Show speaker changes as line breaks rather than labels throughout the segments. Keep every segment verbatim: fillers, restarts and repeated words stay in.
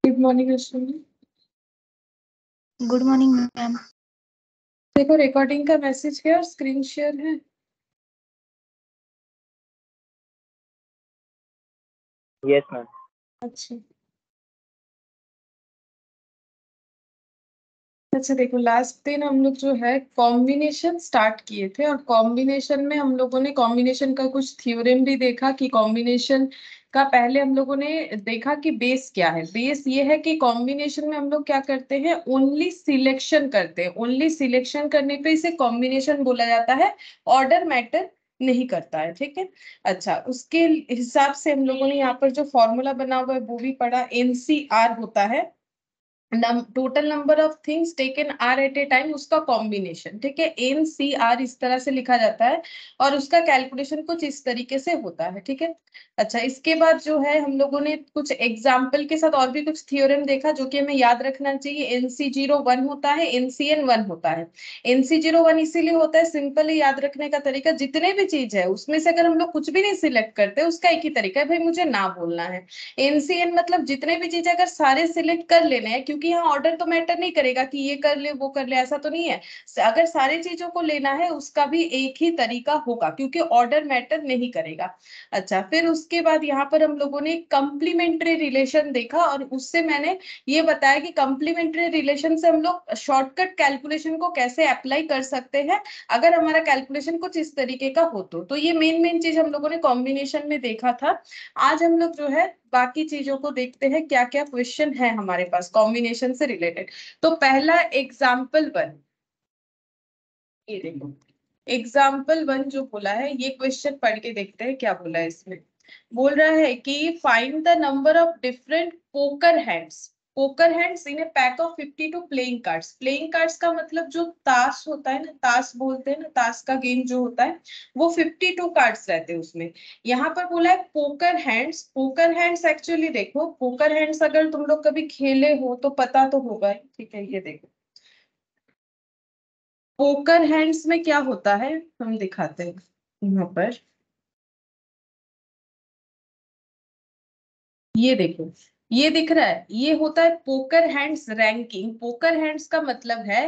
Good morning Ashwini.
Good morning ma'am.
देखो recording का message है और स्क्रीन शेयर है।
Yes ma'am.
अच्छा अच्छा देखो, लास्ट दिन हम लोग जो है कॉम्बिनेशन स्टार्ट किए थे, और कॉम्बिनेशन में हम लोगों ने कॉम्बिनेशन का कुछ थ्योरम भी देखा कि कॉम्बिनेशन का पहले हम लोगों ने देखा कि बेस क्या है। बेस ये है कि कॉम्बिनेशन में हम लोग क्या करते हैं, ओनली सिलेक्शन करते हैं। ओनली सिलेक्शन करने पे इसे कॉम्बिनेशन बोला जाता है, ऑर्डर मैटर नहीं करता है। ठीक है। अच्छा, उसके हिसाब से हम लोगों ने यहाँ पर जो फॉर्मूला बना हुआ है वो भी पढ़ा। एनसीआर होता है total number of things taken are at a time, उसका कॉम्बिनेशन। ठीक है, एन सी आर इस तरह से लिखा जाता है, और उसका कैलकुलेशन कुछ इस तरीके से होता है। ठीक है। अच्छा, इसके बाद जो है हम लोगों ने कुछ एग्जाम्पल के साथ और भी कुछ थ्योरम देखा जो कि हमें याद रखना चाहिए। एनसी जीरो वन होता है, एनसीएन वन होता है। एनसी जीरो वन इसीलिए होता है, सिंपल याद रखने का तरीका, जितने भी चीज है उसमें से अगर हम लोग कुछ भी नहीं सिलेक्ट करते, उसका एक ही तरीका है, भाई मुझे ना बोलना है। एनसीएन मतलब जितने भी चीज अगर सारे सिलेक्ट कर लेने हैं, क्योंकि यहाँ ऑर्डर तो मैटर नहीं करेगा कि ये कर ले वो कर ले, ऐसा तो नहीं है। अगर सारे चीजों को लेना है उसका भी एक ही तरीका होगा, क्योंकि ऑर्डर मैटर नहीं करेगा। अच्छा, फिर उसके बाद यहाँ पर हम लोगों ने कंप्लीमेंट्री रिलेशन देखा, और उससे मैंने ये बताया कि कंप्लीमेंट्री रिलेशन से हम लोग शॉर्टकट कैलकुलेशन को कैसे अप्लाई कर सकते हैं अगर हमारा कैलकुलेशन कुछ इस तरीके का हो तो। तो ये मेन मेन चीज हम लोगों ने कॉम्बिनेशन में देखा था। आज हम लोग जो है बाकी चीजों को देखते हैं, क्या क्या क्वेश्चन है हमारे पास कॉम्बिनेशन से रिलेटेड। तो पहला एग्जाम्पल वन, ये देखो एग्जाम्पल वन जो बोला है, ये क्वेश्चन पढ़ के देखते हैं क्या बोला है इसमें। बोल रहा है कि find the number of different poker hands poker hands in a pack of fifty two playing cards. Playing cards का मतलब जो ताश होता है ना, ताश बोलते हैं ना, ताश का गेम जो होता है वो फिफ्टी टू कार्ड्स रहते हैं उसमें। यहाँ पर बोला है poker hands. Poker hands actually देखो, पोकर हैंड्स अगर तुम लोग कभी खेले हो तो पता तो होगा ही। ठीक है, ये देखो पोकर हैंड्स में क्या होता है, हम दिखाते हैं यहाँ पर। ये देखो, ये दिख रहा है, ये होता है poker hands ranking. Poker hands का मतलब है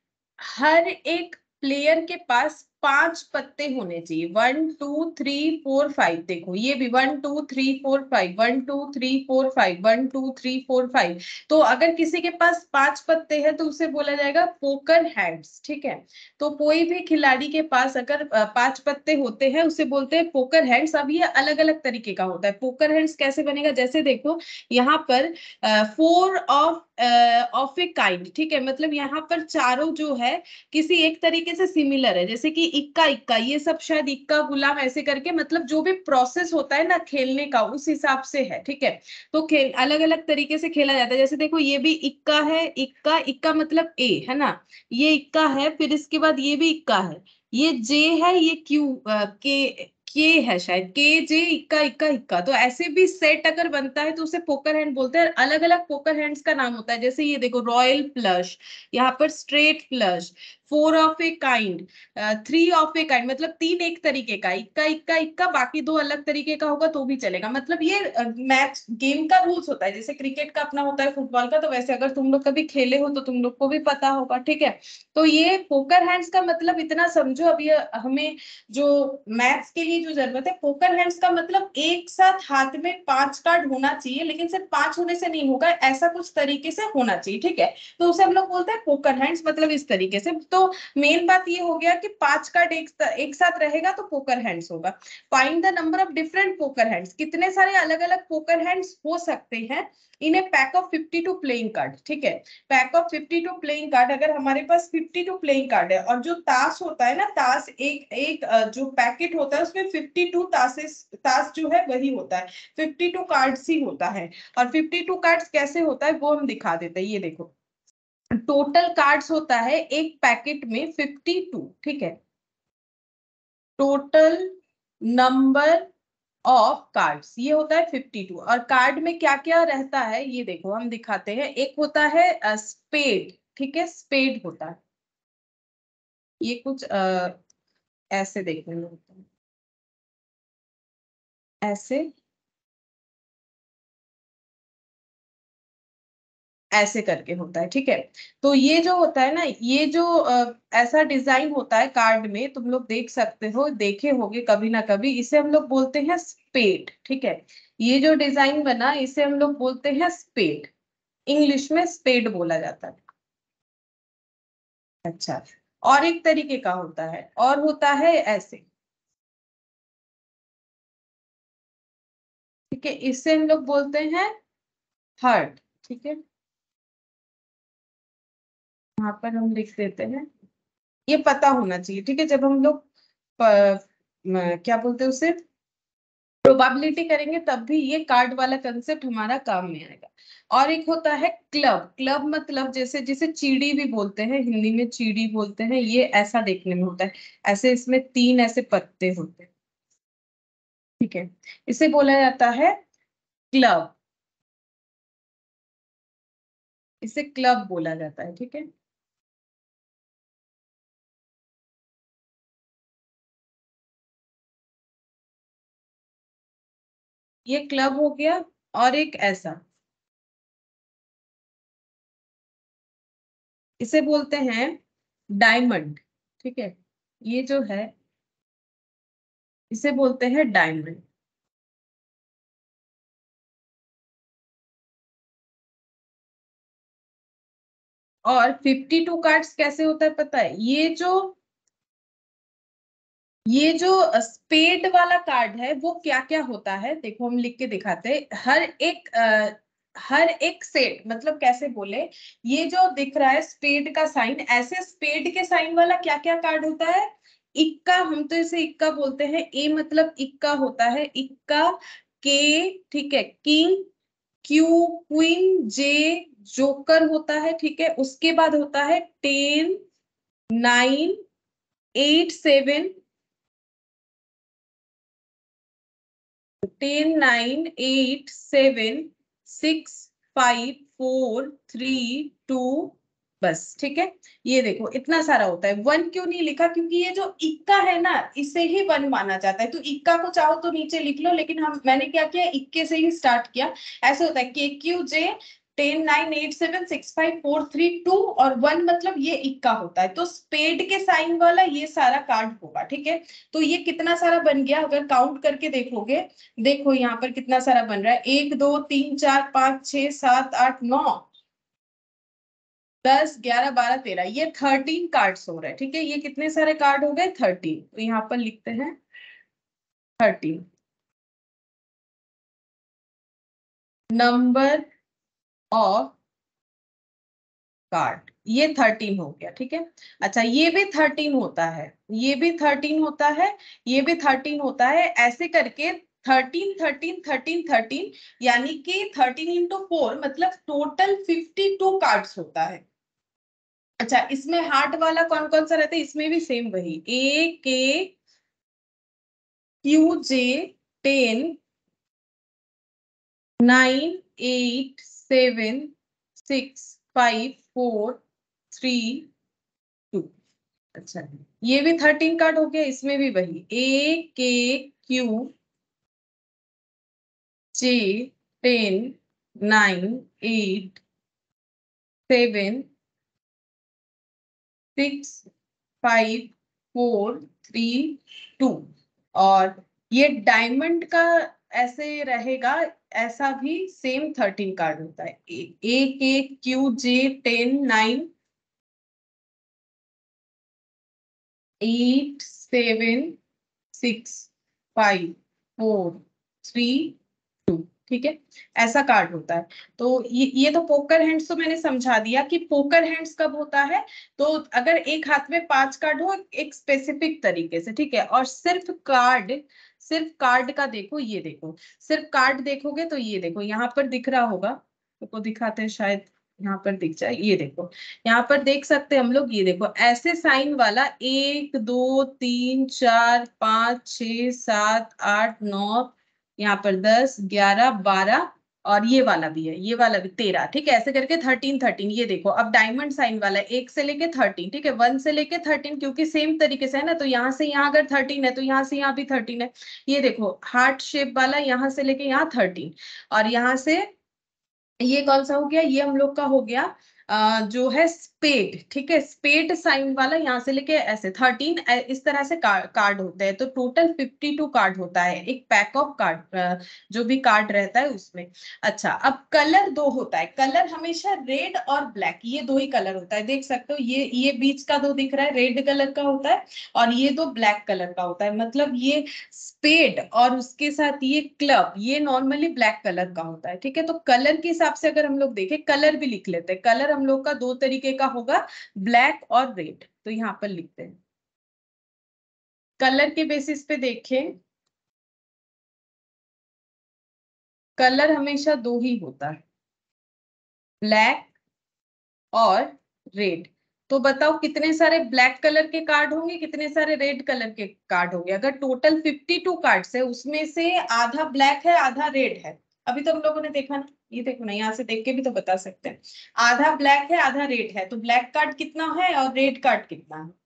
हर एक प्लेयर के पास पांच पत्ते होने चाहिए। One two three four five, देखो ये भी one two three four five, one two three four five, one two three four five. तो अगर किसी के पास पांच पत्ते हैं तो उसे बोला जाएगा पोकर हैंड्स। ठीक है। तो कोई भी खिलाड़ी के पास अगर अ, पांच पत्ते होते हैं उसे बोलते हैं पोकर हैंड्स। अब ये अलग अलग तरीके का होता है। पोकर हैंड्स कैसे बनेगा, जैसे देखो यहाँ पर four of of a kind. ठीक है, मतलब यहाँ पर चारों जो है किसी एक तरीके से सिमिलर है, जैसे कि इक्का इक्का, ये सब शायद इक्का गुलाम ऐसे करके, मतलब जो भी प्रोसेस होता है ना खेलने का उस हिसाब से है। ठीक है। तो खेल अलग अलग तरीके से खेला जाता है। जैसे देखो ये भी इक्का है, इक्का इक्का मतलब ए है ना, ये इक्का है, फिर इसके बाद ये भी इक्का है, ये जे है, ये क्यू के के है शायद, के जे इक्का इक्का इक्का। तो ऐसे भी सेट अगर बनता है तो उसे पोकर हैंड बोलते हैं। अलग अलग पोकर हैंड्स का नाम होता है, जैसे ये देखो रॉयल फ्लश, यहाँ पर straight flush, four of a kind, three of a kind, मतलब तीन एक तरीके का, इक्का इक्का इक्का, बाकी दो अलग तरीके का होगा तो भी चलेगा। मतलब ये मैच गेम का रूल्स होता है, जैसे क्रिकेट का अपना होता है, फुटबॉल का, तो वैसे अगर तुम लोग कभी खेले हो तो तुम लोग को भी पता होगा। ठीक है। तो ये पोकर हैंड्स का मतलब इतना समझो। अब ये हमें जो मैथ्स के लिए जो जरूरत है, पोकर हैंड्स का मतलब एक साथ हाथ में पांच कार्ड होना चाहिए, लेकिन सिर्फ पांच होने से नहीं होगा, ऐसा कुछ तरीके से होना चाहिए। ठीक है। तो उसे हम लोग बोलते हैं पोकर हैंड्स, मतलब इस तरीके से। तो मेन बात ये हो गया कि पांच कार्ड एक, एक साथ रहेगा तो पोकर हैंड्स होगा। Find the number of different poker hands, कितने सारे अलग अलग पोकर हैंड्स हो सकते हैं in a pack of fifty two playing card. ठीक है। Pack of fifty two playing card, अगर हमारे पास फिफ्टी टू प्लेइंग कार्ड है, और जो ताश होता है ना, ताश एक एक जो पैकेट होता है उसमें फिफ्टी टू ताशेस, ताश जो है वही होता है, फिफ्टी टू कार्ड्स ही होता है। और फिफ्टी टू कार्ड्स कैसे होता है वो हम दिखा देते हैं। ये देखो टोटल कार्ड्स होता है एक पैकेट में फिफ्टी टू। ठीक है। टोटल नंबर ऑफ कार्ड्स ये होता है फिफ्टी टू। और कार्ड में क्या क्या रहता है ये देखो हम दिखाते हैं। एक होता है स्पेड। ठीक है, स्पेड होता है, ये कुछ आ, ऐसे देखने में होता है, ऐसे ऐसे करके होता है, ठीक है। तो ये जो होता है ना, ये जो आ, ऐसा डिजाइन होता है कार्ड में, तुम लोग देख सकते हो, देखे होगे कभी ना कभी, इसे हम लोग बोलते हैं स्पेड, ठीक है। ये जो डिजाइन बना इसे हम लोग बोलते हैं स्पेड, इंग्लिश में स्पेड बोला जाता है। अच्छा, और एक तरीके का होता है, और होता है ऐसे, ठीक है, इससे हम लोग बोलते हैं हार्ट, ठीक है। यहाँ पर हम लिख देते हैं, ये पता होना चाहिए, ठीक है। जब हम लोग प- म- क्या बोलते हैं उसे, प्रोबेबिलिटी करेंगे, तब भी ये कार्ड वाला कंसेप्ट हमारा काम में आएगा। और एक होता है क्लब, क्लब मतलब जैसे, जिसे चीड़ी भी बोलते हैं, हिंदी में चीड़ी बोलते हैं, ये ऐसा देखने में होता है, ऐसे इसमें तीन ऐसे पत्ते होते हैं, ठीक है। इसे बोला जाता है क्लब, इसे क्लब बोला जाता है, ठीक है। ये क्लब हो गया, और एक ऐसा, इसे बोलते हैं डायमंड, ठीक है। ये जो है इसे बोलते हैं डायमंड। और फिफ्टी टू कार्ड्स कैसे होता है पता है, ये जो ये जो स्पेड वाला कार्ड है वो क्या क्या होता है, देखो हम लिख के दिखाते हैं। हर एक आ, हर एक सेट, मतलब कैसे बोले, ये जो दिख रहा है स्पेड का साइन, ऐसे स्पेड के साइन वाला क्या क्या कार्ड होता है, इक्का, हम तो इसे इक्का बोलते हैं, ए मतलब इक्का होता है, इक्का, के, ठीक है, king, Q, queen, J, joker होता है, ठीक है। उसके बाद होता है ten, nine, eight, seven, ten, nine, eight, seven, six, five, four, three, two, बस, ठीक है। ये देखो इतना सारा होता है। वन क्यों नहीं लिखा, क्योंकि ये जो इक्का है ना, इसे ही वन माना जाता है, तो इक्का को चाहो तो नीचे लिख लो, लेकिन हम मैंने क्या किया, इक्के से ही स्टार्ट किया। ऐसे होता है K Q J, ten, nine, eight, seven, six, five, four, three, two, और वन, मतलब ये इक्का होता है। तो स्पेड के साइन वाला ये सारा कार्ड होगा, ठीक है। तो ये कितना सारा बन गया, अगर काउंट करके देखोगे, देखो यहाँ पर कितना सारा बन रहा है, एक, दो, तीन, चार, पांच, छह, सात, आठ, नौ, दस, ग्यारह, बारह, तेरह, ये थर्टीन कार्ड्स हो रहे हैं, ठीक है। ये कितने सारे कार्ड हो गए, थर्टीन, तो यहाँ पर लिखते हैं थर्टीन नंबर ऑफ कार्ड, ये थर्टीन हो गया, ठीक है। अच्छा, ये भी थर्टीन होता है, ये भी थर्टीन होता है, ये भी थर्टीन होता है, ऐसे करके थर्टीन, थर्टीन, थर्टीन, थर्टीन, यानी कि थर्टीन इंटू फोर मतलब टोटल फिफ्टी टू कार्ड्स होता है। अच्छा, इसमें हार्ट वाला कौन कौन सा रहता है, इसमें भी सेम वही, A, K, Q, J, ten, nine, eight, seven, six, five, four, three, two. अच्छा, ये भी थर्टीन कार्ड हो गया, इसमें भी वही, A, K, Q, J, ten, nine, eight, seven, six, five, four, three, two. और ये डायमंड का ऐसे रहेगा, ऐसा भी सेम थर्टीन कार्ड होता है, A, K, Q, J, ten, nine, eight, seven, six, five, four, three, ठीक है। ऐसा कार्ड होता है। तो ये ये तो पोकर हैंड्स तो मैंने समझा दिया कि पोकर हैंड्स कब होता है, तो अगर एक हाथ में पांच कार्ड हो एक स्पेसिफिक तरीके से, ठीक है। और सिर्फ कार्ड, सिर्फ कार्ड का देखो, ये देखो, सिर्फ कार्ड देखोगे तो ये देखो, यहाँ पर दिख रहा होगा, तो दिखाते हैं शायद, यहाँ पर दिख जाए, ये देखो, यहाँ पर देख सकते हैं हम लोग, ये देखो ऐसे साइन वाला, एक, दो, तीन, चार, पांच, छ, सात, आठ, नौ, यहाँ पर दस, ग्यारह, बारह, और ये वाला भी है, ये वाला भी तेरह, ठीक है। ऐसे करके थर्टीन, थर्टीन, ये देखो अब डायमंड साइन वाला एक से लेके थर्टीन, ठीक है, वन से लेके थर्टीन, क्योंकि सेम तरीके से है ना, तो यहाँ से यहाँ अगर थर्टीन है तो यहाँ से यहाँ भी थर्टीन है। ये देखो हार्ट शेप वाला यहाँ से लेके यहाँ थर्टीन, और यहाँ से ये कौन सा हो गया, ये हम लोग का हो गया आ, जो है स्पेड, ठीक है, स्पेड साइन वाला, यहाँ से लेके ऐसे थर्टीन इस तरह से कार्ड कार्ड होते हैं, तो टोटल फिफ्टी टू कार्ड होता है एक पैक ऑफ कार्ड, जो भी कार्ड रहता है उसमें। अच्छा, अब कलर दो होता है, कलर हमेशा रेड और ब्लैक, ये दो ही कलर होता है, देख सकते हो, ये ये बीच का दो दिख रहा है रेड कलर का होता है, और ये दो ब्लैक कलर का होता है, मतलब ये स्पेड और उसके साथ ये क्लब, ये नॉर्मली ब्लैक कलर का होता है, ठीक है। तो कलर के हिसाब से अगर हम लोग देखें, कलर भी लिख लेते हैं, कलर हम लोग का दो तरीके का होगा, ब्लैक और रेड, तो यहाँ पर लिखते हैं। कलर के बेसिस पे देखें, कलर हमेशा दो ही होता है, ब्लैक और रेड। तो बताओ कितने सारे ब्लैक कलर के कार्ड होंगे, कितने सारे रेड कलर के कार्ड होंगे। अगर टोटल फिफ्टी टू कार्ड्स है, उसमें से आधा ब्लैक है आधा रेड है, अभी तो हम लोगों ने देखा ना, ये देखो ना, यहाँ से देख के भी तो बता सकते हैं, आधा ब्लैक है आधा रेड है, तो ब्लैक कार्ड कितना है और रेड कार्ड कितना है,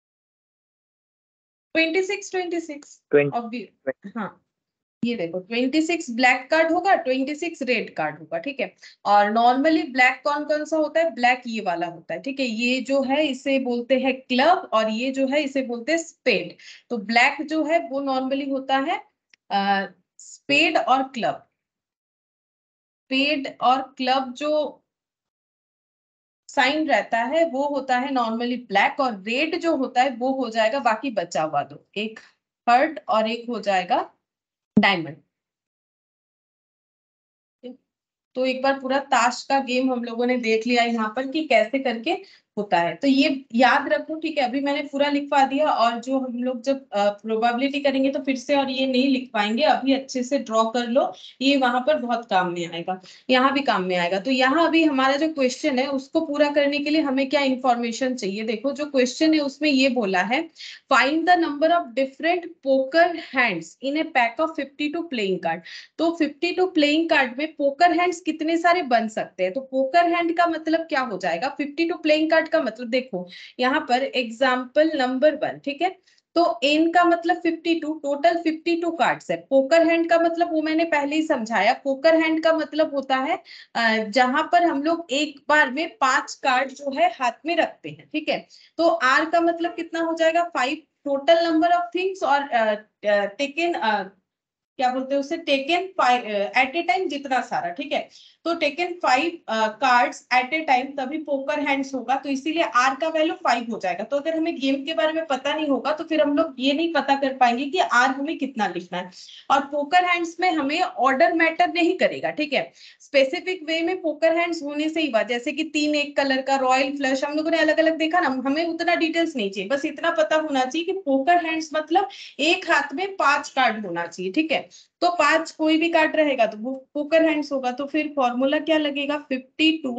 twenty six twenty six
twenty.
हाँ, ये देखो ट्वेंटी सिक्स ब्लैक कार्ड होगा, ट्वेंटी सिक्स रेड कार्ड होगा, ठीक है। और नॉर्मली ब्लैक कौन कौन सा होता है, ब्लैक ये वाला होता है, ठीक है, ये जो है इसे बोलते हैं क्लब, और ये जो है इसे बोलते हैं स्पेड। तो ब्लैक जो है वो नॉर्मली होता है स्पेड और क्लब, स्पेड और क्लब जो साइन रहता है वो होता है नॉर्मली ब्लैक, और रेड जो होता है वो हो जाएगा, बाकी बचा हुआ दो, एक हर्ट और एक हो जाएगा डायमंड। तो एक बार पूरा ताश का गेम हम लोगों ने देख लिया यहाँ पर कि कैसे करके होता है, तो ये याद रखो, ठीक है। अभी मैंने पूरा लिखवा दिया, और जो हम लोग जब प्रोबेबिलिटी करेंगे तो फिर से और ये नहीं लिख पाएंगे, अभी अच्छे से ड्रॉ कर लो, ये वहां पर बहुत काम में आएगा, यहाँ भी काम में आएगा। तो यहाँ अभी हमारा जो क्वेश्चन है उसको पूरा करने के लिए हमें क्या इंफॉर्मेशन चाहिए, देखो जो क्वेश्चन है उसमें ये बोला है, find the number of different poker hands in a pack of fifty two playing card. तो फिफ्टी टू प्लेइंग कार्ड में पोकर हैंड्स कितने सारे बन सकते हैं, तो पोकर हैंड का मतलब क्या हो जाएगा, फिफ्टी टू प्लेइंग कार्ड का मतलब देखो, यहाँ पर एग्जाम्पल नंबर वन, ठीक है, तो एन का मतलब fifty two, total fifty two cards है। पोकर हैंड का मतलब वो मैंने पहले ही समझाया, पोकर हैंड का मतलब होता है जहां पर हम लोग एक बार में पांच कार्ड जो है हाथ में रखते हैं, ठीक है। तो आर का मतलब कितना हो जाएगा, five, total number of things, और टेकन क्या बोलते हैं उसे, टेकन एट ए टाइम, जितना सारा, ठीक है। तो taken five cards at a time, तभी पोकर हैंड्स होगा, तो इसीलिए आर का वैल्यू फाइव हो जाएगा। तो अगर हमें गेम के बारे में पता नहीं होगा तो फिर हम लोग ये नहीं पता कर पाएंगे कि आर हमें कितना लिखना है। और पोकर हैंड्स में हमें ऑर्डर मैटर नहीं करेगा, ठीक है, स्पेसिफिक वे में पोकर हैंड्स होने से ही बात, जैसे कि तीन एक कलर का रॉयल फ्लश हम लोगों ने अलग अलग देखा ना, हमें उतना डिटेल्स नहीं चाहिए, बस इतना पता होना चाहिए कि पोकर हैंड्स मतलब एक हाथ में पांच कार्ड होना चाहिए, ठीक है। तो पांच कोई भी कार्ड रहेगा तो वो पोकर हैंड्स होगा, तो फिर फॉर्मूला क्या लगेगा, फिफ्टी टू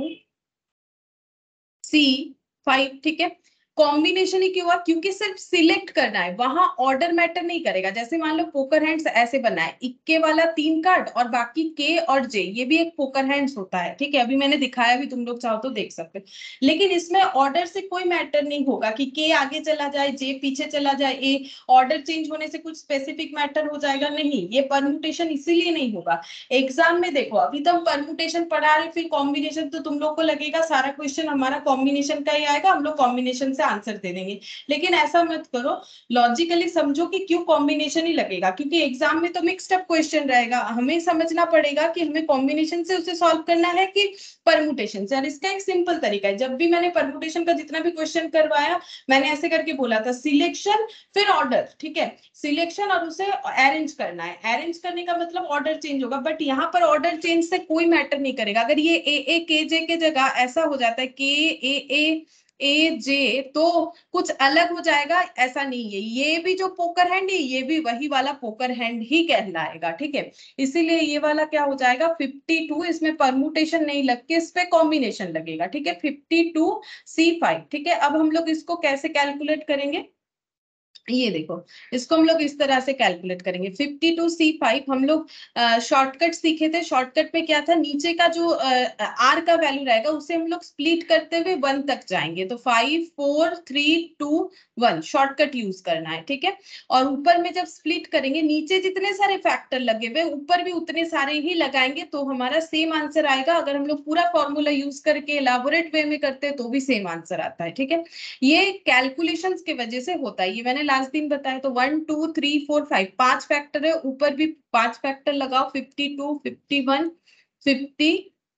सी फाइव, ठीक है। कॉम्बिनेशन ही क्यों हुआ, क्योंकि सिर्फ सिलेक्ट करना है, वहां ऑर्डर मैटर नहीं करेगा। जैसे मान लो पोकर हैंड्स ऐसे बना है, इक्के वाला तीन कार्ड और बाकी के और जे, ये भी एक पोकर हैंड्स होता है, ठीक है, अभी मैंने दिखाया भी, तुम लोग चाहो तो देख सकते हो। लेकिन इसमें ऑर्डर से कोई मैटर नहीं होगा कि के आगे चला जाए जे पीछे चला जाए, ए ऑर्डर चेंज होने से कुछ स्पेसिफिक मैटर हो जाएगा, नहीं, ये परम्यूटेशन इसीलिए नहीं होगा। एग्जाम में देखो, अभी तो हम परम्यूटेशन पढ़ा रहे, फिर कॉम्बिनेशन, तो तुम लोग को लगेगा सारा क्वेश्चन हमारा कॉम्बिनेशन का ही आएगा, हम लोग कॉम्बिनेशन से आंसर दे देंगे, लेकिन ऐसा मत करो, लॉजिकली समझो कि क्यों कॉम्बिनेशन ही लगेगा, क्योंकि एग्जाम में तो मिक्स्ड अप क्वेश्चन रहेगा, हमें समझना पड़ेगा कि हमें कॉम्बिनेशन से उसे सॉल्व करना है कि परम्यूटेशन से। और इसका एक सिंपल तरीका है, जब भी मैंने परम्यूटेशन का जितना भी क्वेश्चन करवाया, मैंने ऐसे करके बोला था, सिलेक्शन फिर ऑर्डर, ठीक है, सिलेक्शन और उसे अरेंज करना है, अरेंज करने का मतलब ऑर्डर चेंज होगा, बट यहाँ पर ऑर्डर चेंज से कोई मैटर नहीं करेगा। अगर ये ए ए के जे के जगह ऐसा हो जाता है के ए ए ए जे, तो कुछ अलग हो जाएगा, ऐसा नहीं है, ये भी जो पोकर हैंड है ये भी वही वाला पोकर हैंड ही कहलाएगा, ठीक है। इसीलिए ये वाला क्या हो जाएगा, फिफ्टी टू, इसमें परम्यूटेशन नहीं लग के इस पे कॉम्बिनेशन लगेगा, ठीक है, फिफ्टी टू सी फाइव, ठीक है। अब हम लोग इसको कैसे कैलकुलेट करेंगे, ये देखो, इसको हम लोग इस तरह से कैलकुलेट करेंगे। फिफ्टी टू सी फाइव हम लोग शॉर्टकट सीखे थे। शॉर्टकट में क्या था, नीचे का जो आर का वैल्यू रहेगा उसे हम लोग स्प्लिट करते हुए वन तक जाएंगे। तो five four three two one shortcut use करना है, ठीक है। और ऊपर में जब स्प्लिट करेंगे, नीचे जितने सारे फैक्टर लगे हुए ऊपर भी उतने सारे ही लगाएंगे, तो हमारा सेम आंसर आएगा। अगर हम लोग पूरा फॉर्मूला यूज करके एलाबोरेट वे में करते हैं तो भी सेम आंसर आता है, ठीक है। ये कैलकुलेशंस की वजह से होता है, ये मैंने लास्ट दिन बताया। तो one two three four five पांच फैक्टर है, ऊपर भी पांच फैक्टर लगाओ, fifty two fifty one fifty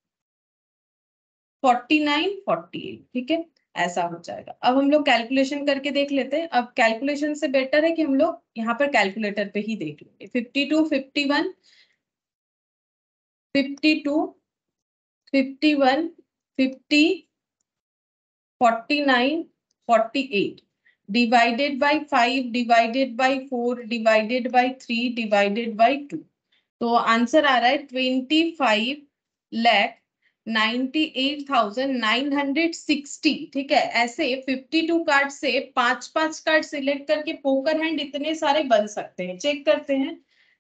forty nine forty eight, ठीक है, ऐसा हो जाएगा। अब हम लोग कैलकुलेशन करके देख लेते हैं। अब कैलकुलेशन से बेटर है कि हम लोग यहाँ पर कैलकुलेटर पे ही देख लेंगे। Fifty two fifty one fifty two fifty one fifty forty nine forty eight divided by five divided by four divided by three divided by two. तो आंसर आ रहा है twenty five lakh ninety eight thousand nine hundred sixty, ठीक है। ऐसे fifty two card से पांच पांच कार्ड सिलेक्ट करके पोकर हैंड इतने सारे बन सकते हैं। चेक करते हैं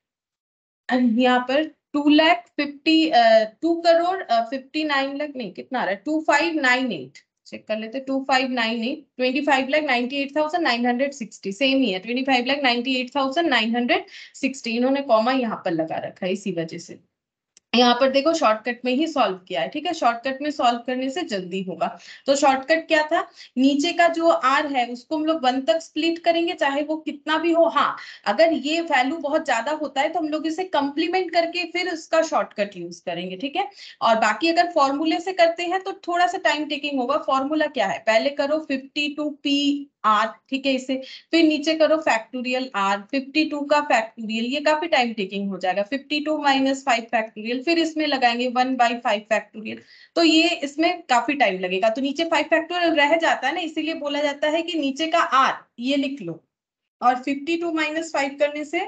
यहाँ पर two lakh fifty two crore fifty nine lakh नहीं, कितना आ रहा है, two five nine eight. Check कर लेते, two five nine eight twenty five lakh ninety eight thousand nine hundred sixty, same ही है, twenty five lakh ninety eight thousand nine hundred sixty. इन्होंने कॉमा यहाँ पर लगा रखा है इसी वजह से। यहाँ पर देखो शॉर्टकट में ही सॉल्व किया है, ठीक है। शॉर्टकट में सॉल्व करने से जल्दी होगा। तो शॉर्टकट क्या था, नीचे का जो आर है उसको हम लोग वन तक स्प्लिट करेंगे, चाहे वो कितना भी हो। हाँ, अगर ये वैल्यू बहुत ज्यादा होता है तो हम लोग इसे कंप्लीमेंट करके फिर उसका शॉर्टकट यूज करेंगे, ठीक है। और बाकी अगर फॉर्मूले से करते हैं तो थोड़ा सा टाइम टेकिंग होगा। फॉर्मूला क्या है, पहले करो फिफ्टी टू पी आर, ठीक है, इसे फिर नीचे करो फैक्टोरियल आर, फिफ्टी टू का फैक्टोरियल, ये काफी टाइम टेकिंग हो जाएगा। Fifty two minus five factorial, फिर इसमें लगाएंगे वन बाई फाइव फैक्टोरियल, तो ये इसमें काफी टाइम लगेगा। तो नीचे फाइव फैक्टोरियल रह जाता है ना, इसीलिए बोला जाता है कि नीचे का आर ये लिख लो। और फिफ्टी टू माइनस फाइव करने से,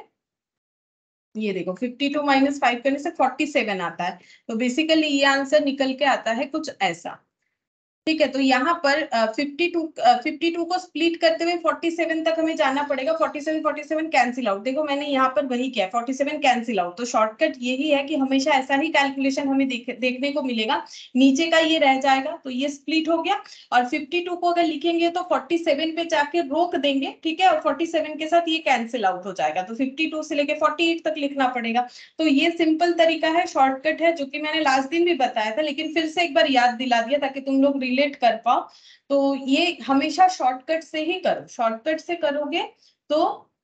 ये देखो फिफ्टी टू माइनस फाइव करने से फोर्टी सेवन आता है। तो बेसिकली ये आंसर निकल के आता है कुछ ऐसा, ठीक है। तो यहाँ पर फिफ्टी टू फिफ्टी टू को स्प्लिट करते हुए फोर्टी सेवन तक हमें जाना पड़ेगा। Forty seven forty seven cancel out, देखो मैंने यहाँ पर वही किया, फोर्टी सेवन कैंसिल आउट। तो शॉर्टकट यही है कि हमेशा ऐसा ही कैलकुलेशन हमें देख, देखने को मिलेगा। नीचे का ये रह जाएगा तो ये स्प्लिट हो गया, और फिफ्टी टू को अगर लिखेंगे तो फोर्टी सेवन पे जाके रोक देंगे, ठीक है, और फोर्टी सेवन के साथ ये कैंसिल आउट हो जाएगा। तो फिफ्टी टू से लेके फोर्टी एट तक लिखना पड़ेगा। तो ये सिंपल तरीका है, शॉर्टकट है, जो कि मैंने लास्ट दिन भी बताया था, लेकिन फिर से एक बार याद दिला दिया ताकि तुम लोग रिलेट कर पाओ। तो ये हमेशा शॉर्टकट से ही करो, शॉर्टकट से करोगे तो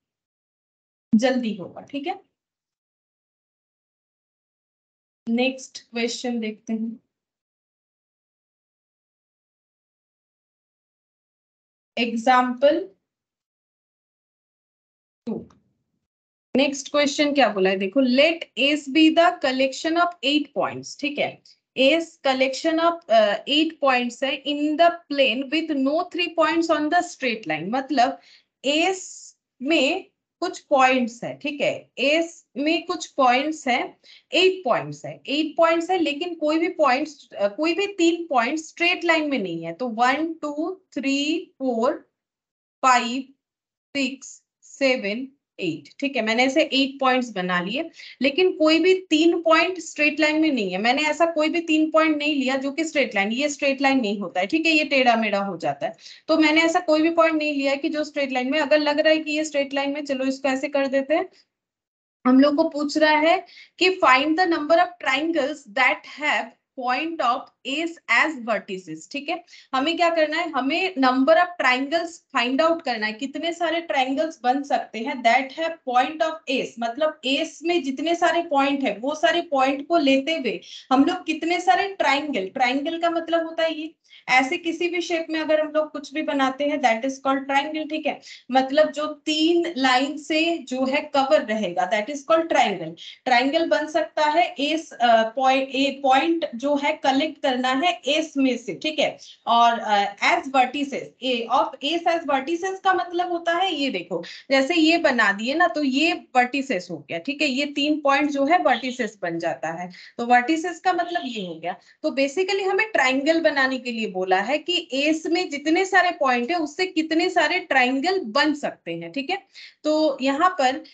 जल्दी होगा, ठीक है। नेक्स्ट क्वेश्चन देखते हैं। एग्जाम्पल टू, नेक्स्ट क्वेश्चन क्या बोला है देखो, let S be the collection of eight points, ठीक है। S collection of eight points है in the plane with no three points on the straight line. मतलब एस में कुछ पॉइंट्स है, ठीक है, एस में कुछ पॉइंट्स है, एट पॉइंट्स है, एट पॉइंट्स है, लेकिन कोई भी पॉइंट्स कोई भी तीन पॉइंट स्ट्रेट लाइन में नहीं है। तो one two three four five six seven eight, ठीक है, मैंने ऐसे एट पॉइंट्स बना लिए, लेकिन कोई भी तीन पॉइंट स्ट्रेट लाइन में नहीं है। मैंने ऐसा कोई भी तीन पॉइंट नहीं लिया जो कि स्ट्रेट लाइन, ये स्ट्रेट लाइन नहीं होता है, ठीक है, ये टेढ़ा मेढ़ा हो जाता है। तो मैंने ऐसा कोई भी पॉइंट नहीं लिया है कि जो स्ट्रेट लाइन में, अगर लग रहा है कि ये स्ट्रेट लाइन में, चलो इसको ऐसे कर देते हैं। हम लोग को पूछ रहा है कि find the number of triangles that have point of S as vertices, ठीक है। हमें क्या करना है, हमें number of triangles find out करना है, कितने सारे ट्राइंगल्स बन सकते हैं that have point of S, मतलब एस में जितने सारे पॉइंट है वो सारे पॉइंट को लेते हुए हम लोग कितने सारे ट्राइंगल, ट्राइंगल का मतलब होता है ये ऐसे किसी भी शेप में अगर हम लोग कुछ भी बनाते हैं दैट इज कॉल्ड ट्राइंगल, ठीक है। मतलब जो तीन लाइन से जो है कवर रहेगा that is called triangle. Triangle बन सकता है एस पॉइंट, ए पॉइंट जो है कलेक्ट कर करना है एस में से, ठीक है। और as vertices, a of S as vertices का मतलब होता है ये देखो, जैसे ये बना दिए ना तो ये वर्टिसेस हो गया, ठीक है। ये तीन पॉइंट जो है वर्टिसेस बन जाता है, तो वर्टिसेस का मतलब ये हो गया। तो बेसिकली हमें ट्राइंगल बनाने के लिए बोला है कि एस में जितने सारे पॉइंट है उससे कितने सारे ट्राइंगल बन सकते हैं, ठीक है। तो यहाँ पर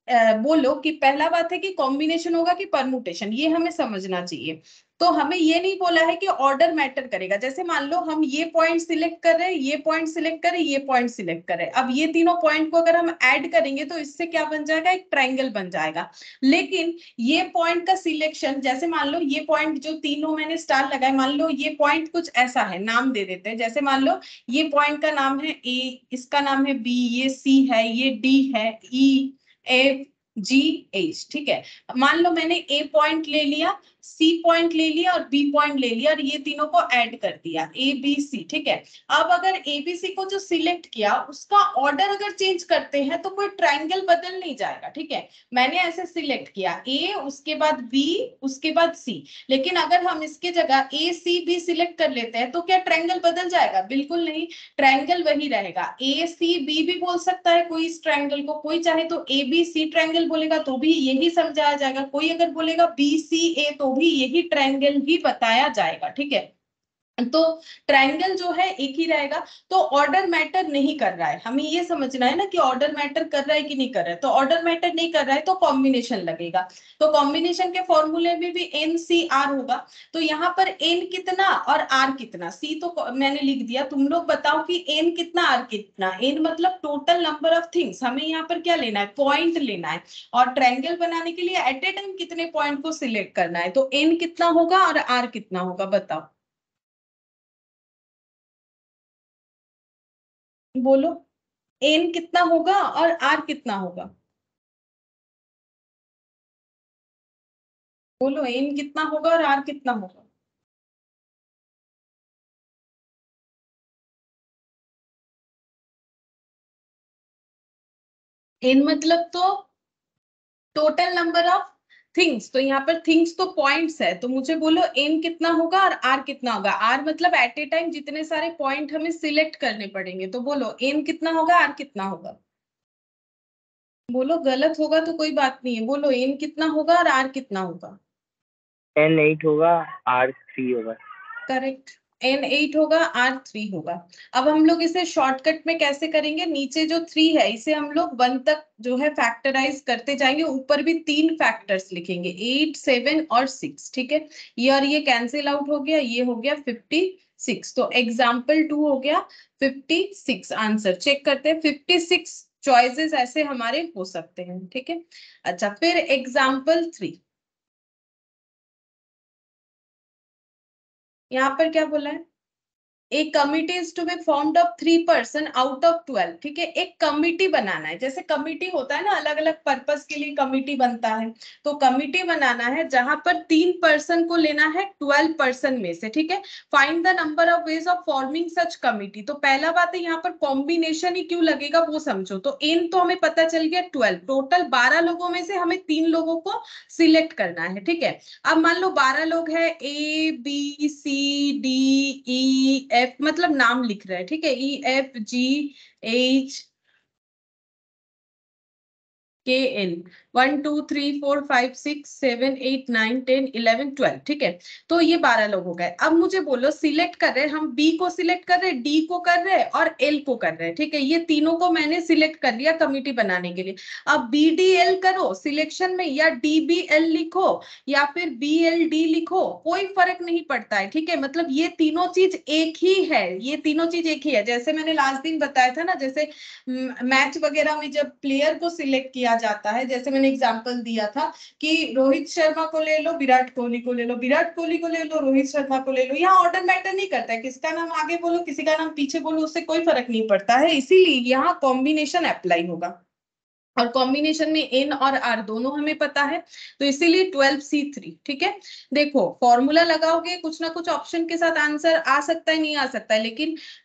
बोलो कि पहला बात है कि कॉम्बिनेशन होगा कि परमुटेशन, ये हमें समझना चाहिए। तो हमें ये नहीं बोला है कि ऑर्डर मैटर करेगा। जैसे मान लो हम ये पॉइंट सिलेक्ट कर रहे हैं, ये पॉइंट सिलेक्ट कर रहे हैं, ये पॉइंट सिलेक्ट कर रहे हैं, अब ये तीनों पॉइंट को अगर हम ऐड करेंगे तो इससे क्या बन जाएगा, एक ट्रायंगल बन जाएगा। लेकिन ये पॉइंट का सिलेक्शन, जैसे मान लो ये पॉइंट जो तीनों मैंने स्टार लगाए, मान लो ये पॉइंट कुछ ऐसा है, नाम दे देते हैं। जैसे मान लो ये पॉइंट का नाम है ए, इसका नाम है बी, ये सी है, ये डी है, ई एफ जी एच, ठीक है। मान लो मैंने ए पॉइंट ले लिया, सी पॉइंट ले लिया और बी पॉइंट ले लिया और ये तीनों को ऐड कर दिया ए बी सी, ठीक है। अब अगर ए बी सी को जो सिलेक्ट किया उसका ऑर्डर अगर चेंज करते हैं तो कोई ट्रायंगल बदल नहीं जाएगा, ठीक है। मैंने ऐसे सिलेक्ट किया ए, उसके बाद बी, उसके बाद सी, लेकिन अगर हम इसके जगह ए सी बी सिलेक्ट कर लेते हैं तो क्या ट्रायंगल बदल जाएगा? बिल्कुल नहीं, ट्रायंगल वही रहेगा। ए सी बी भी बोल सकता है कोई इस ट्रायंगल को, कोई चाहे तो ए बी सी ट्रायंगल बोलेगा तो भी यही समझाया जाएगा, कोई अगर बोलेगा बी सी ए तो भी यही ट्रायंगल ही बताया जाएगा, ठीक है। तो ट्रायंगल जो है एक ही रहेगा। तो ऑर्डर मैटर नहीं कर रहा है, हमें ये समझना है ना कि ऑर्डर मैटर कर रहा है कि नहीं कर रहा है। तो ऑर्डर मैटर नहीं कर रहा है तो कॉम्बिनेशन लगेगा। तो कॉम्बिनेशन के फॉर्मूले में भी एन सी आर होगा। तो यहाँ पर एन कितना और आर कितना, सी तो मैंने लिख दिया, तुम लोग बताओ कि एन कितना आर कितना। एन मतलब टोटल नंबर ऑफ थिंग्स, हमें यहाँ पर क्या लेना है, पॉइंट लेना है। और ट्रायंगल बनाने के लिए एट ए टाइम कितने पॉइंट को सिलेक्ट करना है। तो एन कितना होगा और आर कितना होगा, बताओ बोलो, एन कितना होगा और आर कितना होगा, बोलो एन कितना होगा और आर कितना होगा। एन मतलब तो टोटल नंबर ऑफ थिंग्स, तो यहाँ पर थिंग्स तो पॉइंट्स है, तो मुझे बोलो एन कितना होगा और आर कितना होगा। आर मतलब एट ए टाइम जितने सारे पॉइंट हमें सिलेक्ट करने पड़ेंगे। तो बोलो एन कितना होगा, आर कितना होगा, बोलो। गलत होगा तो कोई बात नहीं है, बोलो एन कितना होगा और आर कितना होगा।
एन एट होगा, आर थ्री होगा।
करेक्ट, एन एट होगा, आर थ्री होगा। अब हम लोग इसे शॉर्टकट में कैसे करेंगे, नीचे जो थ्री है इसे हम लोग वन तक जो है फैक्टराइज करते जाएंगे, ऊपर भी तीन फैक्टर्स लिखेंगे, एट सेवन और सिक्स, ठीक है। ये और ये कैंसिल आउट हो गया, ये हो गया फिफ्टी सिक्स। तो एग्जाम्पल टू हो गया फिफ्टी सिक्स। आंसर चेक करते हैं, फिफ्टी सिक्स चॉइसेस ऐसे हमारे हो सकते हैं, ठीक है। अच्छा, फिर एग्जाम्पल थ्री, यहाँ पर क्या बोला है, एक committee is to be formed of three person out of twelve, ठीक है। एक कमिटी बनाना है, जैसे कमिटी होता है ना, अलग अलग पर्पस के लिए कमिटी बनता है। तो कमिटी बनाना है जहां पर तीन पर्सन को लेना है ट्वेल्व पर्सन में से, ठीक है। Find the number of ways of forming such committee. तो पहला बात है यहाँ पर कॉम्बिनेशन ही क्यों लगेगा वो समझो। तो एन तो हमें पता चल गया ट्वेल्व, टोटल बारह लोगों में से हमें तीन लोगों को सिलेक्ट करना है, ठीक है। अब मान लो बारह लोग हैं, A B C D E F, मतलब नाम लिख रहे हैं, ठीक है, E F G H K L, one two three four five six seven eight nine ten eleven twelve, ठीक है। तो ये बारह लोग हो गए। अब मुझे बोलो, सिलेक्ट कर रहे हैं हम, बी को सिलेक्ट कर रहे हैं, डी को कर रहे हैं और एल को कर रहे हैं, ठीक है। ये तीनों को मैंने सिलेक्ट कर लिया कमिटी बनाने के लिए। अब बी डी एल करो सिलेक्शन में, या डी बी एल लिखो या फिर बी एल डी लिखो, कोई फर्क नहीं पड़ता है, ठीक है। मतलब ये तीनों चीज एक ही है, ये तीनों चीज एक ही है। जैसे मैंने लास्ट दिन बताया था ना, जैसे मैच वगैरह में जब प्लेयर को सिलेक्ट किया जाता है, जैसे मैंने एग्जांपल दिया था कि रोहित शर्मा को ले लो, विराट कोहली को ले लो, विराट कोहली को ले लो, रोहित शर्मा को ले लो। यहाँ ऑर्डर मैटर नहीं करता है, किसका नाम आगे बोलो किसी का नाम पीछे बोलो, उससे कोई फर्क नहीं पड़ता है। इसीलिए यहाँ कॉम्बिनेशन अप्लाई होगा। और कॉम्बिनेशन में एन और आर दोनों हमें पता है, तो इसीलिए ट्वेल्व सी थ्री, ठीक है। देखो फॉर्मूला लगाओगे, कुछ ना कुछ ऑप्शन के साथ आंसर आ सकता है, नहीं आ सकता है, लेकिन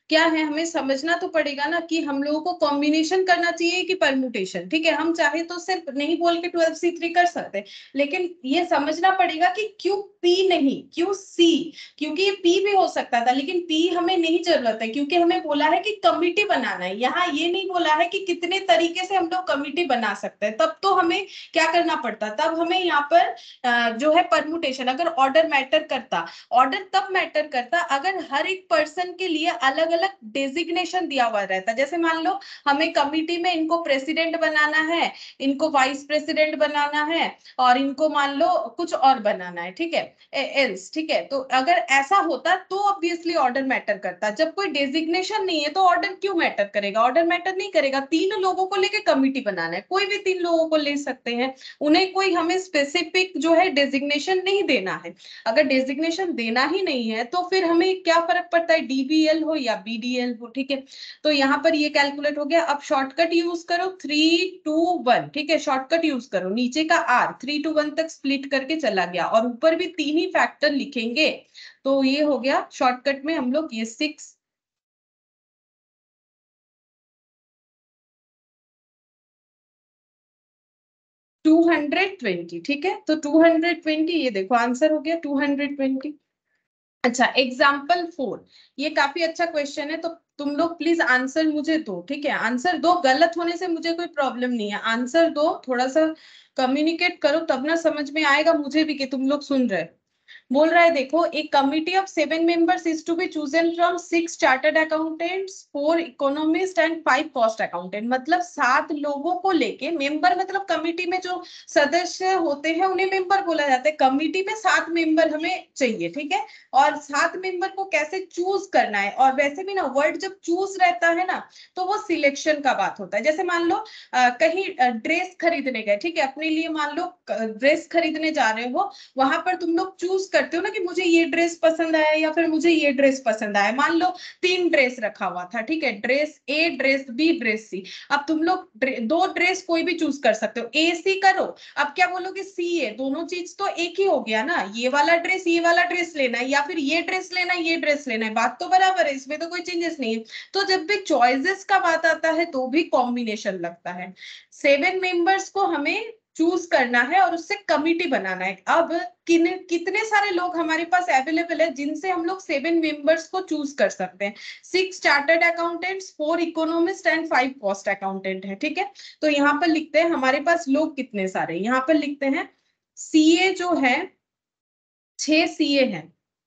क्या है, हमें समझना तो पड़ेगा ना कि हम लोगों को कॉम्बिनेशन करना चाहिए कि परम्यूटेशन। ठीक है, हम चाहे तो सिर्फ नहीं बोल के ट्वेल्व सी थ्री कर सकते, लेकिन ये समझना पड़ेगा कि क्यों पी नहीं, क्यों सी, क्योंकि ये पी भी हो सकता था, लेकिन पी हमें नहीं जरूरत है, क्योंकि हमें बोला है कि कमिटी बनाना है। यहाँ ये नहीं बोला है कि कितने तरीके से हम लोग कमिटी बना सकते हैं, तब तो हमें क्या करना पड़ता, तब हमें यहाँ पर जो है परम्यूटेशन, अगर ऑर्डर मैटर करता, ऑर्डर तब मैटर करता अगर हर एक पर्सन के लिए अलग अलग डेजिग्नेशन दिया हुआ रहता। जैसे मान लो हमें कमिटी में इनको प्रेसिडेंट बनाना है, इनको वाइस प्रेसिडेंट बनाना है, और इनको मान लो कुछ और बनाना है, ठीक है, एल्स, ठीक है। तो अगर ऐसा होता तो ऑब्वियसली ऑर्डर मैटर करता। जब कोई डेजिग्नेशन नहीं है तो ऑर्डर क्यों मैटर करेगा, ऑर्डर मैटर नहीं करेगा। तीन लोगों को लेके कमिटी बनाना है, कोई भी तीन लोगों को ले सकते हैं, उन्हें कोई हमें स्पेसिफिक जो है डेजिग्नेशन नहीं देना है। अगर डेजिग्नेशन देना ही नहीं है तो फिर हमें क्या फर्क पड़ता है, डीबीएल हो या बीडीएल हो, ठीक है। तो यहाँ पर ये कैलकुलेट हो गया। अब शॉर्टकट यूज करो, थ्री टू वन, ठीक है, शॉर्टकट यूज करो। नीचे का आर थ्री टू वन तक स्प्लिट करके चला गया, और ऊपर भी तीन ही फैक्टर लिखेंगे, तो ये हो गया शॉर्टकट में हम लोग ये सिक्स टू हंड्रेड ट्वेंटी, ठीक है। तो टू हंड्रेड ट्वेंटी, ये देखो आंसर हो गया टू हंड्रेड ट्वेंटी। अच्छा, एग्जाम्पल फोर, ये काफी अच्छा क्वेश्चन है, तो तुम लोग प्लीज आंसर मुझे दो, ठीक है, आंसर दो। गलत होने से मुझे कोई प्रॉब्लम नहीं है, आंसर दो, थोड़ा सा कम्युनिकेट करो, तब ना समझ में आएगा मुझे भी कि तुम लोग सुन रहे। बोल रहा है देखो, एक committee of seven members is to be chosen from six chartered accountants, four economist and five cost accountant. मतलब सात लोगों को लेके, मेंबर मतलब कमिटी में जो सदस्य होते हैं उन्हें मेंबर बोला जाता है, कमिटी में सात मेंबर हमें चाहिए, ठीक है। और सात मेंबर को कैसे चूज करना है, और वैसे भी ना वर्ड जब चूज रहता है ना तो वो सिलेक्शन का बात होता है। जैसे मान लो अ, कहीं ड्रेस खरीदने गए, ठीक है, अपने लिए मान लो ड्रेस खरीदने जा रहे हो, वहां पर तुम लोग चूज करते हो ना कि मुझे ये ड्रेस पसंद आया या फिर मुझे ये ड्रेस पसंद आया। मान लो तीन ड्रेस रखा हुआ था, ठीक है, dress A, dress B, dress C. अब तुम लोग दो ड्रेस कोई भी चूज कर सकते हो, ए सी करो। अब क्या बोलोगे, सी ए, दोनों चीज तो एक ही हो गया ना, ये वाला ड्रेस ये वाला ड्रेस लेना है, या फिर ये ड्रेस लेना है ये ड्रेस लेना है, बात तो बराबर है, इसमें तो कोई चेंजेस नहीं है। तो जब भी चॉइसेस का बात आता है तो भी कॉम्बिनेशन लगता है। सेवन मेंबर्स को हमें चूज करना है और उससे कमिटी बनाना है। अब किन कितने सारे लोग हमारे पास अवेलेबल है जिनसे हम लोग सेवन मेंबर्स को चूज कर सकते हैं, six chartered accountants, four economist and five cost accountant है, ठीक है। तो यहाँ पर लिखते हैं हमारे पास लोग कितने सारे, यहाँ पर लिखते हैं सीए जो है छह सीए हैं,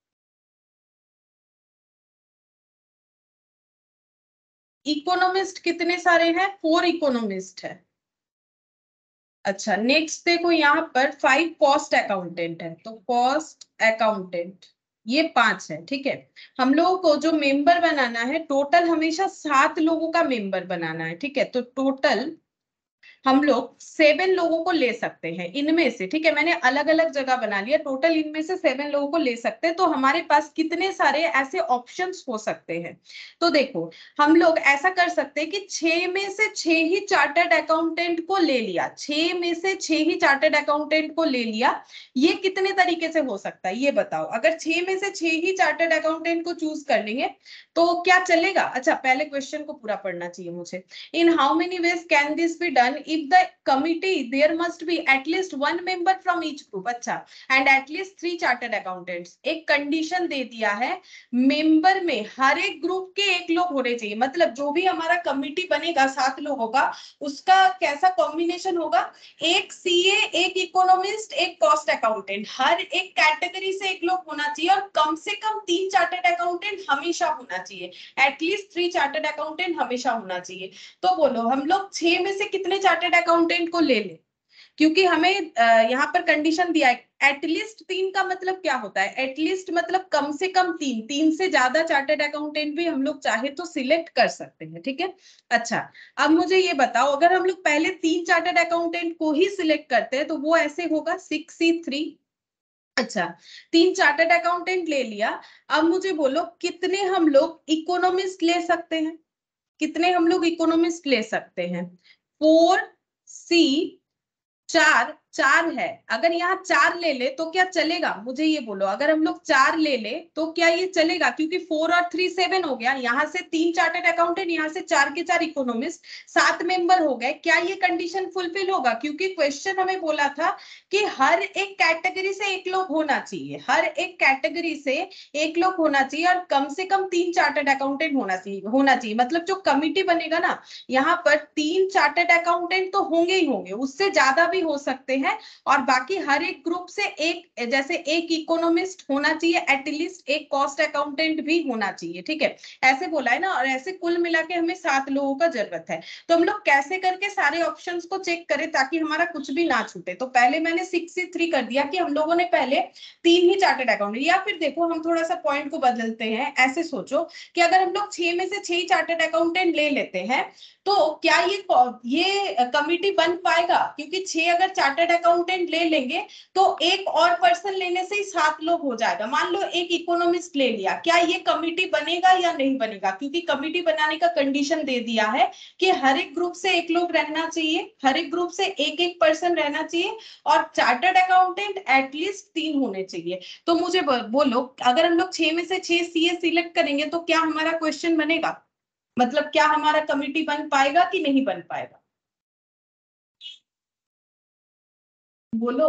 इकोनॉमिस्ट कितने सारे हैं, फोर इकोनॉमिस्ट है। अच्छा, नेक्स्ट देखो यहाँ पर फाइव कॉस्ट अकाउंटेंट है, तो कॉस्ट अकाउंटेंट ये पांच है, ठीक है। हम लोगों को जो मेंबर बनाना है, टोटल हमेशा सात लोगों का मेंबर बनाना है, ठीक है। तो टोटल हम लोग सेवन लोगों को ले सकते हैं इनमें से, ठीक है, मैंने अलग अलग जगह बना लिया, टोटल इनमें से सेवन लोगों को ले सकते हैं। तो हमारे पास कितने सारे ऐसे ऑप्शंस हो सकते हैं, तो देखो हम लोग ऐसा कर सकते हैं कि छह में से छह ही चार्टर्ड अकाउंटेंट को ले लिया, छह में से छह ही चार्टर्ड अकाउंटेंट को ले लिया। ये कितने तरीके से हो सकता है ये बताओ, अगर छह में से छह ही चार्टर्ड अकाउंटेंट को चूज कर लेंगे तो क्या चलेगा। अच्छा, पहले क्वेश्चन को पूरा पढ़ना चाहिए मुझे। In how many ways can this be done if the committee there must be at least one member from each group, अच्छा, and at least three chartered accountants। एक कंडीशन दे दिया है, मेंबर में हर एक ग्रुप के एक लोग होने चाहिए, मतलब जो भी हमारा कमिटी बनेगा सात लोगों का, उसका कैसा कॉम्बिनेशन होगा, एक सीए, एक इकोनॉमिस्ट, एक कॉस्ट अकाउंटेंट, हर एक कैटेगरी से एक लोग होना चाहिए, और कम से कम तीन चार्टर्ड अकाउंटेंट हमेशा होना चाहिए, एटलीस्ट थ्री चार्टर्ड अकाउंटेंट हमेशा होना चाहिए। तो बोलो हम लोग छह में से कितने चार्टर्ड अकाउंटेंट को ले ले, क्योंकि हमें यहाँ पर कंडीशन दिया है एटलीस्ट तीन, का मतलब क्या होता है, एटलीस्ट मतलब कम से कम तीन, तीन से ज्यादा चार्टर्ड अकाउंटेंट भी हम लोग चाहे तो सिलेक्ट कर सकते हैं, ठीक है। अच्छा, अब मुझे ये बताओ, अगर हम लोग पहले तीन चार्टर्ड अकाउंटेंट को ही सिलेक्ट करते हैं तो वो ऐसे होगा सिक्स सी थ्री। अच्छा, तीन चार्टर्ड अकाउंटेंट ले लिया, अब मुझे बोलो कितने हम लोग इकोनॉमिस्ट ले सकते हैं, कितने हम लोग इकोनॉमिस्ट ले सकते हैं, फोर सी चार चार है, अगर यहाँ चार ले ले तो क्या चलेगा, मुझे ये बोलो, अगर हम लोग चार ले ले तो क्या ये चलेगा, क्योंकि फोर और थ्री सेवन हो गया, यहाँ से तीन चार्टर्ड अकाउंटेंट, यहाँ से चार के चार इकोनॉमिस्ट, सात मेंबर हो गए, क्या ये कंडीशन फुलफिल होगा, क्योंकि क्वेश्चन हमें बोला था कि हर एक कैटेगरी से एक लोग होना चाहिए, हर एक कैटेगरी से एक लोग होना चाहिए और कम से कम तीन चार्टर्ड अकाउंटेंट होना चाहिए होना चाहिए मतलब जो कमिटी बनेगा ना, यहाँ पर तीन चार्टर्ड अकाउंटेंट तो होंगे ही होंगे, उससे ज्यादा भी हो सकते हैं, और बाकी हर एक ग्रुप से एक, जैसे एक इकोनॉमिस्ट होना चाहिए, एटलीस्ट एक कॉस्ट अकाउंटेंट भी होना चाहिए, ठीक है, ऐसे बोला है ना, और ऐसे कुल मिला के हमें सात लोगों का जरूरत है। तो हम लोग कैसे करके सारे ऑप्शंस को चेक करें ताकि हमारा कुछ भी ना छूटे, तो पहले मैंने सिक्स से थ्री कर दिया कि हम लोगों ने पहले तीन ही चार्टर्ड अकाउंटेंट, या फिर देखो हम थोड़ा सा पॉइंट को बदलते हैं, ऐसे सोचो कि अगर हम लोग छह में से छह चार्टर्ड अकाउंटेंट ले लेते हैं तो क्या ये ये कमिटी बन पाएगा, क्योंकि छह अगर चार्टर्ड अकाउंटेंट ले लेंगे तो एक और पर्सन लेने से ही सात लोग हो जाएगा, मान लो एक इकोनॉमिस्ट ले लिया, क्या ये कमिटी बनेगा या नहीं बनेगा, क्योंकि कमिटी बनाने का कंडीशन दे दिया है कि हर एक ग्रुप से एक लोग रहना चाहिए, हर एक ग्रुप से एक एक पर्सन रहना चाहिए, और चार्टर्ड अकाउंटेंट एटलीस्ट तीन होने चाहिए। तो मुझे बोलो, अगर हम लोग छह में से छह सीए सिलेक्ट करेंगे तो क्या हमारा क्वेश्चन बनेगा, मतलब क्या हमारा कमिटी बन पाएगा कि नहीं बन पाएगा, बोलो।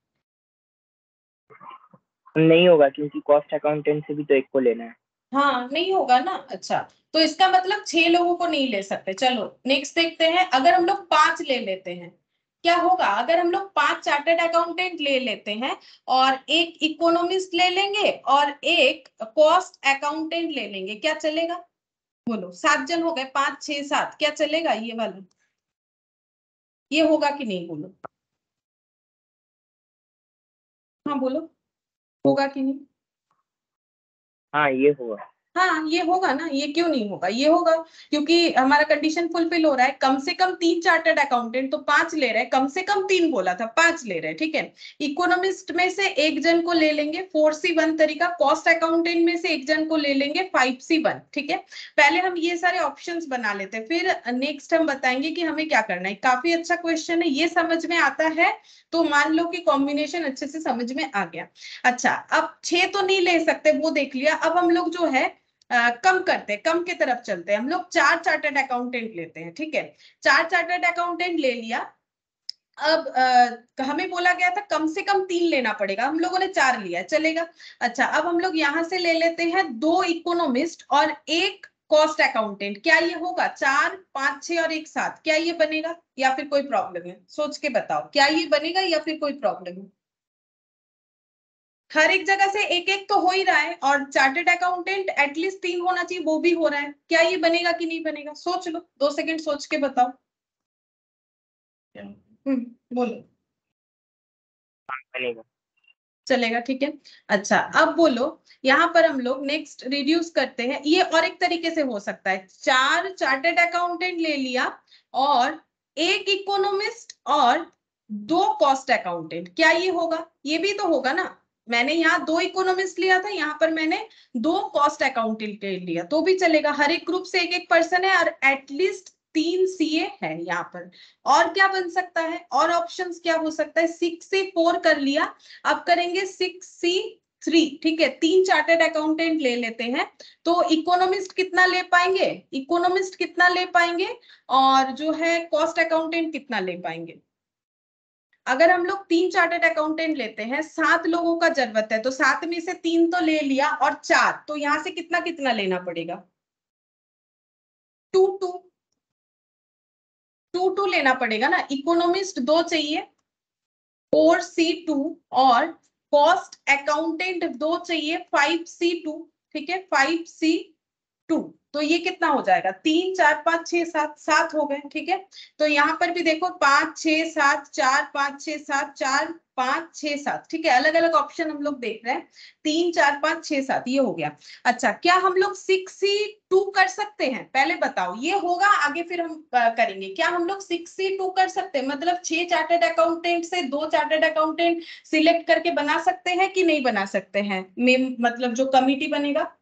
नहीं होगा, क्योंकि कॉस्ट अकाउंटेंट से भी तो एक को लेना है।
हाँ नहीं होगा ना, अच्छा, तो इसका मतलब छह लोगों को नहीं ले सकते। चलो नेक्स्ट देखते हैं, अगर हम लोग पांच ले लेते हैं क्या होगा, अगर हम लोग पांच चार्टर्ड अकाउंटेंट ले लेते हैं और एक इकोनॉमिस्ट ले लेंगे और एक कॉस्ट अकाउंटेंट ले लेंगे, क्या चलेगा, बोलो, सात जन हो गए, पांच छह सात, क्या चलेगा ये वाला, ये होगा कि नहीं, बोलो, हाँ बोलो, होगा कि नहीं।
हाँ ये होगा।
हाँ ये होगा ना, ये क्यों नहीं होगा, ये होगा, क्योंकि हमारा कंडीशन फुलफिल हो रहा है, कम से कम तीन चार्टर्ड अकाउंटेंट, तो पांच ले रहे हैं, कम से कम तीन बोला था, पांच ले रहे हैं, ठीक है, इकोनॉमिस्ट में से एक जन को ले लेंगे, फोर सी वन तरीका, कॉस्ट अकाउंटेंट में से एक जन को ले लेंगे, फाइव सी वन, ठीक है, पहले हम ये सारे ऑप्शंस बना लेते हैं, फिर नेक्स्ट हम बताएंगे कि हमें क्या करना है। काफी अच्छा क्वेश्चन है, ये समझ में आता है तो मान लो कि कॉम्बिनेशन अच्छे से समझ में आ गया। अच्छा, अब छह तो नहीं ले सकते, वो देख लिया, अब हम लोग जो है Uh, कम करते हैं, कम की तरफ चलते हैं, हम लोग चार चार्टर्ड अकाउंटेंट लेते हैं, ठीक है, चार चार्टर्ड अकाउंटेंट ले लिया, अब uh, हमें बोला गया था कम से कम तीन लेना पड़ेगा, हम लोगों ने चार लिया, चलेगा। अच्छा, अब हम लोग यहां से ले लेते हैं दो इकोनॉमिस्ट और एक कॉस्ट अकाउंटेंट, क्या ये होगा, चार पांच छह और एक सात, क्या ये बनेगा या फिर कोई प्रॉब्लम है, सोच के बताओ, क्या ये बनेगा या फिर कोई प्रॉब्लम है। हर एक जगह से एक एक तो हो ही रहा है, और चार्टर्ड अकाउंटेंट एटलीस्ट तीन होना चाहिए, वो भी हो रहा है, क्या ये बनेगा कि नहीं बनेगा, सोच लो, दो सेकंड सोच के बताओ। हम्म, बोलो।
बनेगा।
चलेगा, ठीक है। अच्छा, अब बोलो, यहाँ पर हम लोग नेक्स्ट रिड्यूस करते हैं, ये और एक तरीके से हो सकता है, चार चार्टर्ड अकाउंटेंट ले लिया और एक इकोनॉमिस्ट और दो कॉस्ट अकाउंटेंट, क्या ये होगा, ये भी तो होगा ना, मैंने यहाँ दो इकोनॉमिस्ट लिया था, यहाँ पर मैंने दो कॉस्ट अकाउंटेंट लिया, तो भी चलेगा, हर एक ग्रुप से एक एक पर्सन है और एटलीस्ट तीन सीए है यहाँ पर। और क्या बन सकता है, और ऑप्शंस क्या हो सकता है, सिक्स से फोर कर लिया, अब करेंगे सिक्स सी थ्री, ठीक है, तीन चार्टर्ड अकाउंटेंट ले लेते हैं, तो इकोनॉमिस्ट कितना ले पाएंगे, इकोनॉमिस्ट कितना ले पाएंगे, और जो है कॉस्ट अकाउंटेंट कितना ले पाएंगे। अगर हम लोग तीन चार्टर्ड अकाउंटेंट लेते हैं, सात लोगों का जरूरत है, तो सात में से तीन तो ले लिया और चार, तो यहां से कितना कितना लेना पड़ेगा, टू टू, टू टू लेना पड़ेगा ना, इकोनॉमिस्ट दो चाहिए, फोर सी टू, और कॉस्ट अकाउंटेंट दो चाहिए, फाइव सी टू, ठीक है, फाइव सी टू, तो ये कितना हो जाएगा, तीन चार पांच छह सात, सात हो गए, ठीक है, तो यहाँ पर भी देखो पांच छह सात, चार पांच छह सात, चार पांच छह सात, ठीक है, अलग अलग ऑप्शन हम लोग देख रहे हैं, तीन चार पांच छह सात, ये हो गया। अच्छा, क्या हम लोग सिक्स सी टू कर सकते हैं, पहले बताओ, ये होगा आगे फिर हम करेंगे, क्या हम लोग सिक्स सी टू कर सकते हैं, मतलब छह चार्टर्ड अकाउंटेंट से दो चार्टर्ड अकाउंटेंट सिलेक्ट करके बना सकते हैं कि नहीं बना सकते हैं, मतलब जो कमिटी बनेगा,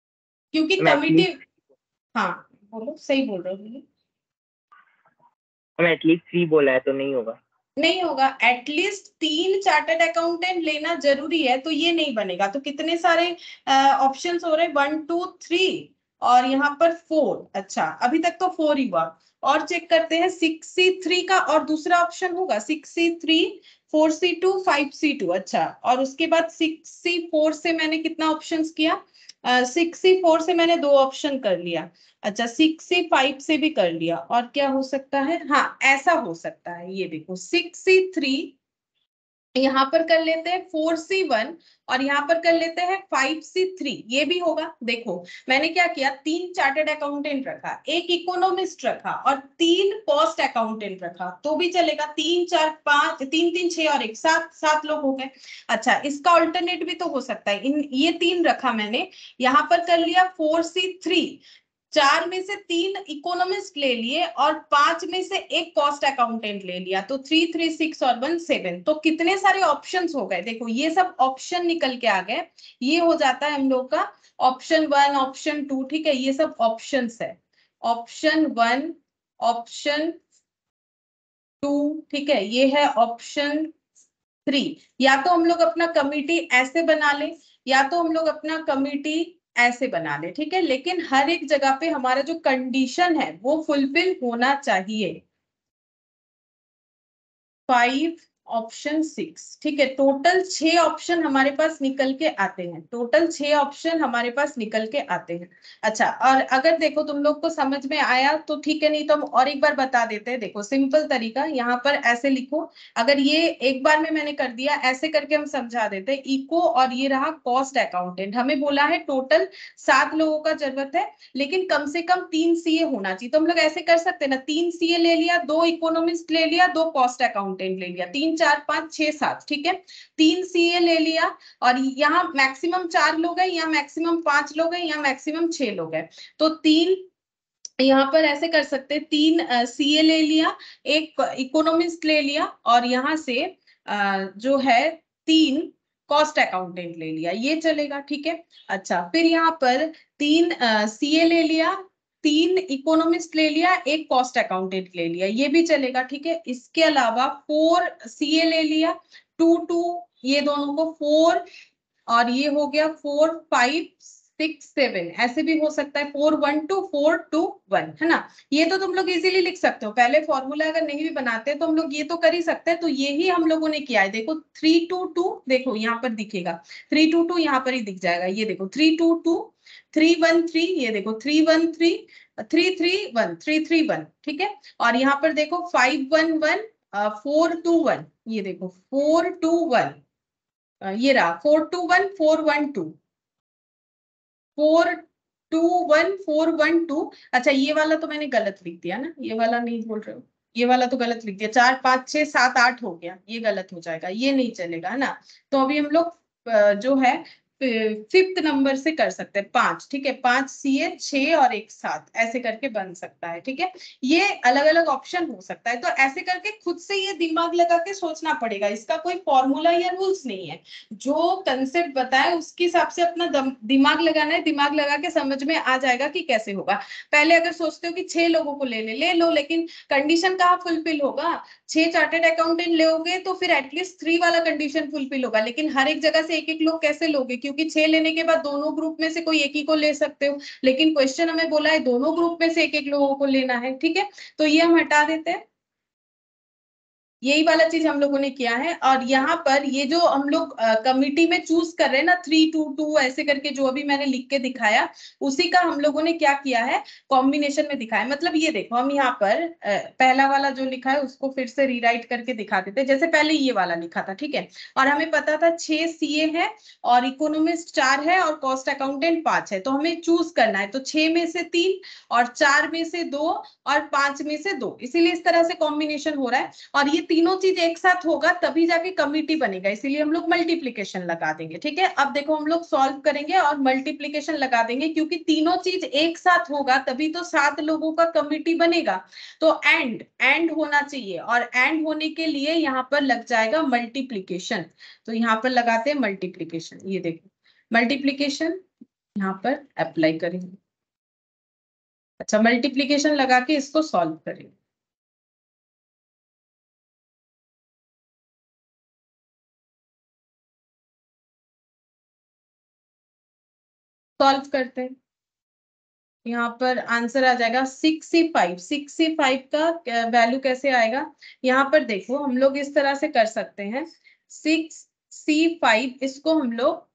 क्योंकि कमिटी, हाँ बोलो, सही बोल रहे हो।
हम एटलीस्ट थ्री बोला है तो नहीं होगा।
नहीं होगा, एटलीस्ट तीन चार्टर्ड अकाउंटेंट लेना जरूरी है, तो ये नहीं बनेगा। तो कितने सारे ऑप्शंस हो रहे, वन टू थ्री और यहाँ पर फोर। अच्छा अभी तक तो फोर ही हुआ। और चेक करते हैं सिक्स सी थ्री का, और दूसरा ऑप्शन होगा six C three, four C two, five C two. अच्छा और उसके बाद सिक्स सी फोर से मैंने कितना ऑप्शंस किया, सिक्स सी फोर से मैंने दो ऑप्शन कर लिया। अच्छा सिक्स सी फाइव से भी कर लिया। और क्या हो सकता है, हाँ ऐसा हो सकता है, ये देखो सिक्स सी थ्री, यहाँ पर कर लेते हैं फोर सी वन, और यहाँ पर कर लेते हैं फाइव सी थ्री। ये भी होगा। देखो मैंने क्या किया, तीन चार्टर्ड अकाउंटेंट रखा, एक इकोनॉमिस्ट रखा और तीन कॉस्ट अकाउंटेंट रखा, तो भी चलेगा। तीन चार पांच, तीन तीन छह और एक सात, सात लोग हो गए। अच्छा इसका ऑल्टरनेट भी तो हो सकता है, इन ये तीन रखा मैंने, यहाँ पर कर लिया फोर सी थ्री, चार में से तीन इकोनॉमिस्ट ले लिए और पांच में से एक कॉस्ट अकाउंटेंट ले लिया, तो थ्री थ्री सिक्स और वन सेवन। तो कितने सारे ऑप्शंस हो गए, देखो ये सब ऑप्शन निकल के आ गए। ये हो जाता है हम लोग का ऑप्शन वन, ऑप्शन टू, ठीक है, ये सब ऑप्शंस है। ऑप्शन वन, ऑप्शन टू, ठीक है, ये है ऑप्शन थ्री। या तो हम लोग अपना कमिटी ऐसे बना ले, या तो हम लोग अपना कमिटी ऐसे बना ले, ठीक है, लेकिन हर एक जगह पे हमारा जो कंडीशन है वो फुलफिल होना चाहिए। फाइव, ऑप्शन सिक्स, ठीक है, टोटल छह ऑप्शन हमारे पास निकल के आते हैं, टोटल छह ऑप्शन हमारे पास निकल के आते हैं। अच्छा और अगर देखो तुम लोग को समझ में आया तो ठीक है, नहीं तो हम और एक बार बता देते हैं। देखो सिंपल तरीका, यहाँ पर ऐसे लिखो, अगर ये एक बार में मैंने कर दिया, ऐसे करके हम समझा देते हैं। इको और ये रहा कॉस्ट अकाउंटेंट, हमें बोला है टोटल सात लोगों का जरूरत है, लेकिन कम से कम तीन सीए होना चाहिए। तो हम लोग ऐसे कर सकते हैं ना, तीन सीए ले लिया, दो इकोनॉमिस्ट ले लिया, दो कॉस्ट अकाउंटेंट ले लिया, तीन चार पांच छह सात, ठीक है, तीन सीए ले लिया। और यहाँ मैक्सिमम चार लोग हैं, यहाँ मैक्सिमम पांच लोग हैं, यहाँ मैक्सिमम छह लोग हैं, तो तीन यहाँ पर ऐसे कर सकते हैं, तीन सीए ले लिया, एक इकोनॉमिस्ट ले लिया, और यहाँ से अ, जो है तीन कॉस्ट अकाउंटेंट ले लिया, ये चलेगा, ठीक है। अच्छा फिर यहाँ पर तीन सीए ले लिया, तीन इकोनॉमिस्ट ले लिया, एक कॉस्ट अकाउंटेंट ले लिया, ये भी चलेगा, ठीक है। इसके अलावा फोर सीए ले लिया, टू टू, ये दोनों को फोर, और ये हो गया फोर फाइव सिक्स सेवन, ऐसे भी हो सकता है, four one two four two one, है ना। ये तो तुम लोग इजीली लिख सकते हो, पहले फॉर्मूला अगर नहीं भी बनाते तो हम लोग ये तो कर ही सकते हैं। तो ये ही हम लोगों ने किया है, देखो थ्री टू टू, देखो यहाँ पर दिखेगा थ्री टू टू, यहाँ पर ही दिख जाएगा, ये देखो three two two, three one three, ये देखो three one three, three three one, three three one, ठीक है। और यहाँ पर देखो five one one, four two one, ये देखो फोर टू वन, ये रहा four two one, four one two, four two one, four one two. अच्छा ये वाला तो मैंने गलत लिख दिया ना, ये वाला नहीं बोल रहे हो, ये वाला तो गलत लिख दिया, चार पांच छह सात आठ हो गया, ये गलत हो जाएगा, ये नहीं चलेगा, है ना। तो अभी हम लोग अ, जो है फिफ्थ नंबर से कर सकते हैं, पांच, ठीक है, पांच सीए, छह और एक सात, ऐसे करके बन सकता है, ठीक है। ये अलग अलग ऑप्शन हो सकता है, तो ऐसे करके खुद से ये दिमाग लगा के सोचना पड़ेगा, इसका कोई फॉर्मूला या रूल्स नहीं है। जो कंसेप्ट बताए उसके हिसाब से अपना दिमाग लगाना है, दिमाग लगा के समझ में आ जाएगा कि कैसे होगा। पहले अगर सोचते हो कि छह लोगों को ले ले ले लो, लेकिन कंडीशन कहाँ फुलफिल होगा, छह चार्टर्ड अकाउंटेंट लोगे तो फिर एटलीस्ट थ्री वाला कंडीशन फुलफिल होगा, लेकिन हर एक जगह से एक एक लोग कैसे लोगे, क्योंकि छह लेने के बाद दोनों ग्रुप में से कोई एक ही को ले सकते हो, लेकिन क्वेश्चन हमें बोला है दोनों ग्रुप में से एक एक लोगों को लेना है, ठीक है। तो ये हम हटा देते हैं, यही वाला चीज हम लोगों ने किया है। और यहाँ पर ये जो हम लोग कमिटी में चूज कर रहे हैं ना, थ्री टू टू ऐसे करके, जो अभी मैंने लिख के दिखाया, उसी का हम लोगों ने क्या किया है, कॉम्बिनेशन में दिखाया। मतलब ये देखो हम यहाँ पर अ, पहला वाला जो लिखा है उसको फिर से रीराइट करके दिखा देते हैं, जैसे पहले ये वाला लिखा था, ठीक है। और हमें पता था छह सीए है और इकोनॉमिस्ट चार है और कॉस्ट अकाउंटेंट पांच है, तो हमें चूज करना है, तो छह में से तीन और चार में से दो और पांच में से दो, इसीलिए इस तरह से कॉम्बिनेशन हो रहा है। और ये तीनों चीज एक साथ होगा तभी जाके कमिटी बनेगा, इसीलिए हम लोग मल्टीप्लीकेशन लगा देंगे, ठीक है। अब देखो हम लोग सॉल्व करेंगे और मल्टीप्लीकेशन लगा देंगे, क्योंकि तीनों चीज एक साथ होगा तभी तो सात लोगों का कमिटी बनेगा। तो एंड एंड होना चाहिए, और एंड होने के लिए यहाँ पर लग जाएगा मल्टीप्लीकेशन। तो यहाँ पर लगाते हैं मल्टीप्लीकेशन, ये देखो मल्टीप्लीकेशन यहाँ पर अप्लाई करेंगे। अच्छा मल्टीप्लीकेशन लगा के इसको सॉल्व करेंगे। सॉल्व करते हैं। यहाँ पर आंसर आ जाएगा six C five. Six C five का वैल्यू कैसे आएगा, यहाँ पर देखो हम लोग इस तरह से कर सकते हैं। सिक्स सी फाइव इसको हम लोग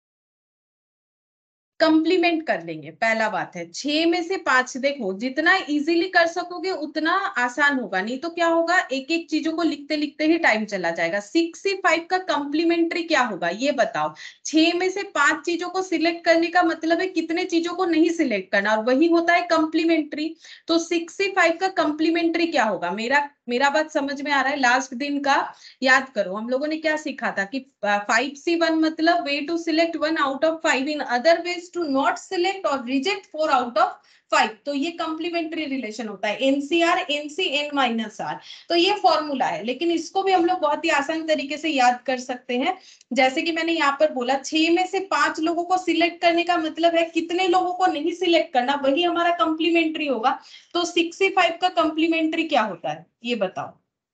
कंप्लीमेंट कर लेंगे। पहला बात है छह में से पांच, देखो जितना इजीली कर सकोगे उतना आसान होगा, नहीं तो क्या होगा एक एक चीजों को लिखते लिखते ही टाइम चला जाएगा। सिक्स से फाइव का कंप्लीमेंट्री क्या होगा ये बताओ। छह में से पांच चीजों को सिलेक्ट करने का मतलब है कितने चीजों को नहीं सिलेक्ट करना, और वही होता है कंप्लीमेंट्री। तो सिक्स से फाइव का कंप्लीमेंट्री क्या होगा, मेरा मेरा बात समझ में आ रहा है। लास्ट दिन का याद करो, हम लोगों ने क्या सीखा था कि फाइव सी वन मतलब way to select one out of five, in other ways to not select और reject four out of five. तो ये कंप्लीमेंट्री रिलेशन होता है, NCR NC N minus are. तो ये फॉर्मूला है, लेकिन इसको भी हम लोग बहुत ही आसान तरीके से याद कर सकते हैं। जैसे कि मैंने यहाँ पर बोला छह में से पांच लोगों को सिलेक्ट करने का मतलब है कितने लोगों को नहीं सिलेक्ट करना, वही हमारा कंप्लीमेंट्री होगा। तो सिक्स से फाइव का कंप्लीमेंट्री क्या होता है ये बताओ,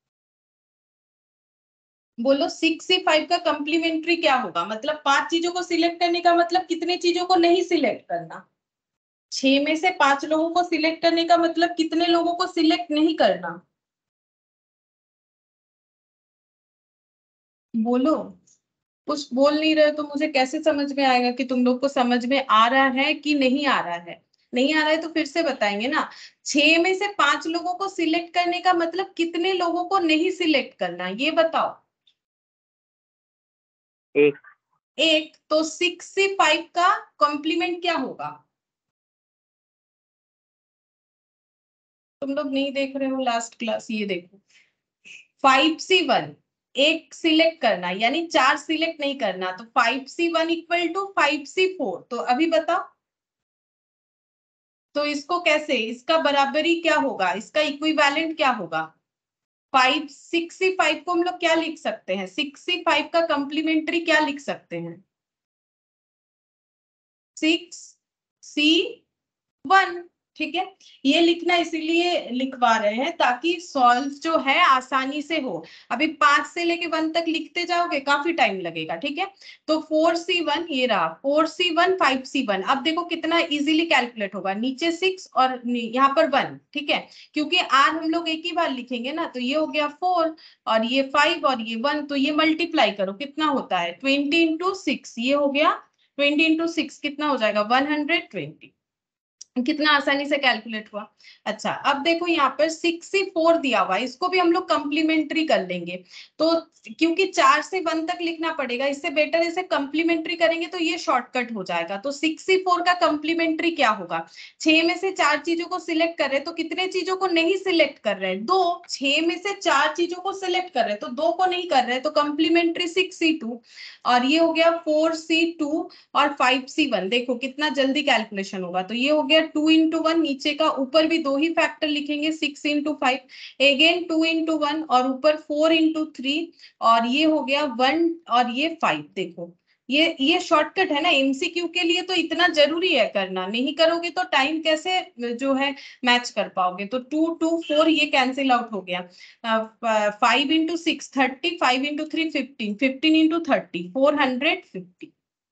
बोलो। सिक्स से फाइव का कंप्लीमेंट्री क्या होगा, मतलब पांच चीजों को सिलेक्ट करने का मतलब कितने चीजों को नहीं सिलेक्ट करना। छह में से पांच लोगों को सिलेक्ट करने का मतलब कितने लोगों को सिलेक्ट नहीं करना, बोलो। कुछ बोल नहीं रहे तो मुझे कैसे समझ में आएगा कि तुम लोग को समझ में आ रहा है कि नहीं आ रहा है। नहीं आ रहा है तो फिर से बताएंगे ना। छह में से पांच लोगों को सिलेक्ट करने का मतलब कितने लोगों को नहीं सिलेक्ट करना ये बताओ।
एक।
एक। तो सिक्स से फाइव का कॉम्प्लीमेंट क्या होगा, तुम लोग नहीं देख रहे हो लास्ट क्लास, ये देखो। फाइव सी वन एक सिलेक्ट करना यानी चार सिलेक्ट नहीं करना, तो five C one equal to five C four. तो अभी बताओ, तो इसको कैसे, इसका बराबरी क्या होगा, इसका इक्विवेलेंट क्या होगा। फाइव सिक्स सी फाइव को हम लोग क्या लिख सकते हैं, सिक्स सी फाइव का कंप्लीमेंट्री क्या लिख सकते हैं, सिक्स सी वन। ठीक है, ये लिखना इसीलिए लिखवा रहे हैं ताकि सॉल्व जो है आसानी से हो। अभी पांच से लेके वन तक लिखते जाओगे काफी टाइम लगेगा। ठीक है, तो फोर सी वन ये रहा, four C one five C one. अब देखो कितना इजीली कैलकुलेट होगा, नीचे सिक्स और यहाँ पर वन। ठीक है, क्योंकि आर हम लोग एक ही बार लिखेंगे ना, तो ये हो गया फोर और ये फाइव और ये वन, तो ये मल्टीप्लाई करो कितना होता है ट्वेंटी इंटू सिक्स, ये हो गया ट्वेंटी इंटू सिक्स कितना हो जाएगा वन हंड्रेड ट्वेंटी। कितना आसानी से कैलकुलेट हुआ। अच्छा अब देखो यहाँ पर सिक्स से फोर दिया हुआ है, इसको भी हम लोग कंप्लीमेंट्री कर लेंगे। तो क्योंकि चार से वन तक लिखना पड़ेगा, इससे बेटर इसे कंप्लीमेंट्री करेंगे तो ये शॉर्टकट हो जाएगा। तो सिक्स से फोर का कंप्लीमेंट्री क्या होगा, छह में से चार चीजों को सिलेक्ट कर रहे हैं तो कितने चीजों को नहीं सिलेक्ट कर रहे हैं, दो। छह में से चार चीजों को सिलेक्ट कर रहे हैं तो दो को नहीं कर रहे हैं, तो कंप्लीमेंट्री सिक्स सी टू। और ये हो गया फोर सी टू और फाइव सी वन। देखो कितना जल्दी कैलकुलेशन होगा, तो ये हो गया टू इंटू वन, नीचे का ऊपर भी दो ही फैक्टर लिखेंगे, six into five again two into one और ऊपर फोर इंटू थ्री और ये हो गया वन और ये फाइव। देखो ये ये शॉर्टकट है ना, एमसीक्यू के लिए तो इतना जरूरी है करना, नहीं करोगे तो टाइम कैसे जो है मैच कर पाओगे। तो टू टू फोर ये कैंसिल आउट हो गया, five into six thirty, five into three fifteen, fifteen into thirty four hundred fifty.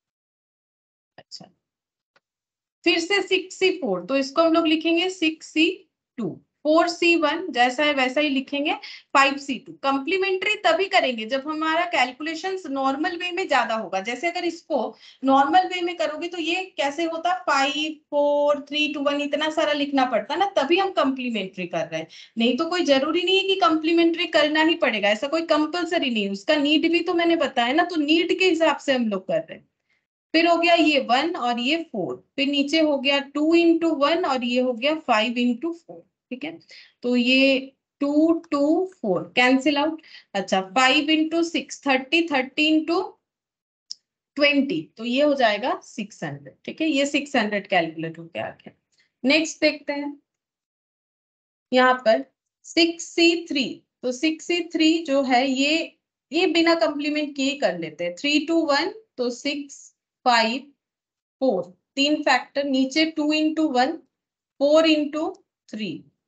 अच्छा फिर से सिक्स सी फोर, तो इसको हम लोग लिखेंगे six C two, four C one जैसा है वैसा ही लिखेंगे, फाइव सी टू। कंप्लीमेंट्री तभी करेंगे जब हमारा कैलकुलेशन नॉर्मल वे में ज्यादा होगा। जैसे अगर इसको नॉर्मल वे में करोगे तो ये कैसे होता, five four three two one इतना सारा लिखना पड़ता ना, तभी हम कंप्लीमेंट्री कर रहे हैं। नहीं तो कोई जरूरी नहीं है कि कंप्लीमेंट्री करना ही पड़ेगा, ऐसा कोई कंपल्सरी नहीं, उसका नीड भी तो मैंने बताया ना, तो नीड के हिसाब से हम लोग कर रहे हैं। फिर हो गया ये वन और ये फोर, फिर नीचे हो गया टू इंटू वन और ये हो गया फाइव इंटू फोर। ठीक है, तो ये two two four cancel out. अच्छा five into six thirty, thirty into twenty, तो ये हो जाएगा सिक्स हंड्रेड। ठीक है, ये सिक्स हंड्रेड कैलकुलेट होके आ गया। नेक्स्ट देखते हैं यहाँ पर सिक्स सी थ्री। तो सिक्स सी थ्री जो है ये ये बिना कंप्लीमेंट किए कर लेते हैं, थ्री टू वन तो सिक्स फाइव फोर, तीन फैक्टर नीचे two into one, four into three,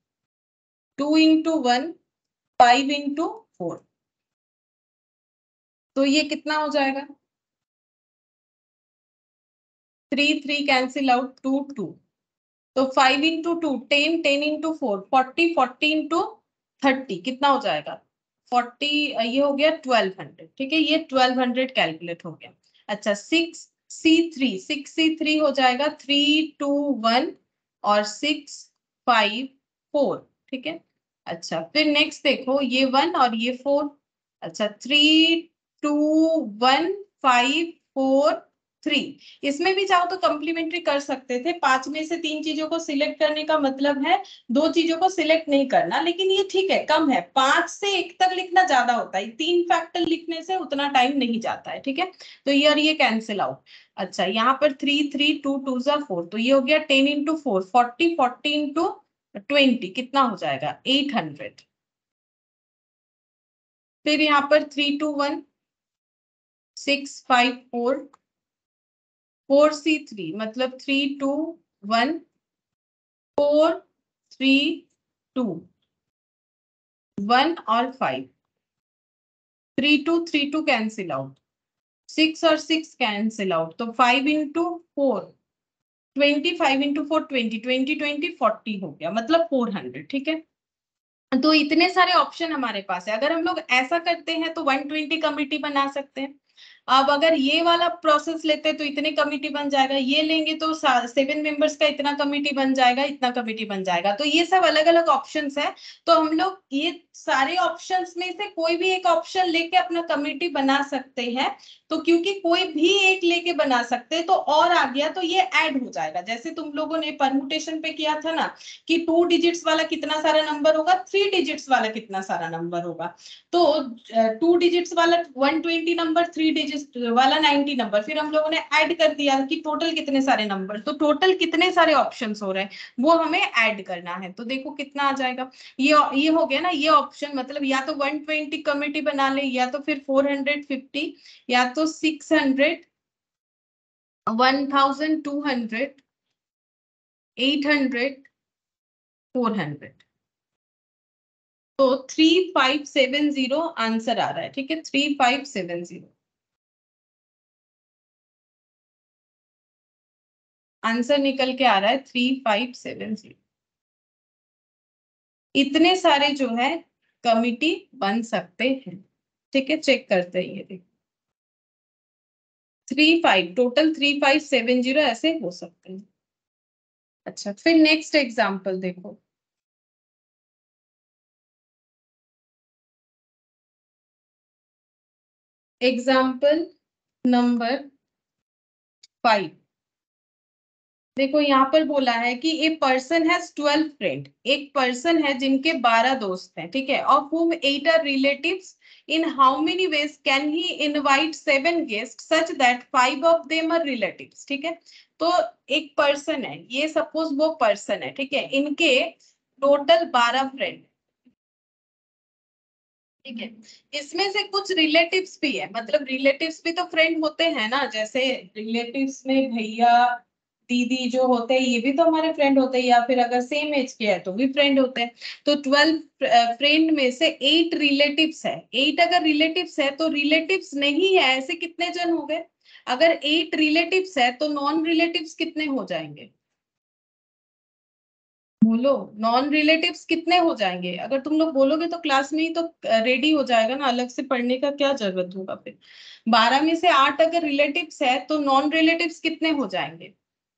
two into one, five into four. तो ये कितना हो जाएगा, three three cancel out, two two, तो five into two ten, ten into four forty, forty into thirty कितना हो जाएगा? फोर्टी, ये हो गया ट्वेल्व हंड्रेड। ठीक है, ये ट्वेल्व हंड्रेड कैलकुलेट हो गया। अच्छा, six C three, six C three हो जाएगा थ्री टू वन और सिक्स फाइव फोर। ठीक है, अच्छा फिर नेक्स्ट देखो, ये वन और ये फोर। अच्छा, three two one five four three, इसमें भी चाहो तो कम्प्लीमेंट्री कर सकते थे। पांच में से तीन चीजों को सिलेक्ट करने का मतलब है दो चीजों को सिलेक्ट नहीं करना, लेकिन ये ठीक है, कम है। पांच से एक तक लिखना ज्यादा होता है, तीन फैक्टर लिखने से उतना टाइम नहीं जाता है। ठीक है, तो ये और ये कैंसिल आउट। अच्छा, यहाँ पर थ्री थ्री टू टू जा फोर, तो ये हो गया ten into four forty, forty into twenty कितना हो जाएगा? Eight hundred. फिर यहाँ पर three two one six five four, four C three मतलब three two one four three two one और five, three two three two cancel out, six और six cancel out, तो five into four twenty, five into four twenty, twenty twenty forty हो गया, मतलब four hundred. ठीक है, तो इतने सारे ऑप्शन हमारे पास है। अगर हम लोग ऐसा करते हैं तो वन ट्वेंटी कमिटी बना सकते हैं। अब अगर ये वाला प्रोसेस लेते हैं तो इतने कमिटी बन जाएगा, ये लेंगे तो सेवन मेंबर्स का इतना कमिटी बन जाएगा, इतना कमिटी बन जाएगा। तो ये सब अलग अलग ऑप्शंस है, तो हम लोग ये सारे ऑप्शंस में से कोई भी एक ऑप्शन लेके अपना कमिटी बना सकते हैं। तो क्योंकि कोई भी एक लेके बना सकते हैं, तो और आ गया तो ये ऐड हो जाएगा। जैसे तुम लोगों ने परमुटेशन पे किया था ना कि टू डिजिट्स वाला कितना सारा नंबर होगा, थ्री डिजिट्स वाला कितना सारा नंबर होगा। तो टू डिजिट्स वाला one twenty number, three digits वाला नाइंटी नंबर, फिर हम लोगों ने ऐड कर दिया कि टोटल कितने सारे नंबर, तो टोटल कितने सारे ऑप्शंस हो रहे हैं वो हमें ऐड करना है। तो देखो कितना आ जाएगा, ये ये हो गया ना ये ऑप्शन, मतलब या तो वन ट्वेंटी कमिटी बना ले, या तो फिर फोर हंड्रेड फिफ्टी, या तो six hundred, one thousand two hundred, eight hundred, four hundred. तो three five seven zero answer आ रहा है। ठीक है, three five seven zero answer निकल के आ रहा है, थ्री फाइव सेवन जीरो। इतने सारे जो है कमिटी बन सकते हैं। ठीक है, चेक करते हैं, ये देखो three five total three five seven zero ऐसे हो सकते हैं। अच्छा, फिर नेक्स्ट एग्जाम्पल देखो, एग्जाम्पल नंबर फाइव। देखो यहाँ पर बोला है कि a person has twelve friend, एक पर्सन है जिनके बारह दोस्त हैं। ठीक है, of whom eight are relatives, in how many ways can he invite seven guests such that five of them are relatives। ठीक है, तो एक पर्सन है, ये सपोज वो पर्सन है। ठीक है, इनके टोटल बारह फ्रेंड। ठीक है, इसमें से कुछ रिलेटिव्स भी है, मतलब रिलेटिव्स भी तो फ्रेंड होते हैं ना, जैसे रिलेटिव्स में भैया दीदी जो होते हैं ये भी तो हमारे फ्रेंड होते हैं, या फिर अगर सेम एज के हैं तो भी फ्रेंड होते हैं। तो ट्वेल्व फ्रेंड में से एट रिलेटिव्स है, एट अगर रिलेटिव्स है तो रिलेटिव्स नहीं है ऐसे कितने जन हो गए? अगर एट रिलेटिव्स है तो नॉन रिलेटिव्स कितने हो जाएंगे? बोलो, नॉन रिलेटिव्स कितने हो जाएंगे? अगर तुम लोग बोलोगे तो क्लास में ही तो रेडी हो जाएगा ना, अलग से पढ़ने का क्या जरूरत होगा फिर। बारह में से आठ अगर रिलेटिव्स है तो नॉन रिलेटिव्स कितने हो जाएंगे?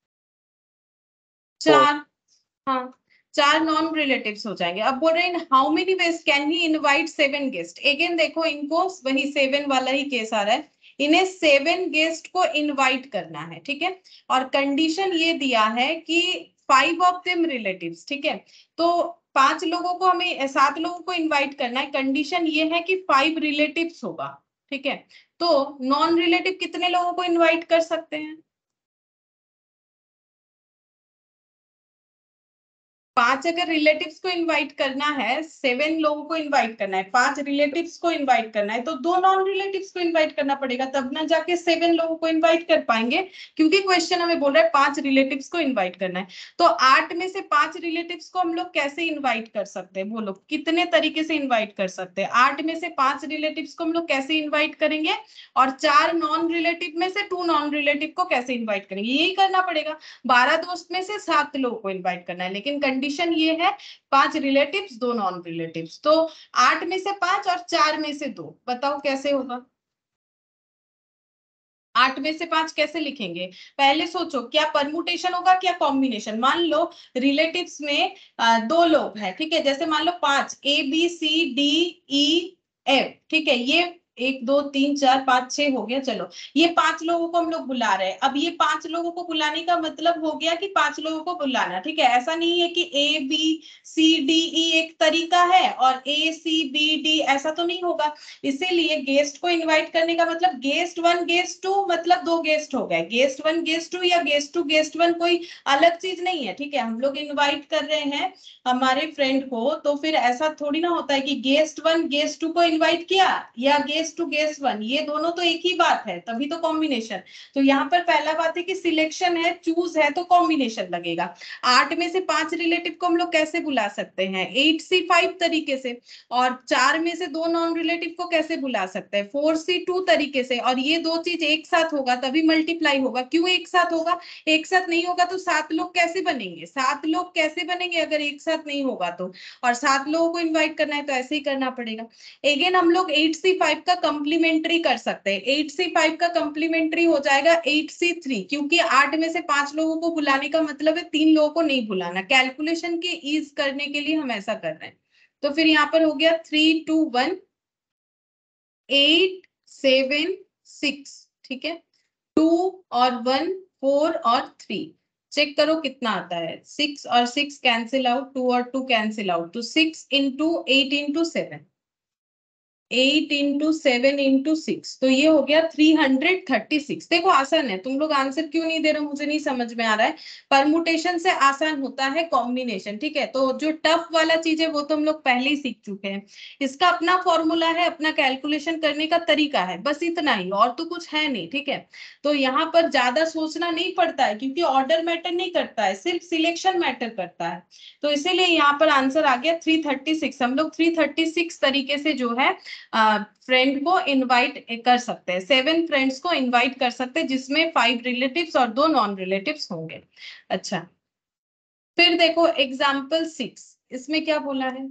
फोर।
चार। हाँ, चार नॉन रिलेटिव्स हो जाएंगे। अब बोल रहे हैं how many ways can he invite seven guest, again देखो इनको वही सेवन वाला ही केस आ रहा है, इन्हें सेवन गेस्ट को इनवाइट करना है। ठीक है, और कंडीशन ये दिया है कि फाइव ऑफ देम रिलेटिव्स। ठीक है, तो पांच लोगों को हमें, सात लोगों को इनवाइट करना है, कंडीशन ये है कि फाइव रिलेटिव्स होगा। ठीक है, तो नॉन रिलेटिव कितने लोगों को इनवाइट कर सकते हैं? पांच अगर रिलेटिव्स को इनवाइट करना है, सेवन लोगों को इनवाइट करना है, पांच रिलेटिव्स को इनवाइट करना है, तो दो नॉन रिलेटिव्स को इनवाइट करना पड़ेगा, तब ना जाके सेवन लोगों को इनवाइट कर पाएंगे, क्योंकि क्वेश्चन हमें बोल रहा है पांच रिलेटिव्स को इनवाइट करना है। तो आठ में से पांच रिलेटिव्स को हम लोग कैसे इनवाइट कर सकते हैं, बोलो कितने तरीके से इनवाइट कर सकते हैं? आठ में से पांच रिलेटिव्स को हम लोग कैसे इनवाइट करेंगे, और चार नॉन रिलेटिव में से टू नॉन रिलेटिव को कैसे इनवाइट करेंगे, यही करना पड़ेगा। बारह दोस्त में से सात लोगों को इनवाइट करना है, लेकिन कंडीशन ये है पांच रिलेटिव्स दो नॉन रिलेटिव्स। तो आठ में से पांच और चार में से दो, बताओ कैसे होगा? आठ में से पांच कैसे लिखेंगे? पहले सोचो, क्या परमुटेशन होगा क्या कॉम्बिनेशन? मान लो रिलेटिव्स में आ, दो लोग हैं, ठीक है, जैसे मान लो पांच, A B C D E F, ठीक है, ये एक दो तीन चार पांच छह हो गया, चलो ये पांच लोगों को हम लोग बुला रहे हैं। अब ये पांच लोगों को बुलाने का मतलब हो गया कि पांच लोगों को बुलाना, ठीक है, ऐसा नहीं है कि ए बी सी डी ई एक तरीका है और ए सी बी डी, ऐसा तो नहीं होगा। इसीलिए गेस्ट को इनवाइट करने का मतलब गेस्ट वन गेस्ट टू, मतलब दो गेस्ट हो गए, गेस्ट वन गेस्ट टू या गेस्ट टू गेस्ट वन कोई अलग चीज नहीं है, ठीक है, हम लोग इनवाइट कर रहे हैं हमारे फ्रेंड को, तो फिर ऐसा थोड़ी ना होता है कि गेस्ट वन गेस्ट टू को इनवाइट किया या गेस्ट टू गेस्ट वन, ये दोनों तो एक ही बात है, तभी तो कॉम्बिनेशन। तो यहाँ पर पहला बात है कि सिलेक्शन है, चूज है, तो कॉम्बिनेशन लगेगा। आठ में से पांच रिलेटिव को हम लोग कैसे बुला सकते हैं? एट सी फाइव तरीके से। और चार में से दो नॉन रिलेटिव को कैसे बुला सकते हैं? फोर सी टू तरीके से। और ये दो चीज एक साथ होगा तभी मल्टीप्लाई होगा। क्यों एक साथ होगा? एक साथ नहीं होगा तो सात लोग कैसे बनेंगे? सात लोग कैसे बनेंगे अगर एक साथ नहीं होगा तो? और सात लोगों को इन्वाइट करना है तो ऐसे ही करना पड़ेगा। अगेन हम लोग एट सी फाइव का कंप्लीमेंट्री कर सकते हैं। एट सी फाइव का कंप्लीमेंट्री हो जाएगा एट सी थ्री, क्योंकि आठ में से पांच लोगों को बुलाने का मतलब है तीन लोगों को नहीं बुलाना। कैलकुलेशन के ईज करने के लिए हम ऐसा कर रहे हैं। तो फिर यहाँ पर हो गया three two one eight seven six, ठीक है, टू और वन फोर और थ्री। चेक करो कितना आता है, सिक्स और सिक्स कैंसिल आउट, टू और टू कैंसिल आउट, तो six into eight into seven, eight into seven into six, तो ये हो गया थ्री हंड्रेड थर्टी सिक्स। देखो आसान है, तुम लोग आंसर क्यों नहीं दे रहे हो मुझे नहीं समझ में आ रहा है। परमुटेशन से आसान होता है कॉम्बिनेशन, ठीक है, तो जो टफ वाला चीज है वो तो हम लोग पहले ही सीख चुके हैं। इसका अपना फॉर्मूला है, अपना कैलकुलेशन करने का तरीका है, बस इतना ही, और तो कुछ है नहीं, ठीक है। तो यहाँ पर ज्यादा सोचना नहीं पड़ता है, क्योंकि ऑर्डर मैटर नहीं करता है, सिर्फ सिलेक्शन मैटर करता है। तो इसीलिए यहाँ पर आंसर आ गया थ्री थर्टी सिक्स। हम लोग थ्री थर्टी सिक्स तरीके से जो है फ्रेंड को इनवाइट कर सकते हैं, सेवन फ्रेंड्स को इनवाइट कर सकते हैं, जिसमें फाइव रिलेटिव्स और दो नॉन रिलेटिव्स होंगे। अच्छा, फिर देखो एग्जाम्पल सिक्स, इसमें क्या बोला है?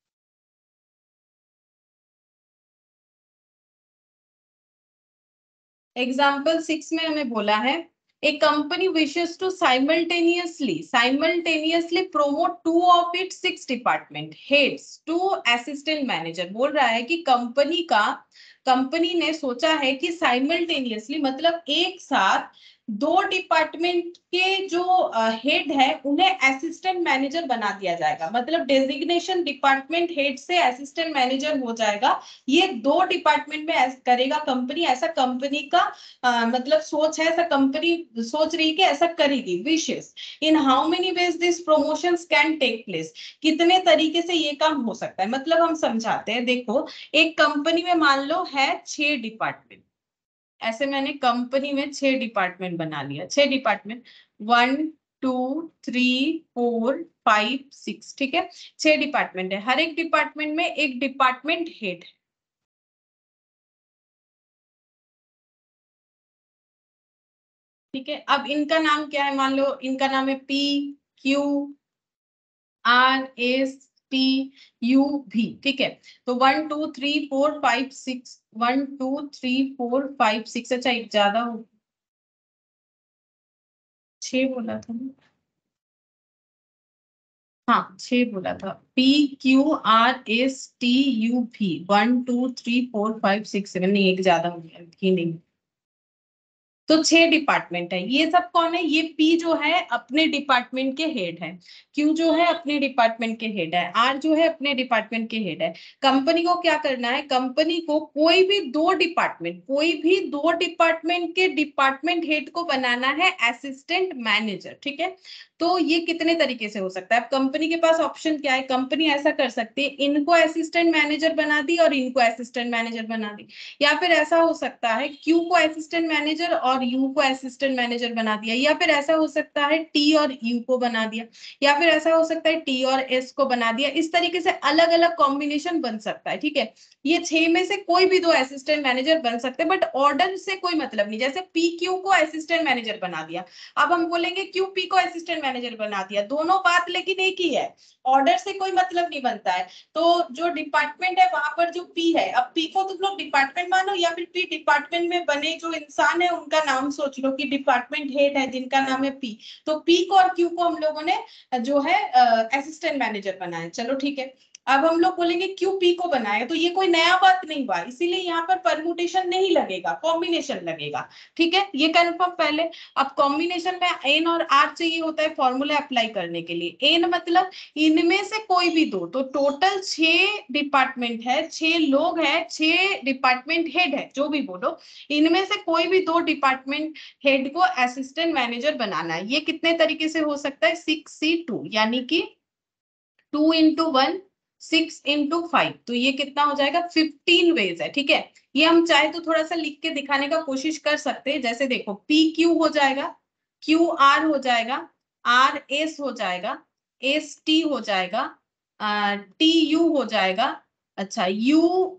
एग्जाम्पल सिक्स में हमें बोला है a company wishes to simultaneously simultaneously promote two of its six department heads to assistant manager। बोल रहा है कि कंपनी का कंपनी ने सोचा है कि साइमल्टेनियसली मतलब एक साथ दो डिपार्टमेंट के जो हेड है उन्हें असिस्टेंट मैनेजर बना दिया जाएगा, मतलब डेजिग्नेशन डिपार्टमेंट हेड से असिस्टेंट मैनेजर हो जाएगा। ये दो डिपार्टमेंट में करेगा कंपनी, ऐसा कंपनी का आ, मतलब सोच है, ऐसा कंपनी सोच रही है कि ऐसा करेगी। विशेष in how many ways this promotions can take place, कितने तरीके से ये काम हो सकता है, मतलब हम समझाते हैं। देखो एक कंपनी में मान लो है छह डिपार्टमेंट, ऐसे मैंने कंपनी में छह डिपार्टमेंट बना लिया, छह department, one two three four five six, ठीक है, छह डिपार्टमेंट है, हर एक डिपार्टमेंट में एक डिपार्टमेंट हेड है, ठीक है। अब इनका नाम क्या है? मान लो इनका नाम है P Q R S T U भी, ठीक है। तो one two three four five six, one two three four five six, अच्छा एक ज्यादा हो, छह बोला था ना? हाँ छह बोला था। P Q R S T U भी, one two three four five six seven, नहीं एक ज्यादा हो गया ही नहीं। तो छह डिपार्टमेंट है। ये सब कौन है? ये पी जो है अपने डिपार्टमेंट के हेड है, क्यू जो है अपने डिपार्टमेंट के हेड है, आर जो है अपने डिपार्टमेंट के हेड है। कंपनी को क्या करना है? कंपनी को कोई भी दो डिपार्टमेंट कोई भी दो डिपार्टमेंट के डिपार्टमेंट हेड को बनाना है असिस्टेंट मैनेजर। ठीक है, तो ये कितने तरीके से हो सकता है? अब कंपनी के पास ऑप्शन क्या है? कंपनी ऐसा कर सकती है, इनको असिस्टेंट मैनेजर बना दी और इनको असिस्टेंट मैनेजर बना दी, या फिर ऐसा हो सकता है क्यू को असिस्टेंट मैनेजर और यू को असिस्टेंट मैनेजर बना दिया, या फिर ऐसा हो सकता है टी और यू को बना दिया, या फिर ऐसा हो सकता है टी और एस को बना दिया। इस तरीके से अलग अलग कॉम्बिनेशन बन सकता है। ठीक है, ये छह में से कोई भी दो असिस्टेंट मैनेजर बन सकते हैं, बट ऑर्डर से कोई मतलब नहीं। जैसे पी क्यू को असिस्टेंट मैनेजर बना दिया, अब हम बोलेंगे क्यू पी को असिस्टेंट मैनेजर बना दिया, दोनों बात लेकिन एक ही है, ऑर्डर से कोई मतलब नहीं बनता है। तो जो डिपार्टमेंट है वहां पर जो पी है, अब पी को तुम लोग डिपार्टमेंट मानो या फिर पी डिपार्टमेंट में बने जो इंसान है उनका नाम सोच लो कि डिपार्टमेंट हेड है जिनका नाम है पी, तो पी को और क्यू को हम लोगों ने जो है असिस्टेंट मैनेजर बनाया। चलो ठीक है, अब हम लोग बोलेंगे क्यू पी को बनाया, तो ये कोई नया बात नहीं हुआ, इसीलिए यहाँ पर परमुटेशन नहीं लगेगा, कॉम्बिनेशन लगेगा। ठीक है, ये कंफर्म पहले। अब कॉम्बिनेशन में एन और आर चाहिए होता है फॉर्मूला अप्लाई करने के लिए। एन मतलब इनमें से कोई भी दो, तो टोटल छह डिपार्टमेंट है, छह लोग हैं, छह डिपार्टमेंट हेड है, जो भी बोलो, इनमें से कोई भी दो डिपार्टमेंट हेड को असिस्टेंट मैनेजर बनाना है। ये कितने तरीके से हो सकता है? सिक्स सी टू, यानी कि two into one, six into five, तो ये कितना हो जाएगा? फिफ्टीन वेज है। ठीक है, ये हम चाहे तो थोड़ा सा लिख के दिखाने का कोशिश कर सकते हैं। जैसे देखो, पी क्यू हो जाएगा, क्यू आर हो जाएगा, आर एस हो जाएगा, एस टी हो जाएगा, टी यू हो जाएगा, अच्छा यू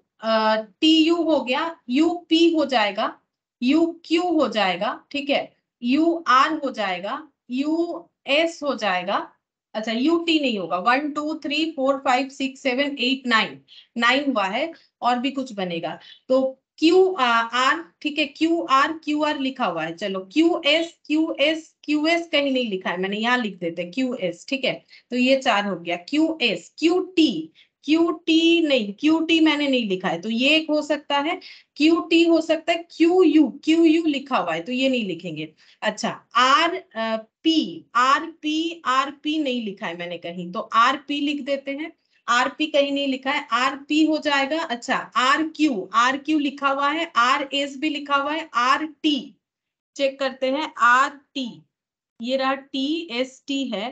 टी यू हो गया, यू पी हो जाएगा, यू क्यू हो जाएगा, ठीक है, यू आर हो जाएगा, यू एस हो जाएगा, अच्छा यू टी नहीं होगा, one two three four five six seven eight nine, nine हुआ है, और भी कुछ बनेगा। तो क्यू आर, ठीक है, क्यू आर क्यू आर लिखा हुआ है, चलो Q S Q S Q S कहीं नहीं लिखा है मैंने, यहाँ लिख देते क्यू एस। ठीक है, तो ये चार हो गया, Q S, Q T, Q T नहीं, क्यू टी मैंने नहीं लिखा है, तो ये एक हो सकता है। क्यू टी हो सकता है, क्यू यू, क्यू यू लिखा हुआ है तो ये नहीं लिखेंगे। अच्छा, R P, R P, R P नहीं लिखा है मैंने कहीं, तो आर पी लिख देते हैं, आर पी कहीं नहीं लिखा है, आर पी हो जाएगा। अच्छा, आर क्यू, आर क्यू लिखा हुआ है, आर एस भी लिखा हुआ है, आर टी चेक करते हैं, आर टी, ये रहा टी, एस टी है,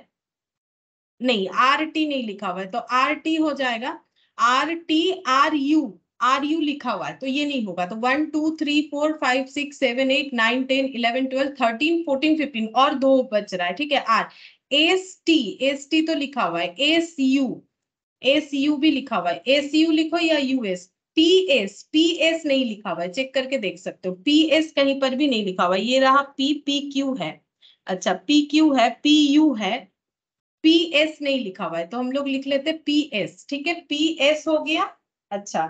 नहीं आर टी नहीं लिखा हुआ है, तो आर टी हो जाएगा, R T, R U, R U लिखा हुआ है तो ये नहीं होगा, तो one two three four five six seven eight nine ten eleven twelve thirteen fourteen fifteen, और दो बच रहा है। ठीक है, R S T, S T तो लिखा हुआ है, एस यू, एस यू भी लिखा हुआ है, एस यू लिखो या US, P S, P S नहीं लिखा हुआ है, चेक करके देख सकते हो, पी एस कहीं पर भी नहीं लिखा हुआ है, ये रहा पी, पी क्यू है, अच्छा पी क्यू है, पी यू है, पी एस नहीं लिखा हुआ है तो हम लोग लिख लेते पी एस। ठीक है, पी एस हो गया। अच्छा,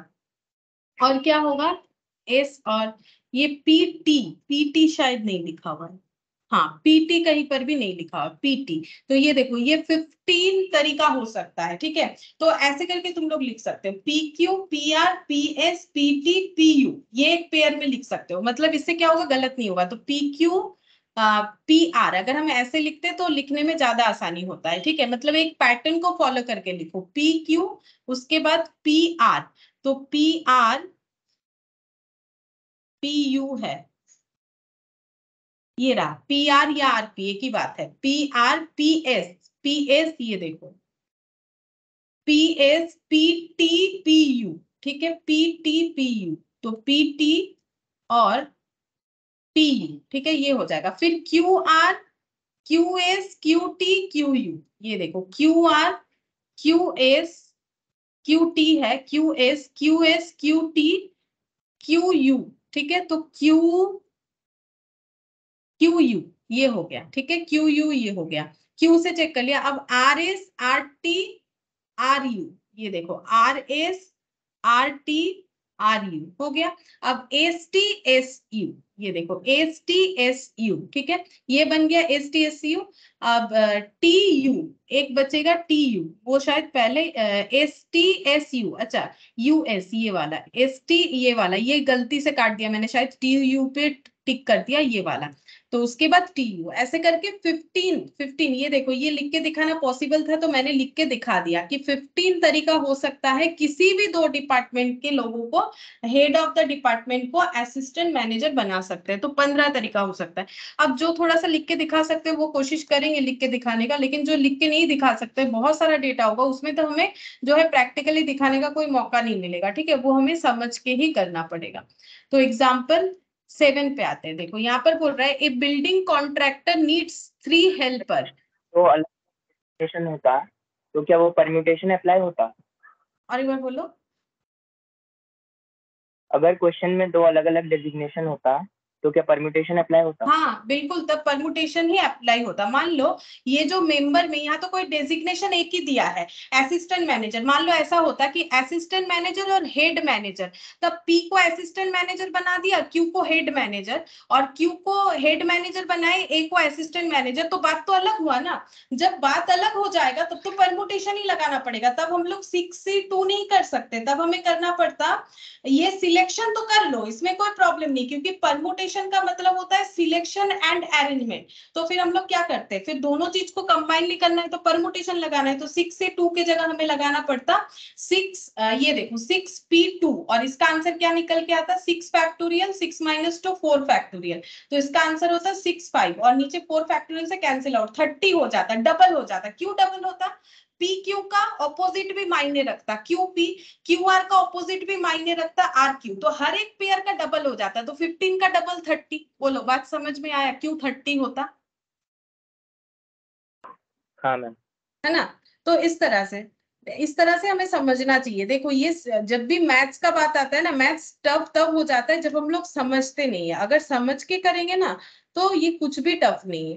और क्या होगा? एस, और ये पीटी, पीटी शायद नहीं लिखा हुआ है, हाँ पीटी कहीं पर भी नहीं लिखा हुआ, पीटी। तो ये देखो, ये फिफ्टीन तरीका हो सकता है। ठीक है, तो ऐसे करके तुम लोग लिख सकते हो, P Q, P R, P S, P T, P U, ये एक पेयर में लिख सकते हो, मतलब इससे क्या होगा, गलत नहीं होगा। तो पी क्यू, पी आर, अगर हम ऐसे लिखते तो लिखने में ज्यादा आसानी होता है। ठीक है, मतलब एक पैटर्न को फॉलो करके लिखो, पी क्यू, उसके बाद पी आर, तो पी आर, पी यू है, ये रहा पी आर या आर पी, एक ही बात है, P R, P S, P S, ये देखो P S, P T, P U, ठीक है, पी टी, पी यू, तो पी टी और पी यू, ठीक है, ये हो जाएगा। फिर Q R, Q S, Q T, Q U, ये देखो Q R, Q S, Q T है, Q S, Q S, Q T, Q U, ठीक है, तो क्यू, क्यू यू, ये हो गया। ठीक है, क्यू यू ये हो गया, क्यू से चेक कर लिया। अब R S, R T, R U, ये देखो R S, R T, R U हो गया। अब एस टी, एस यू, ये देखो एस टी, एस यू, ठीक है, ये बन गया एस टी, एस यू। अब टी यू, एक बचेगा टी यू, वो शायद पहले एस टी, एस यू, अच्छा यू एस, ये वाला एस टी, ये वाला ये गलती से काट दिया मैंने, शायद टी यू पे टिक कर दिया ये वाला, तो उसके बाद टी यू, ऐसे करके फिफ्टीन फिफ्टीन ये देखो ये लिख के दिखाना पॉसिबल था तो मैंने लिख के दिखा दिया कि फिफ्टीन तरीका हो सकता है किसी भी दो डिपार्टमेंट के लोगों को हेड ऑफ द डिपार्टमेंट को असिस्टेंट मैनेजर बना सकते हैं, तो पंद्रह तरीका हो सकता है। अब जो थोड़ा सा लिख के दिखा सकते हैं वो कोशिश करेंगे लिख के दिखाने का, लेकिन जो लिख के नहीं दिखा सकते बहुत सारा डेटा होगा उसमें तो हमें जो है प्रैक्टिकली दिखाने का कोई मौका नहीं मिलेगा, ठीक है, वो हमें समझ के ही करना पड़ेगा। तो एग्जाम्पल सेवन पे आते हैं, देखो यहाँ पर बोल रहा है a building contractor needs three helper.
तो अलग परम्यूटेशन होता तो क्या वो परम्यूटेशन अप्लाई होता?
और एक बार बोलो।
अगर क्वेश्चन में दो अलग अलग डेजिग्नेशन होता तो क्या परम्यूटेशन अप्लाई होता?
हाँ बिल्कुल, तब परमुटेशन ही अप्लाई होता। मान लो ये जो मेंबर में यहाँ तो कोई डेजिग्नेशन एक ही दिया है असिस्टेंट मैनेजर, मान लो ऐसा होता कि असिस्टेंट मैनेजर और हेड मैनेजर, तब पी को असिस्टेंट मैनेजर बना दिया, क्यू को हेड मैनेजर, और क्यू को हेड मैनेजर बनाए, ए को असिस्टेंट मैनेजर, तो बात तो अलग हुआ ना। जब बात अलग हो जाएगा तब तो परमुटेशन ही लगाना पड़ेगा, तब हम लोग सिक्स सी टू नहीं कर सकते, तब हमें करना पड़ता ये सिलेक्शन तो कर लो, इसमें कोई प्रॉब्लम नहीं, क्योंकि परमुटेशन का मतलब होता है सिलेक्शन एंड अरेंजमेंट। तो फिर हम लोग क्या करते हैं, फिर दोनों चीज को कंबाइन नहीं करना है तो परमुटेशन लगाना है, तो सिक्स से टू के जगह हमें लगाना पड़ता सिक्स, ये देखो सिक्स पी टू, और इसका आंसर क्या निकल के आता, six factorial, six minus two four factorial, तो इसका आंसर होता सिक्स फाइव, और नीचे फोर फैक्टोरियल से कैंसिल आउट, थर्टी हो जाता, डबल हो जाता। क्यों डबल होता, पी क्यू का ऑपोजिट भी मायने रखता, क्यू पी, क्यू आर का ऑपोजिट भी मायने रखता, आर क्यू, तो हर एक पेयर का डबल हो जाता, तो फिफ्टीन का डबल थर्टी। बोलो बात समझ में आया, क्यों थर्टी होता
हाँ मैम।
है ना। तो इस तरह से इस तरह से हमें समझना चाहिए। देखो ये जब भी मैथ्स का बात आता है ना, मैथ्स टफ तब हो जाता है जब हम लोग समझते नहीं है, अगर समझ के करेंगे ना तो ये कुछ भी टफ नहीं है।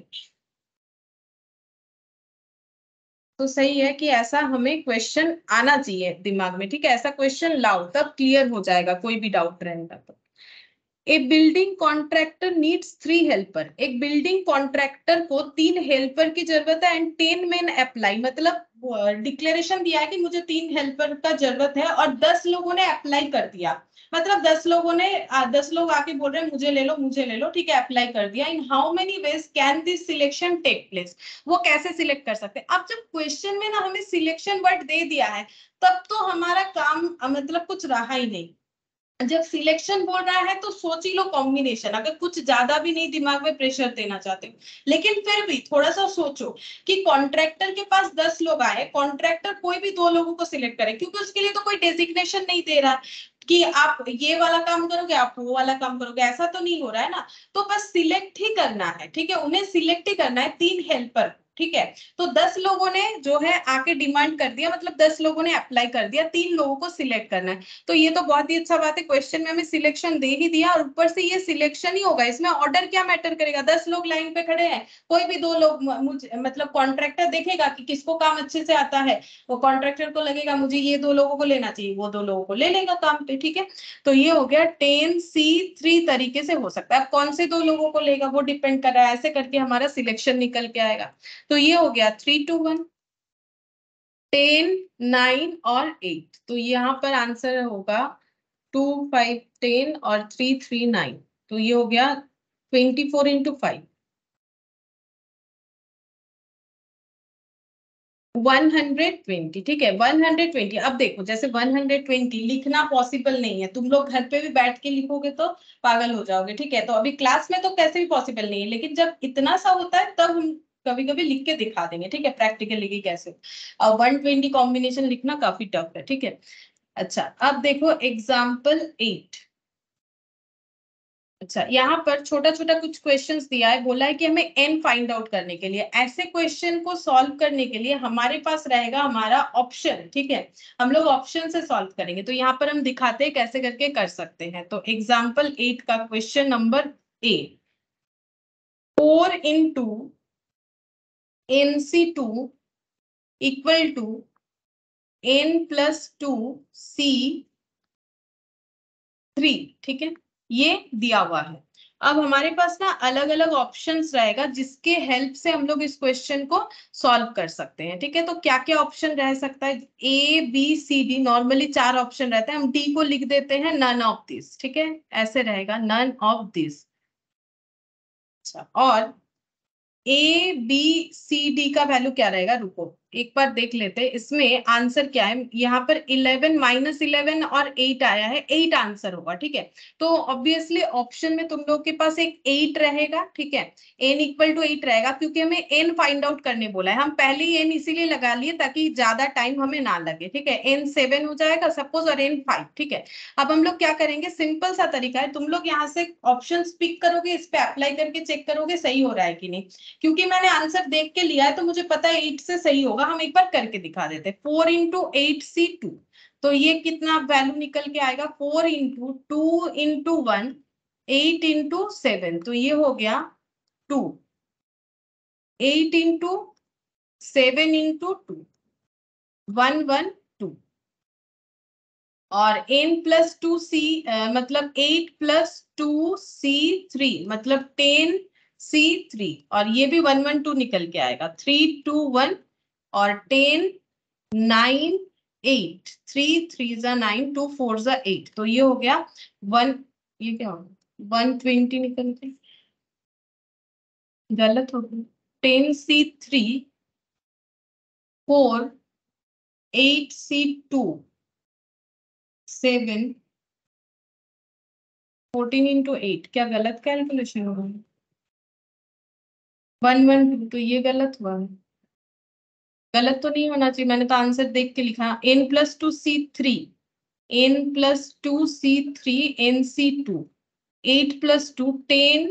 तो सही है कि ऐसा हमें क्वेश्चन आना चाहिए दिमाग में, ठीक है, ऐसा क्वेश्चन लाओ तब क्लियर हो जाएगा कोई भी डाउट रहेगा तो। A building contractor needs three helper, एक बिल्डिंग कॉन्ट्रैक्टर को तीन हेल्पर की जरूरत है एंड टेन मैन अप्लाई, मतलब डिक्लेरेशन दिया है कि मुझे तीन हेल्पर का जरूरत है और दस लोगों ने अप्लाई कर दिया, मतलब दस लोगों ने दस लोग आके बोल रहे हैं मुझे ले लो मुझे ले लो, ठीक है, अप्लाई कर दिया। In how many ways can this selection take place, वो कैसे सिलेक्ट कर सकते हैं। अब जब क्वेश्चन में ना हमें सिलेक्शन वर्ड दे दिया है तब तो हमारा काम मतलब कुछ रहा ही नहीं। जब सिलेक्शन बोल रहा है तो सोच ही लो कॉम्बिनेशन, अगर कुछ ज्यादा भी नहीं दिमाग में प्रेशर देना चाहते हो, लेकिन फिर भी थोड़ा सा सोचो कि कॉन्ट्रैक्टर के पास दस लोग आए, कॉन्ट्रैक्टर कोई भी दो लोगों को सिलेक्ट करे, क्योंकि उसके लिए तो कोई डेजिग्नेशन नहीं दे रहा कि आप ये वाला काम करोगे आप वो वाला काम करोगे, ऐसा तो नहीं हो रहा है ना। तो बस सिलेक्ट ही करना है, ठीक है, उन्हें सिलेक्ट ही करना है तीन हेल्पर, ठीक है। तो दस लोगों ने जो है आके डिमांड कर दिया, मतलब दस लोगों ने अप्लाई कर दिया, तीन लोगों को सिलेक्ट करना है, तो ये तो बहुत ही अच्छा बात है, क्वेश्चन में हमें सिलेक्शन दे ही दिया, और ऊपर से ये सिलेक्शन ही होगा, इसमें ऑर्डर क्या मैटर करेगा, दस लोग लाइन पे खड़े हैं, कोई भी दो लोग मुझे मतलब कॉन्ट्रैक्टर देखेगा कि किसको काम अच्छे से आता है, वो कॉन्ट्रैक्टर को लगेगा मुझे ये दो लोगों को लेना चाहिए, वो दो लोगों को ले लेगा काम पे, ठीक है। तो ये हो गया टेन सी थ्री तरीके से हो सकता है, अब कौन से दो लोगों को लेगा वो डिपेंड कर रहा है, ऐसे करके हमारा सिलेक्शन निकल के आएगा। तो ये हो गया three two one, ten, nine और एट, तो यहाँ पर आंसर होगा टू फाइव टेन और थ्री थ्री नाइन, तो ये हो गया twenty four into five, one hundred twenty, ठीक है, वन हंड्रेड ट्वेंटी। अब देखो जैसे वन हंड्रेड ट्वेंटी लिखना पॉसिबल नहीं है, तुम लोग घर पे भी बैठ के लिखोगे तो पागल हो जाओगे, ठीक है, तो अभी क्लास में तो कैसे भी पॉसिबल नहीं है, लेकिन जब इतना सा होता है तब हम कभी कभी लिख के दिखा देंगे, ठीक है, प्रैक्टिकली की कैसे। अब वन ट्वेंटी कॉम्बिनेशन लिखना काफी टफ है, ठीक है। अच्छा अब देखो एग्जाम्पल एट। अच्छा यहाँ पर छोटा छोटा कुछ क्वेश्चंस दिया है, बोला है कि हमें एन फाइंड आउट करने के लिए, ऐसे क्वेश्चन को सॉल्व करने के लिए हमारे पास रहेगा हमारा ऑप्शन, ठीक है, हम लोग ऑप्शन से सॉल्व करेंगे, तो यहाँ पर हम दिखाते हैं कैसे करके कर सकते हैं। तो एग्जाम्पल एट का question number A, four into N C two equal to N plus two C three, ठीक है, ये दिया हुआ है। अब हमारे पास ना अलग अलग ऑप्शंस रहेगा जिसके हेल्प से हम लोग इस क्वेश्चन को सॉल्व कर सकते हैं, ठीक है। तो क्या क्या ऑप्शन रह सकता है, A B C D, normally चार ऑप्शन रहते हैं, हम डी को लिख देते हैं नन ऑफ दिस, ठीक है, ऐसे रहेगा नन ऑफ दिस, अच्छा, और ए बी सी डी का वैल्यू क्या रहेगा, रुको एक बार देख लेते हैं इसमें आंसर क्या है। यहाँ पर इलेवन माइनस इलेवन और एट आया है, एट आंसर होगा, ठीक है। तो ऑब्वियसली ऑप्शन में तुम लोग के पास एक एट रहेगा, ठीक है, एन इक्वल टू एट रहेगा, क्योंकि हमें एन फाइंड आउट करने बोला है। हम पहले ही एन इसीलिए लगा लिए ताकि ज्यादा टाइम हमें ना लगे, ठीक है। एन सेवन हो जाएगा सपोज और एन फाइव, ठीक है। अब हम लोग क्या करेंगे, सिंपल सा तरीका है, तुम लोग यहाँ से ऑप्शन पिक करोगे, इस पे अप्लाई करके चेक करोगे सही हो रहा है कि नहीं। क्योंकि मैंने आंसर देख के लिया है तो मुझे पता है एट से सही होगा। हम एक बार करके दिखा देते हैं। Four into eight C two, तो ये कितना वैल्यू निकल के आएगा, four into two into one, eight into seven, तो ये हो गया two, eight into seven into two, one one two, और n प्लस टू सी मतलब eight plus two C three मतलब टेन सी थ्री, और ये भी वन वन टू निकल के आएगा, थ्री टू वन और ten nine eight, three three जा नाइन, टू फोर जा एट, तो ये हो गया वन, ये क्या हो गया वन ट्वेंटी निकल के, गलत हो गया, ten C three, four, eight C two, seven, fourteen into eight, क्या गलत कैलकुलेशन होगा, वन वन टू, तो ये गलत हुआ है। गलत तो नहीं होना चाहिए, मैंने तो आंसर देख के लिखा, N plus two C three, N plus two C three, N C two, eight plus two ten,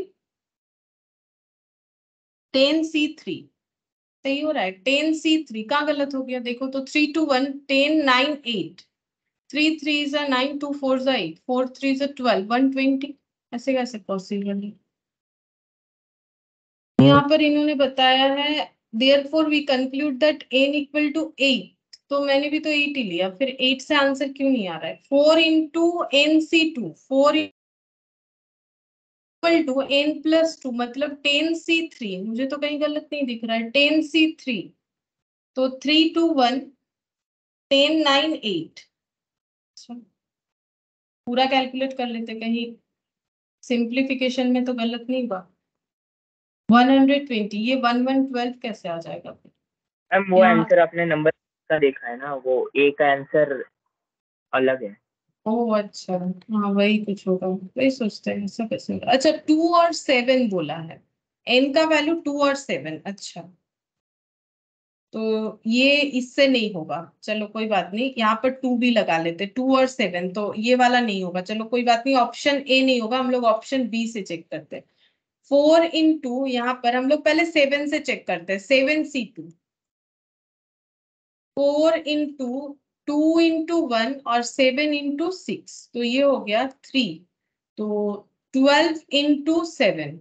ten C three, सही हो रहा है, टेन सी थ्री, कहाँ गलत हो गया देखो तो, three two one, ten nine eight, three three is nine, two four is eight, four three is twelve, one twenty, ऐसे कैसे पॉसिबल है। यहाँ पर इन्होंने बताया है therefore we conclude that n equal to eight, तो मैंने भी तो एट ही लिया, फिर एट से आंसर क्यों नहीं आ रहा है, four into N C two, four equal to N plus two मतलब टेन सी थ्री, मुझे तो कहीं गलत नहीं दिख रहा है, टेन सी थ्री, तो three two one, ten nine eight, पूरा कैलकुलेट कर लेते कहीं सिंप्लीफिकेशन में तो गलत नहीं हुआ, वन हंड्रेड ट्वेंटी, ये वन वन ट्वेल्व कैसे आ जाएगा फिर।
मैम वो आंसर आपने नंबर का देखा है ना, वो ए का आंसर अलग है।
ओह अच्छा, हाँ वही कुछ होगा, वही सोचते हैं ऐसा कैसे होगा। अच्छा, टू और सेवन बोला है, एन का वैल्यू टू और सेवन, अच्छा तो ये इससे नहीं होगा, चलो कोई बात नहीं, यहाँ पर टू भी लगा लेते, टू और सेवन, तो ये वाला नहीं होगा, चलो कोई बात नहीं, ऑप्शन ए नहीं होगा, हम लोग ऑप्शन बी से चेक करते हैं। फोर इन टू, यहाँ पर हम लोग पहले सेवन से चेक करते हैं, seven C two, four into two into one और सेवन इंटू सिक्स, तो ये हो गया थ्री, तो twelve into seven,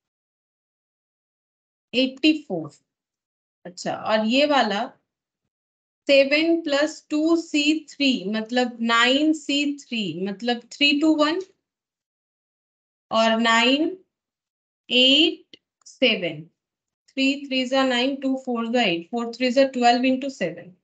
eighty four, अच्छा, और ये वाला seven plus two C three मतलब नाइन सी थ्री मतलब थ्री टू वन और nine eight seven, three three जा नाइन, टू फोर जा एट, फोर थ्री जा twelve into seven,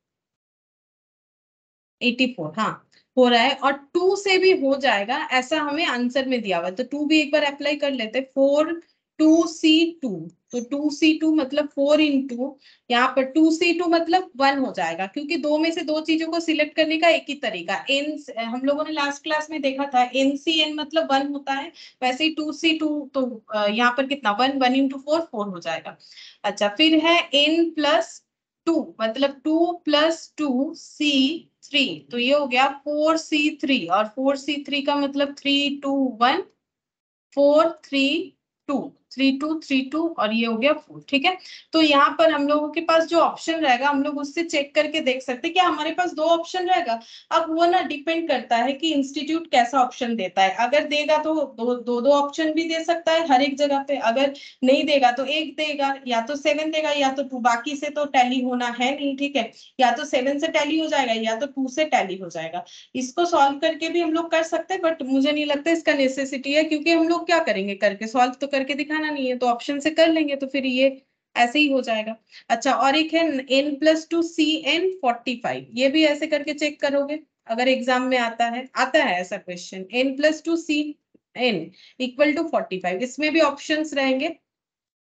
eighty four, हाँ हो रहा है, और टू से भी हो जाएगा ऐसा हमें आंसर में दिया हुआ है, तो टू भी एक बार अप्लाई कर लेते, फोर टू सी टू, तो टू सी टू मतलब फोर इंटू, यहाँ पर टू सी टू मतलब वन हो जाएगा, क्योंकि दो में से दो चीजों को सिलेक्ट करने का एक ही तरीका, एन, हम लोगों ने लास्ट क्लास में देखा था एन सी एन मतलब वन होता है, वैसे ही टू सी टू, तो यहाँ पर कितना, one, one into four, four हो जाएगा। अच्छा, फिर है एन प्लस टू मतलब two plus two C three, तो ये हो गया फोर सी थ्री, और फोर सी थ्री का मतलब three two one, four three two, three two three two, और ये हो गया फोर, ठीक है। तो यहाँ पर हम लोगों के पास जो ऑप्शन रहेगा हम लोग उससे चेक करके देख सकते हैं कि हमारे पास दो ऑप्शन रहेगा। अब वो ना डिपेंड करता है कि इंस्टीट्यूट कैसा ऑप्शन देता है, अगर देगा तो दो दो दो ऑप्शन भी दे सकता है हर एक जगह पे, अगर नहीं देगा तो एक देगा, या तो सेवन देगा या तो टू, बाकी से तो टैली होना है नहीं, ठीक है, या तो सेवन से टैली हो जाएगा या तो टू से टैली हो जाएगा। इसको सॉल्व करके भी हम लोग कर सकते हैं, बट मुझे नहीं लगता इसका नेसेसिटी है, क्योंकि हम लोग क्या करेंगे, करके सॉल्व तो करके दिखाना नहीं है, तो ऑप्शन से कर लेंगे तो फिर ये ऐसे ही हो जाएगा। अच्छा, और एक है N plus two C N forty five, ये भी ऐसे करके चेक करोगे अगर एग्जाम में आता है, आता है ऐसा question, N plus two C N equal to forty five, इसमें भी ऑप्शंस रहेंगे,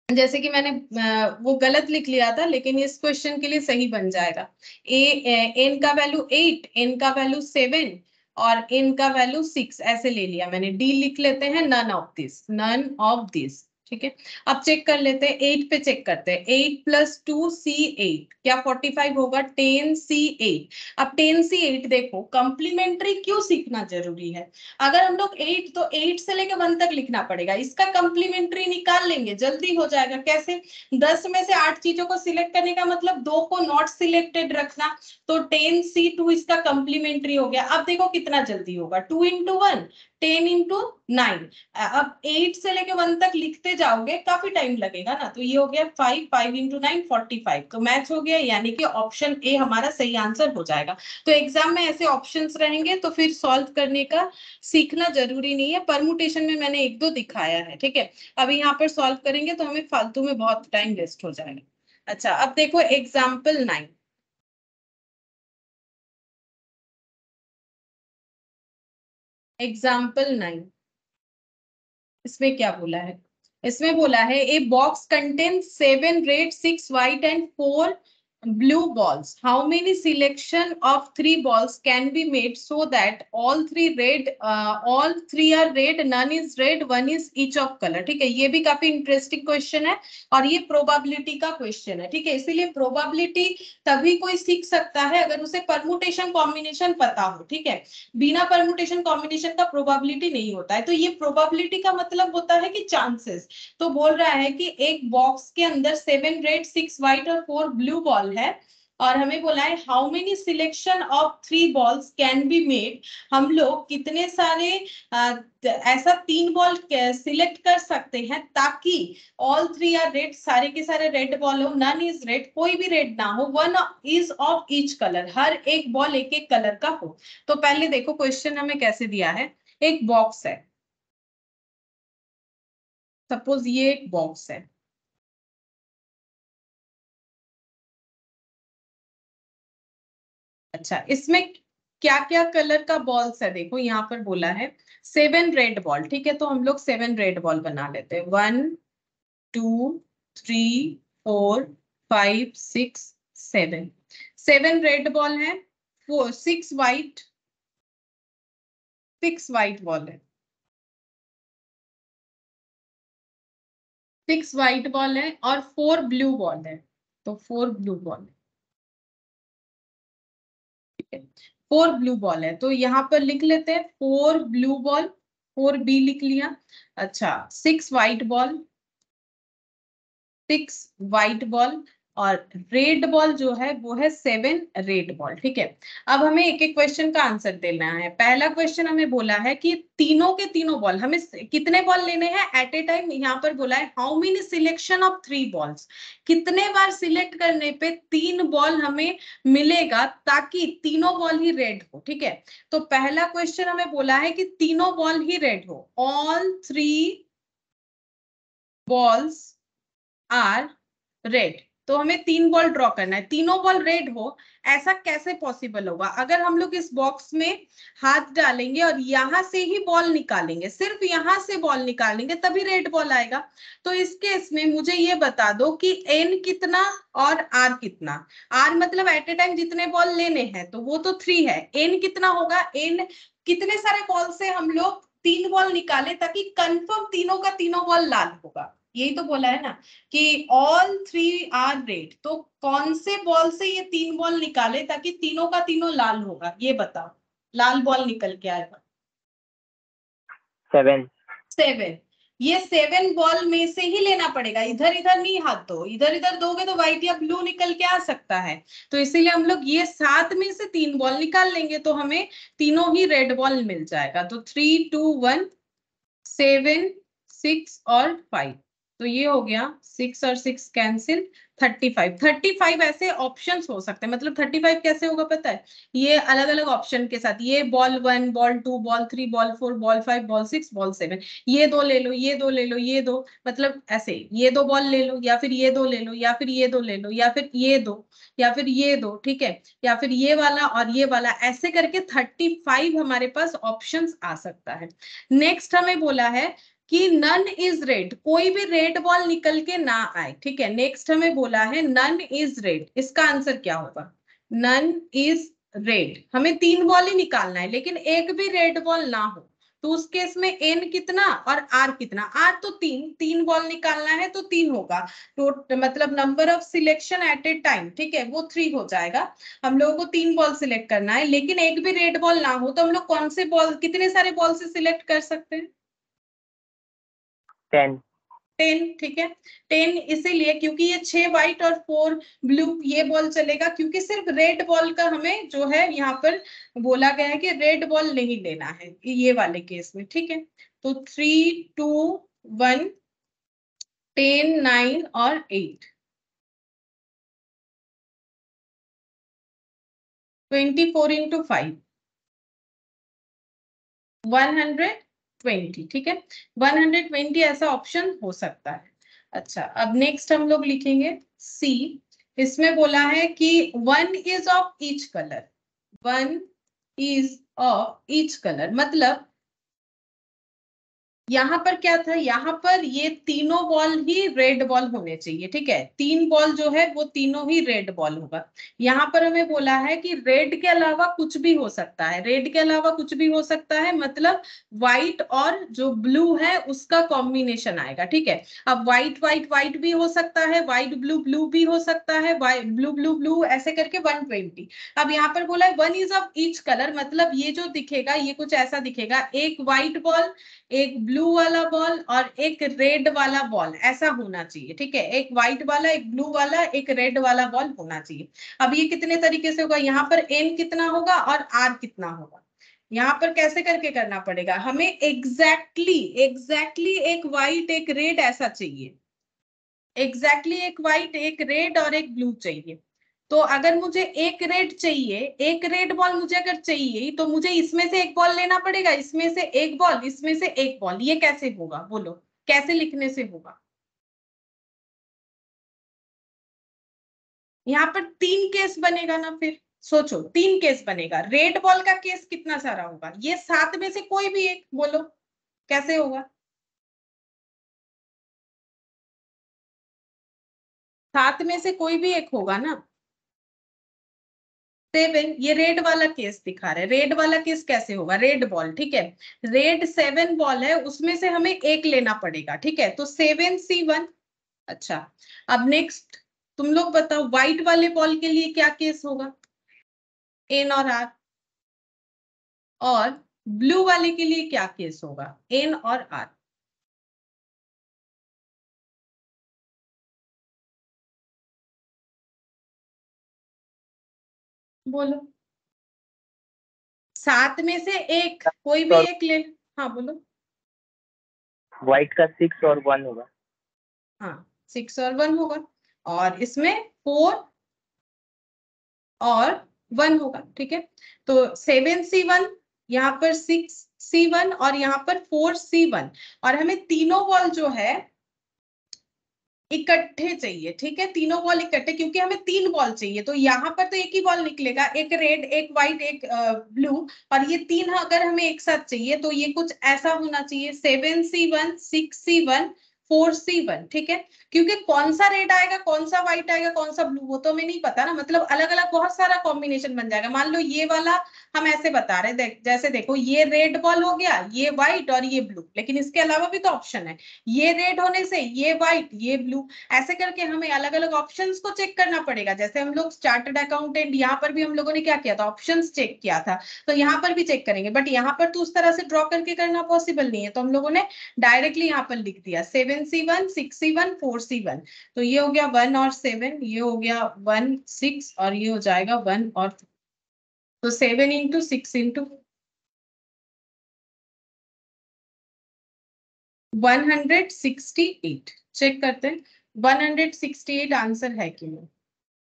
जैसे कि मैंने वो गलत लिख लिया था, लेकिन इस क्वेश्चन के लिए सही बन जाएगा। ए एन का वैल्यू एट, एन का वैल्यू सेवन और एन का वैल्यू सिक्स, ऐसे ले लिया मैंने। डी लिख लेते हैं, none of this, none of this. ठीक है, अब चेक कर लेते हैं, एट पे चेक करते हैं। Eight plus two C eight, क्या फोर्टी फाइव होगा? Ten C eight. अब टेन सी एट देखो, कंप्लीमेंट्री क्यों सीखना जरूरी है? अगर हम लोग एट, तो एट से लेकर वन तक लिखना पड़ेगा, इसका कंप्लीमेंट्री निकाल लेंगे, जल्दी हो जाएगा। कैसे? दस में से आठ चीजों को सिलेक्ट करने का मतलब दो को नॉट सिलेक्टेड रखना, तो टेन सी टू इसका कंप्लीमेंट्री हो गया। अब देखो कितना जल्दी होगा, two into one, ten into nine. अब एट से लेके वन तक लिखते जाओगे, काफी टाइम लगेगा ना। तो ये हो गया five, five into nine, forty five, तो मैच हो गया, यानी कि ऑप्शन ए हमारा सही आंसर हो जाएगा। तो एग्जाम में ऐसे ऑप्शंस रहेंगे, तो फिर सॉल्व करने का सीखना जरूरी नहीं है। परमुटेशन में मैंने एक दो दिखाया है, ठीक है। अभी यहाँ पर सॉल्व करेंगे तो हमें फालतू में बहुत टाइम वेस्ट हो जाएगा। अच्छा, अब देखो एग्जाम्पल नाइन। एग्जाम्पल नाइन, इसमें क्या बोला है? इसमें बोला है a box contain seven red, six white and four blue balls. How many selection of three balls can be made so that all three red, uh, all three are red, none is red, one is each of color? ठीक है, ये भी काफी interesting question है और ये probability का question है। ठीक है, इसीलिए प्रोबेबिलिटी तभी कोई सीख सकता है अगर उसे परमुटेशन कॉम्बिनेशन पता हो। ठीक है, बिना परमुटेशन कॉम्बिनेशन का प्रोबेबिलिटी नहीं होता है। तो ये प्रोबेबिलिटी का मतलब होता है कि चांसेस। तो बोल रहा है कि एक बॉक्स के अंदर सेवन रेड, सिक्स व्हाइट और फोर ब्लू बॉल है, और हमें बोला है how many selection of three balls can be made. हम लोग कितने सारे आ, ऐसा तीन बॉल सिलेक्ट कर सकते हैं ताकि ऑल थ्री आर रेड, सारे के सारे रेड बॉल हो, नन इज रेड, कोई भी रेड ना हो, one is of each colour, हर एक बॉल एक एक कलर का हो। तो पहले देखो क्वेश्चन हमें कैसे दिया है। एक बॉक्स है, सपोज ये एक बॉक्स है। अच्छा, इसमें क्या क्या कलर का बॉल्स है? देखो यहाँ पर बोला है सेवन रेड बॉल। ठीक है, तो हम लोग सेवन रेड बॉल बना लेते हैं। One, two, three, four, five, six, seven. Seven red ball है, four, six white, six white ball है, सिक्स व्हाइट बॉल है और फोर ब्लू बॉल है। तो फोर ब्लू बॉल है, ठीक है। फोर ब्लू बॉल है, तो यहाँ पर लिख लेते हैं four blue ball, four B लिख लिया। अच्छा, six white ball, six white ball, और रेड बॉल जो है वो है सेवन रेड बॉल। ठीक है, अब हमें एक एक क्वेश्चन का आंसर देना है। पहला क्वेश्चन हमें बोला है कि तीनों के तीनों बॉल, हमें कितने बॉल लेने हैं एट ए टाइम। यहाँ पर बोला है how many selection of three balls, कितने बार सिलेक्ट करने पे तीन बॉल हमें मिलेगा ताकि तीनों बॉल ही रेड हो। ठीक है, तो पहला क्वेश्चन हमें बोला है कि तीनों बॉल ही रेड हो, all three balls are red. तो हमें तीन बॉल ड्रॉ करना है, तीनों बॉल रेड हो। ऐसा कैसे पॉसिबल होगा? अगर हम लोग इस बॉक्स में हाथ डालेंगे और यहां से ही बॉल निकालेंगे, सिर्फ यहां से बॉल निकालेंगे, तभी रेड बॉल आएगा। तो इस केस में मुझे ये बता दो कि एन कितना और आर कितना। आर मतलब एट ए टाइम जितने बॉल लेने हैं, तो वो तो थ्री है। एन कितना होगा? एन कितने सारे बॉल से हम लोग तीन बॉल निकाले ताकि कंफर्म तीनों का तीनों बॉल लाल होगा। यही तो बोला है ना कि ऑल थ्री आर रेड। तो कौन से बॉल से ये तीन बॉल निकाले ताकि तीनों का तीनों लाल होगा? ये बताओ, लाल बॉल निकल के आएगा।
सेवन।
सेवन। ये सेवन बॉल में से ही लेना पड़ेगा, इधर इधर नहीं हाथ दो। इधर इधर दोगे तो व्हाइट या ब्लू निकल के आ सकता है। तो इसीलिए हम लोग ये सात में से तीन बॉल निकाल लेंगे, तो हमें तीनों ही रेड बॉल मिल जाएगा। तो three, two, one, seven, six और फाइव। तो ये हो गया, सिक्स और six cancel, thirty five. Thirty five ऐसे ऑप्शंस हो सकते हैं। मतलब थर्टी फाइव कैसे होगा पता है? ये अलग अलग ऑप्शन के साथ, ये ball one, ball two, ball three, ball four, ball five, ball six, ball seven, ये दो ले लो, ये दो ले लो, ये दो, मतलब ऐसे ये दो बॉल ले लो, या फिर ये दो ले लो, या फिर ये दो ले लो, या फिर ये दो, या फिर ये दो। ठीक है, या फिर ये वाला और ये वाला, ऐसे करके थर्टी फाइव हमारे पास ऑप्शंस आ सकता है। नेक्स्ट हमें बोला है कि नन इज रेड, कोई भी रेड बॉल निकल के ना आए, ठीक है। नेक्स्ट हमें बोला है नन इज रेड, इसका आंसर क्या होगा? नन इज रेड, हमें तीन बॉल ही निकालना है लेकिन एक भी रेड बॉल ना हो, तो उस केस में एन कितना और आर कितना? आर तो तीन, तीन बॉल निकालना है तो तीन होगा, तो मतलब number of selection at a time, ठीक है, वो थ्री हो जाएगा। हम लोगों को तीन बॉल सिलेक्ट करना है लेकिन एक भी रेड बॉल ना हो, तो हम लोग कौन से बॉल, कितने सारे बॉल से सिलेक्ट कर सकते हैं?
टेन।
टेन, ठीक है। टेन इसीलिए क्योंकि ये छह व्हाइट और फोर ब्लू ये बॉल चलेगा, क्योंकि सिर्फ रेड बॉल का हमें जो है यहाँ पर बोला गया है कि रेड बॉल नहीं लेना है ये वाले केस में, ठीक है। तो three two one, ten, nine और eight, twenty four into five, one hundred twenty, ठीक है। वन हंड्रेड ट्वेंटी ऐसा ऑप्शन हो सकता है। अच्छा, अब नेक्स्ट हम लोग लिखेंगे सी। इसमें बोला है कि one is of each colour, one is of each colour मतलब यहाँ पर क्या था, यहाँ पर ये तीनों बॉल ही रेड बॉल होने चाहिए, ठीक है। तीन बॉल जो है वो तीनों ही रेड बॉल होगा। यहाँ पर हमें बोला है कि रेड के अलावा कुछ भी हो सकता है, रेड के अलावा कुछ भी हो सकता है मतलब व्हाइट और जो ब्लू है उसका कॉम्बिनेशन आएगा, ठीक है। अब व्हाइट व्हाइट व्हाइट भी हो सकता है, व्हाइट ब्लू ब्लू भी हो सकता है, ब्लू ब्लू ब्लू ऐसे करके वन ट्वेंटी। अब यहाँ पर बोला है one is of each colour मतलब ये जो दिखेगा ये कुछ ऐसा दिखेगा, एक व्हाइट बॉल, एक ब्लू वाला बॉल और एक रेड वाला बॉल, ऐसा होना चाहिए, ठीक है। एक व्हाइट वाला, एक ब्लू वाला, एक रेड वाला बॉल होना चाहिए। अब ये कितने तरीके से होगा, यहाँ पर एन कितना होगा और आर कितना होगा, यहाँ पर कैसे करके करना पड़ेगा हमें, एग्जैक्टली एग्जैक्टली एक व्हाइट एक रेड ऐसा चाहिए, एग्जैक्टली exactly एक व्हाइट एक रेड और एक ब्लू चाहिए। तो अगर मुझे एक रेड चाहिए, एक रेड बॉल मुझे अगर चाहिए तो मुझे इसमें से एक बॉल लेना पड़ेगा, इसमें से एक बॉल, इसमें से एक बॉल, ये कैसे होगा बोलो, कैसे लिखने से होगा? यहाँ पर तीन केस बनेगा ना, फिर सोचो तीन केस बनेगा, रेड बॉल का केस कितना सारा होगा, ये सात में से कोई भी एक, बोलो कैसे होगा? सात में से कोई भी एक होगा ना। सेवन, ये रेड वाला केस दिखा रहे, रेड वाला केस कैसे होगा, रेड बॉल, ठीक है। रेड सेवन बॉल है उसमें से हमें एक लेना पड़ेगा, ठीक है, तो सेवन सी वन। अच्छा, अब नेक्स्ट तुम लोग बताओ व्हाइट वाले बॉल के लिए क्या केस होगा, एन और आर, और ब्लू वाले के लिए क्या केस होगा, एन और आर, बोलो। सात में से एक कोई भी एक ले, हाँ बोलो।
व्हाइट का सिक्स और वन होगा।
हाँ, सिक्स और वन होगा, और इसमें फोर और वन होगा, ठीक है। तो सेवन सी वन, यहाँ पर सिक्स सी वन और यहाँ पर फोर सी वन, और हमें तीनों बॉल जो है इकट्ठे चाहिए, ठीक है, तीनों बॉल इकट्ठे, क्योंकि हमें तीन बॉल चाहिए, तो यहाँ पर तो एक ही बॉल निकलेगा, एक रेड एक व्हाइट एक ब्लू, और ये तीन अगर हमें एक साथ चाहिए तो ये कुछ ऐसा होना चाहिए, seven C one, six C one, four C one, ठीक है। क्योंकि कौन सा रेड आएगा, कौन सा व्हाइट आएगा, कौन सा ब्लू, वो तो हमें नहीं पता ना, मतलब अलग अलग बहुत सारा कॉम्बिनेशन बन जाएगा। मान लो ये वाला हम ऐसे बता रहे, देख जैसे देखो ये रेड बॉल हो गया, ये व्हाइट और ये ब्लू, लेकिन इसके अलावा भी तो ऑप्शन है, ये रेड होने से ये व्हाइट ये ब्लू, ऐसे करके हमें अलग अलग ऑप्शंस को चेक करना पड़ेगा। जैसे हम लोग चार्टर्ड अकाउंटेंट, यहाँ पर भी हम लोगों ने क्या किया था, ऑप्शंस चेक किया था, तो यहाँ पर भी चेक करेंगे, बट यहाँ पर तो उस तरह से ड्रॉ करके करना पॉसिबल नहीं है, तो हम लोगों ने डायरेक्टली यहाँ पर लिख दिया seven C one, six C one, four C one. तो ये हो गया वन और सेवन, ये हो गया वन सिक्स, और ये हो जाएगा वन और, तो seven into six into one hundred sixty eight, check करते हैं one hundred sixty eight answer है कि नहीं।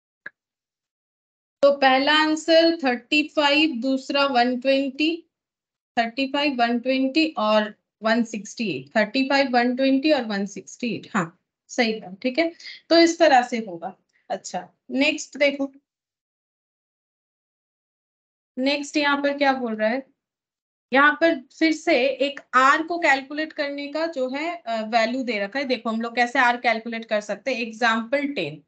तो पहला आंसर थर्टी फाइव, दूसरा one twenty, thirty five one twenty और one sixty eight, thirty five one twenty और वन सिक्सटी एट, हाँ सही था, ठीक है। तो इस तरह से होगा। अच्छा, नेक्स्ट देखो, नेक्स्ट यहाँ पर क्या बोल रहा है, यहाँ पर फिर से एक आर को कैलकुलेट करने का जो है वैल्यू दे रखा है। देखो हम लोग कैसे आर कैलकुलेट कर सकते हैं। Example ten,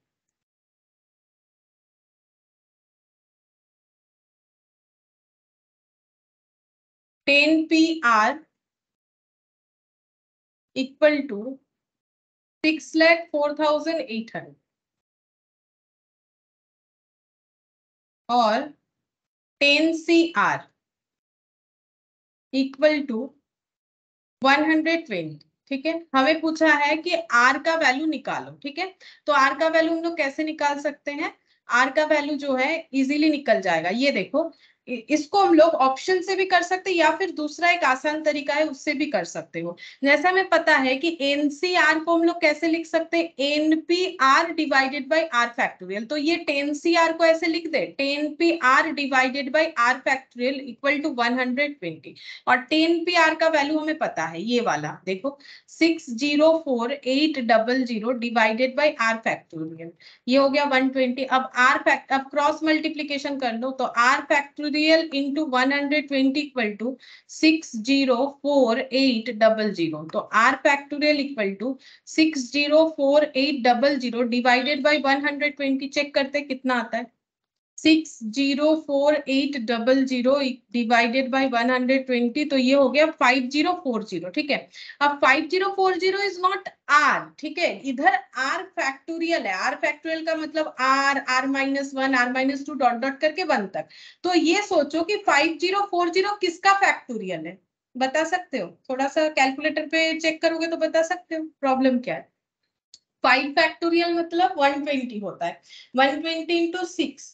ten P R equal to six lakh four thousand eight hundred और ten C are equal to one hundred twenty. ठीक है, हमें पूछा है कि आर का वैल्यू निकालो। ठीक है, तो आर का वैल्यू हम लोग कैसे निकाल सकते हैं? आर का वैल्यू जो है इजीली निकल जाएगा। ये देखो, इसको हम लोग ऑप्शन से भी कर सकते हैं या फिर दूसरा एक आसान तरीका है उससे भी कर सकते हो। जैसा हमें पता है कि एनसीआर को हम लोग कैसे लिख सकते हैं? N P R divided by R factorial. तो ये टेन सी आर को ऐसे लिख दे, ten P R divided by R factorial equal to one hundred twenty. और टेन पी आर का वैल्यू हमें पता है, ये वाला देखो, six zero four eight double zero divided by R factorial, ये हो गया वन ट्वेंटी। अब आर फैक्ट, अब क्रॉस मल्टीप्लीकेशन कर लो तो R factorial into one hundred twenty equal to six zero four eight double zero. तो R factorial equal to six zero four eight double zero divided by one hundred twenty. Check करते कितना आता है? Six zero four eight double zero divided by one hundred twenty, तो ये हो गया five zero four zero. ठीक है, अब five zero four zero is not R. ठीक है, इधर आर फैक्टोरियल है। आर फैक्टोरियल का मतलब R, R minus one, R minus two, dot dot करके वन तक। तो ये सोचो कि फाइव जीरो फोर जीरो किसका फैक्टोरियल है? बता सकते हो? थोड़ा सा कैलकुलेटर पे चेक करोगे तो बता सकते हो प्रॉब्लम क्या है। फाइव फैक्टोरियल मतलब वन ट्वेंटी होता है, one twenty into six,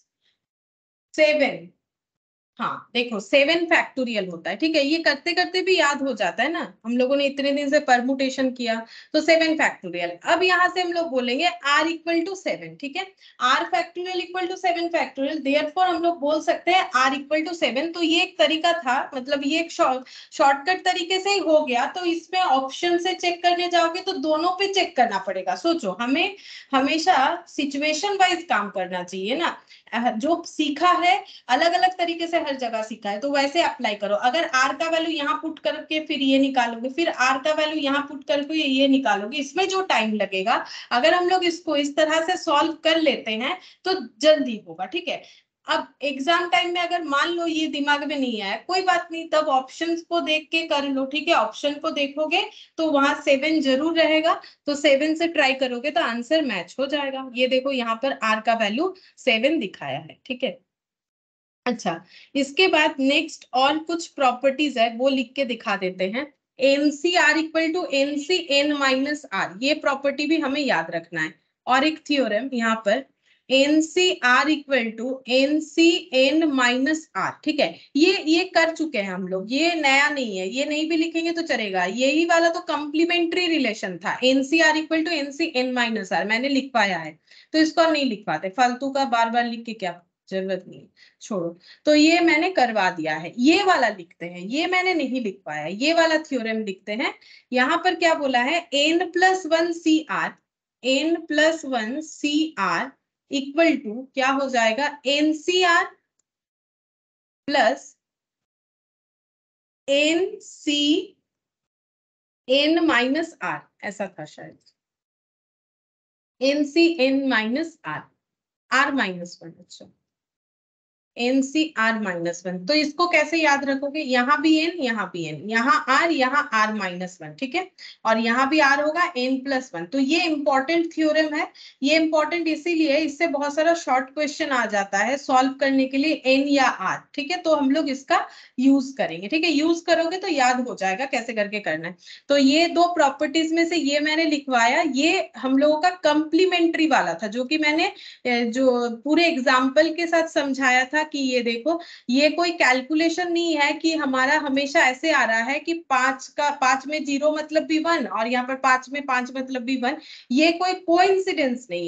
seven. हाँ देखो, सेवन फैक्टोरियल होता है। ठीक है, ये करते करते भी याद हो जाता है ना, हम लोगों ने इतने दिन से परमुटेशन किया। तो सेवन फैक्टोरियल। अब यहाँ से हम लोग बोलेंगे आर इक्वल टू सेवन। ठीक है, R factorial equal to seven factorial, therefore हम लोग बोल सकते हैं आर इक्वल टू सेवन। तो ये एक तरीका था, मतलब ये एक शॉर्टकट तरीके से ही हो गया। तो इसमें ऑप्शन से चेक करने जाओगे तो दोनों पे चेक करना पड़ेगा। सोचो, हमें हमेशा सिचुएशन वाइज काम करना चाहिए ना। जो सीखा है अलग अलग तरीके से हर जगह सीखा है, तो वैसे अप्लाई करो। अगर आर का वैल्यू यहाँ पुट करके फिर ये निकालोगे, फिर आर का वैल्यू यहाँ पुट करके ये निकालोगे, इसमें जो टाइम लगेगा, अगर हम लोग इसको इस तरह से सॉल्व कर लेते हैं तो जल्दी होगा। ठीक है, अब एग्जाम टाइम में अगर मान लो ये दिमाग में नहीं आया, कोई बात नहीं, तब ऑप्शंस को देख के कर लो। ठीक है, ऑप्शन को देखोगे तो वहां सेवन जरूर रहेगा, तो सेवन से ट्राई करोगे तो आंसर मैच हो जाएगा। ये देखो यहाँ पर आर का वैल्यू सेवन दिखाया है। ठीक है, अच्छा, इसके बाद नेक्स्ट और कुछ प्रॉपर्टीज है वो लिख के दिखा देते हैं। N C are equal to N C N minus are, ये प्रॉपर्टी भी हमें याद रखना है। और एक थ्योरम यहाँ पर, N C are equal to N C N minus are. ठीक है, ये ये कर चुके हैं हम लोग, ये नया नहीं है, ये नहीं भी लिखेंगे तो चलेगा। यही वाला तो कंप्लीमेंट्री रिलेशन था, N C are equal to N C N minus are, मैंने लिखवाया है। तो इसको नहीं लिख पाते, फालतू का बार बार लिख के क्या जरूरत नहीं, छोड़ो। तो ये मैंने करवा दिया है, ये वाला लिखते हैं, ये मैंने नहीं लिख पाया, ये वाला थ्योरम लिखते हैं। यहाँ पर क्या बोला है? N plus one C are, N plus one C are equal to क्या हो जाएगा? N C are plus N C N minus R, ऐसा था शायद, N C N minus are, R minus one. अच्छा, N C are minus one. तो इसको कैसे याद रखोगे? यहाँ भी एन, यहाँ भी एन, यहाँ आर, यहाँ आर माइनस वन। ठीक है, और यहाँ भी आर होगा एन प्लस वन। तो ये इंपॉर्टेंट थ्योरम है। ये इंपॉर्टेंट इसीलिए, इससे बहुत सारा शॉर्ट क्वेश्चन आ जाता है सॉल्व करने के लिए, एन या आर। ठीक है, तो हम लोग इसका यूज करेंगे। ठीक है, यूज करोगे तो याद हो जाएगा कैसे करके करना है। तो ये दो प्रॉपर्टीज में से ये मैंने लिखवाया, ये हम लोगों का कंप्लीमेंट्री वाला था, जो कि मैंने जो पूरे एग्जाम्पल के साथ समझाया था कि ये देखो, ये कोई कैलकुलेशन नहीं है कि हमारा हमेशा ऐसे आ रहा है कि पांच का, पांच में जीरो मतलब भी वन, और यहाँ पर पांच में पांच मतलब भी वन। ये कोई कोइंसिडेंस नहीं है।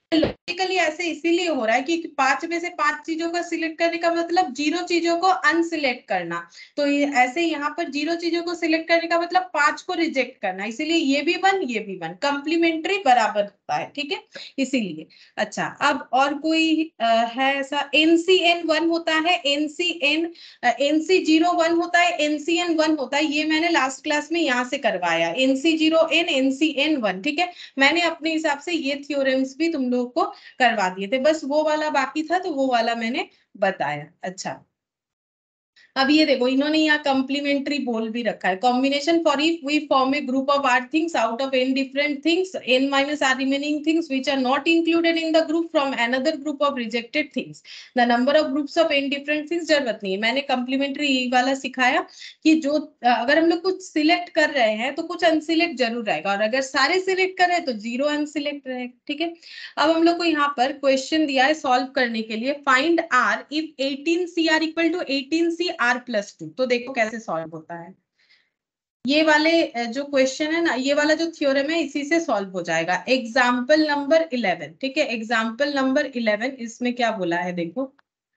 लॉजिकली ऐसे इसीलिए हो रहा है कि पांच में से पांच चीजों का सिलेक्ट करने का मतलब जीरो चीजों को अनसिलेक्ट करना, तो ये ऐसे यहाँ पर जीरो चीजों को सिलेक्ट करने का मतलब पांच को रिजेक्ट करना, इसीलिए ये भी वन ये भी वन, कंप्लीमेंट्री बराबर होता है, ठीक है, इसीलिए। अच्छा, अब और कोई आ, है ऐसा? एनसीएन वन होता है, एनसीएन एनसी जीरो वन होता है, एनसीएन वन होता है, ये मैंने लास्ट क्लास में यहाँ से करवाया, N C zero N N C N one, ठीक है। मैंने अपने हिसाब से ये थ्योरम्स भी तुम लोगों को करवा दिए थे, बस वो वाला बाकी था तो वो वाला मैंने बताया। अच्छा, अब ये देखो इन्होंने यहाँ कॉम्प्लीमेंट्री बोल भी रखा है, combination for if we form a group of r things out of n different things, n minus r remaining things which are not included in the group from another group of rejected things, the number of groups of n different things, जरूरत नहीं है, मैंने complementary वाला सिखाया कि जो अगर हम लोग कुछ सिलेक्ट कर रहे हैं तो कुछ अनसिलेक्ट जरूर रहेगा, और अगर सारे सिलेक्ट कर रहे हैं तो जीरो अनसिलेक्ट रहेगा, ठीक है। अब हम लोग को यहाँ पर क्वेश्चन दिया है सॉल्व करने के लिए, find r if eighteen C are equal to eighteen C are plus two, तो देखो कैसे सॉल्व होता है। ये वाले जो क्वेश्चन है ना, ये वाला जो थ्योरम है इसी से सॉल्व हो जाएगा। एग्जाम्पल नंबर इलेवन, ठीक है, एग्जाम्पल नंबर इलेवन, इसमें क्या बोला है देखो,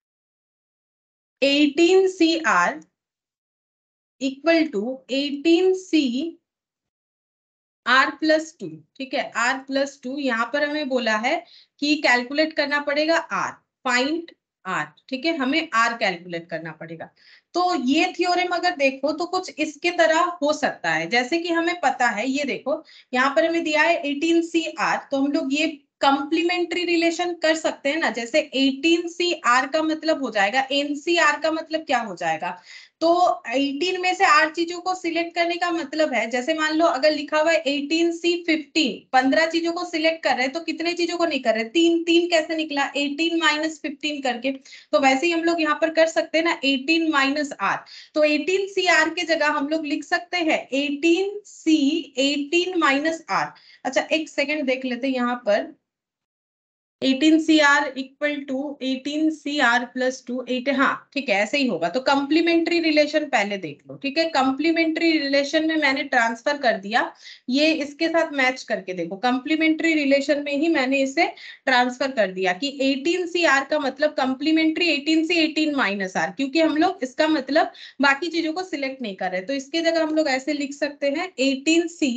eighteen C are equal to eighteen C are plus two, ठीक है, आर प्लस टू, यहाँ पर हमें बोला है कि कैलकुलेट करना पड़ेगा आर, फाइंड आर, ठीक है, हमें आर कैलकुलेट करना पड़ेगा। तो ये थ्योरम अगर देखो तो कुछ इसके तरह हो सकता है, जैसे कि हमें पता है, ये देखो यहाँ पर हमें दिया है एटीन सी आर, तो हम लोग ये कंप्लीमेंट्री रिलेशन कर सकते हैं ना, जैसे एटीन सी आर का मतलब हो जाएगा एन सी आर का मतलब क्या हो जाएगा, तो एटीन में से आठ चीजों को सिलेक्ट करने का मतलब है, जैसे मान लो अगर लिखा हुआ है एटीन सी फिफ्टीन, पंद्रह चीजों को सिलेक्ट कर रहे हैं तो कितने चीजों को नहीं कर रहे, तीन, तीन कैसे निकला, एटीन माइनस फिफ्टीन करके, तो वैसे ही हम लोग यहाँ पर कर सकते हैं ना, एटीन माइनस आर, तो एटीन सी आर के जगह हम लोग लिख सकते हैं eighteen C eighteen minus r. अच्छा एक सेकेंड देख लेते हैं यहाँ पर, eighteen C are equal to eighteen C are plus two eight, हाँ ठीक है ऐसे ही होगा, तो कंप्लीमेंट्री रिलेशन पहले देख लो, ठीक है, कंप्लीमेंट्री रिलेशन में मैंने ट्रांसफर कर दिया, ये इसके साथ मैच करके देखो, कंप्लीमेंट्री रिलेशन में ही मैंने इसे ट्रांसफर कर दिया कि एटीन सी आर का मतलब complementary eighteen C eighteen minus r, क्योंकि हम लोग इसका मतलब बाकी चीजों को सिलेक्ट नहीं कर रहे, तो इसके जगह हम लोग ऐसे लिख सकते हैं eighteen C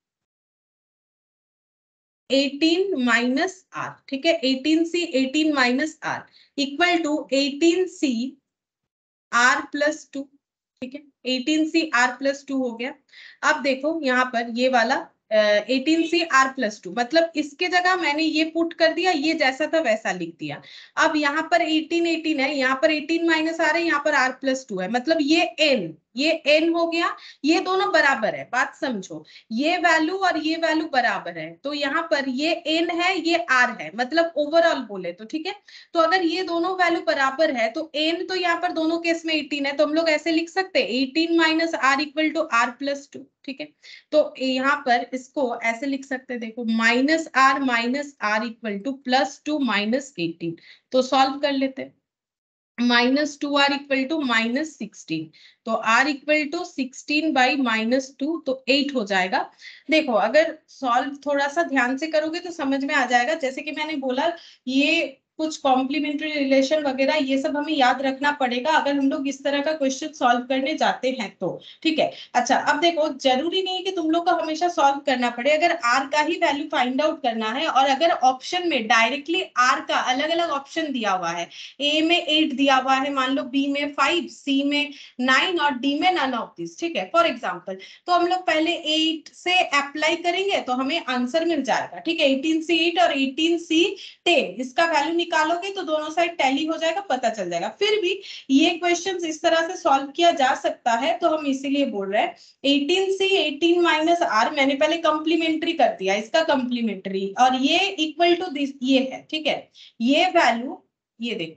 eighteen minus are, ठीक है, eighteen C eighteen minus r equal to eighteen C are plus two, ठीक है, eighteen C are plus two हो गया। अब देखो यहाँ पर ये वाला eighteen C are plus two, मतलब इसके जगह मैंने ये पुट कर दिया, ये जैसा था वैसा लिख दिया। अब यहाँ पर एटीन एटीन है, यहाँ पर एटीन माइनस आर है, यहाँ पर आर प्लस टू है, मतलब ये एन, ये एन हो गया, ये दोनों बराबर है, बात समझो, ये वैल्यू और ये वैल्यू बराबर है, तो यहाँ पर ये एन है ये आर है, मतलब ओवरऑल बोले तो, ठीक है। तो अगर ये दोनों वैल्यू बराबर है तो एन तो यहाँ पर दोनों केस में एटीन है, तो हम लोग ऐसे लिख सकते हैं eighteen minus r equal to r plus two, ठीक है। तो यहाँ पर इसको ऐसे लिख सकते हैं, देखो minus r minus r equal to plus two minus eighteen, तो सॉल्व कर लेते हैं, minus two r equal to minus sixteen, तो r equal to sixteen by minus two, तो एट हो जाएगा। देखो अगर सॉल्व थोड़ा सा ध्यान से करोगे तो समझ में आ जाएगा, जैसे कि मैंने बोला ये कुछ कॉम्प्लीमेंट्री रिलेशन वगैरह ये सब हमें याद रखना पड़ेगा अगर हम लोग इस तरह का क्वेश्चन सॉल्व करने जाते हैं तो, ठीक है। अच्छा अब देखो जरूरी नहीं है कि तुम लोग को हमेशा सॉल्व करना पड़े, अगर आर का ही वैल्यू फाइंड आउट करना है और अगर ऑप्शन में डायरेक्टली आर का अलग अलग ऑप्शन दिया हुआ है, ए में एट दिया हुआ है, मान लो बी में फाइव, सी में नाइन और डी में नन ऑफ दिस, ठीक है, फॉर एग्जांपल, तो हम लोग पहले एट से अप्लाई करेंगे तो हमें आंसर मिल जाएगा, ठीक है, एटीन सी एट और एटीन सी टेन, इसका वैल्यू निकालोगे तो दोनों साइड टैली हो जाएगा, पता चल जाएगा। फिर भी ये क्वेश्चंस इस तरह से सॉल्व किया जा सकता है, तो हम इसीलिए बोल रहे हैं eighteen C eighteen minus are, मैंने पहले कंप्लीमेंट्री कर दिया, इसका कंप्लीमेंट्री, और ये इक्वल टू दिस, ये है, ठीक है, ये वैल्यू, ये देखो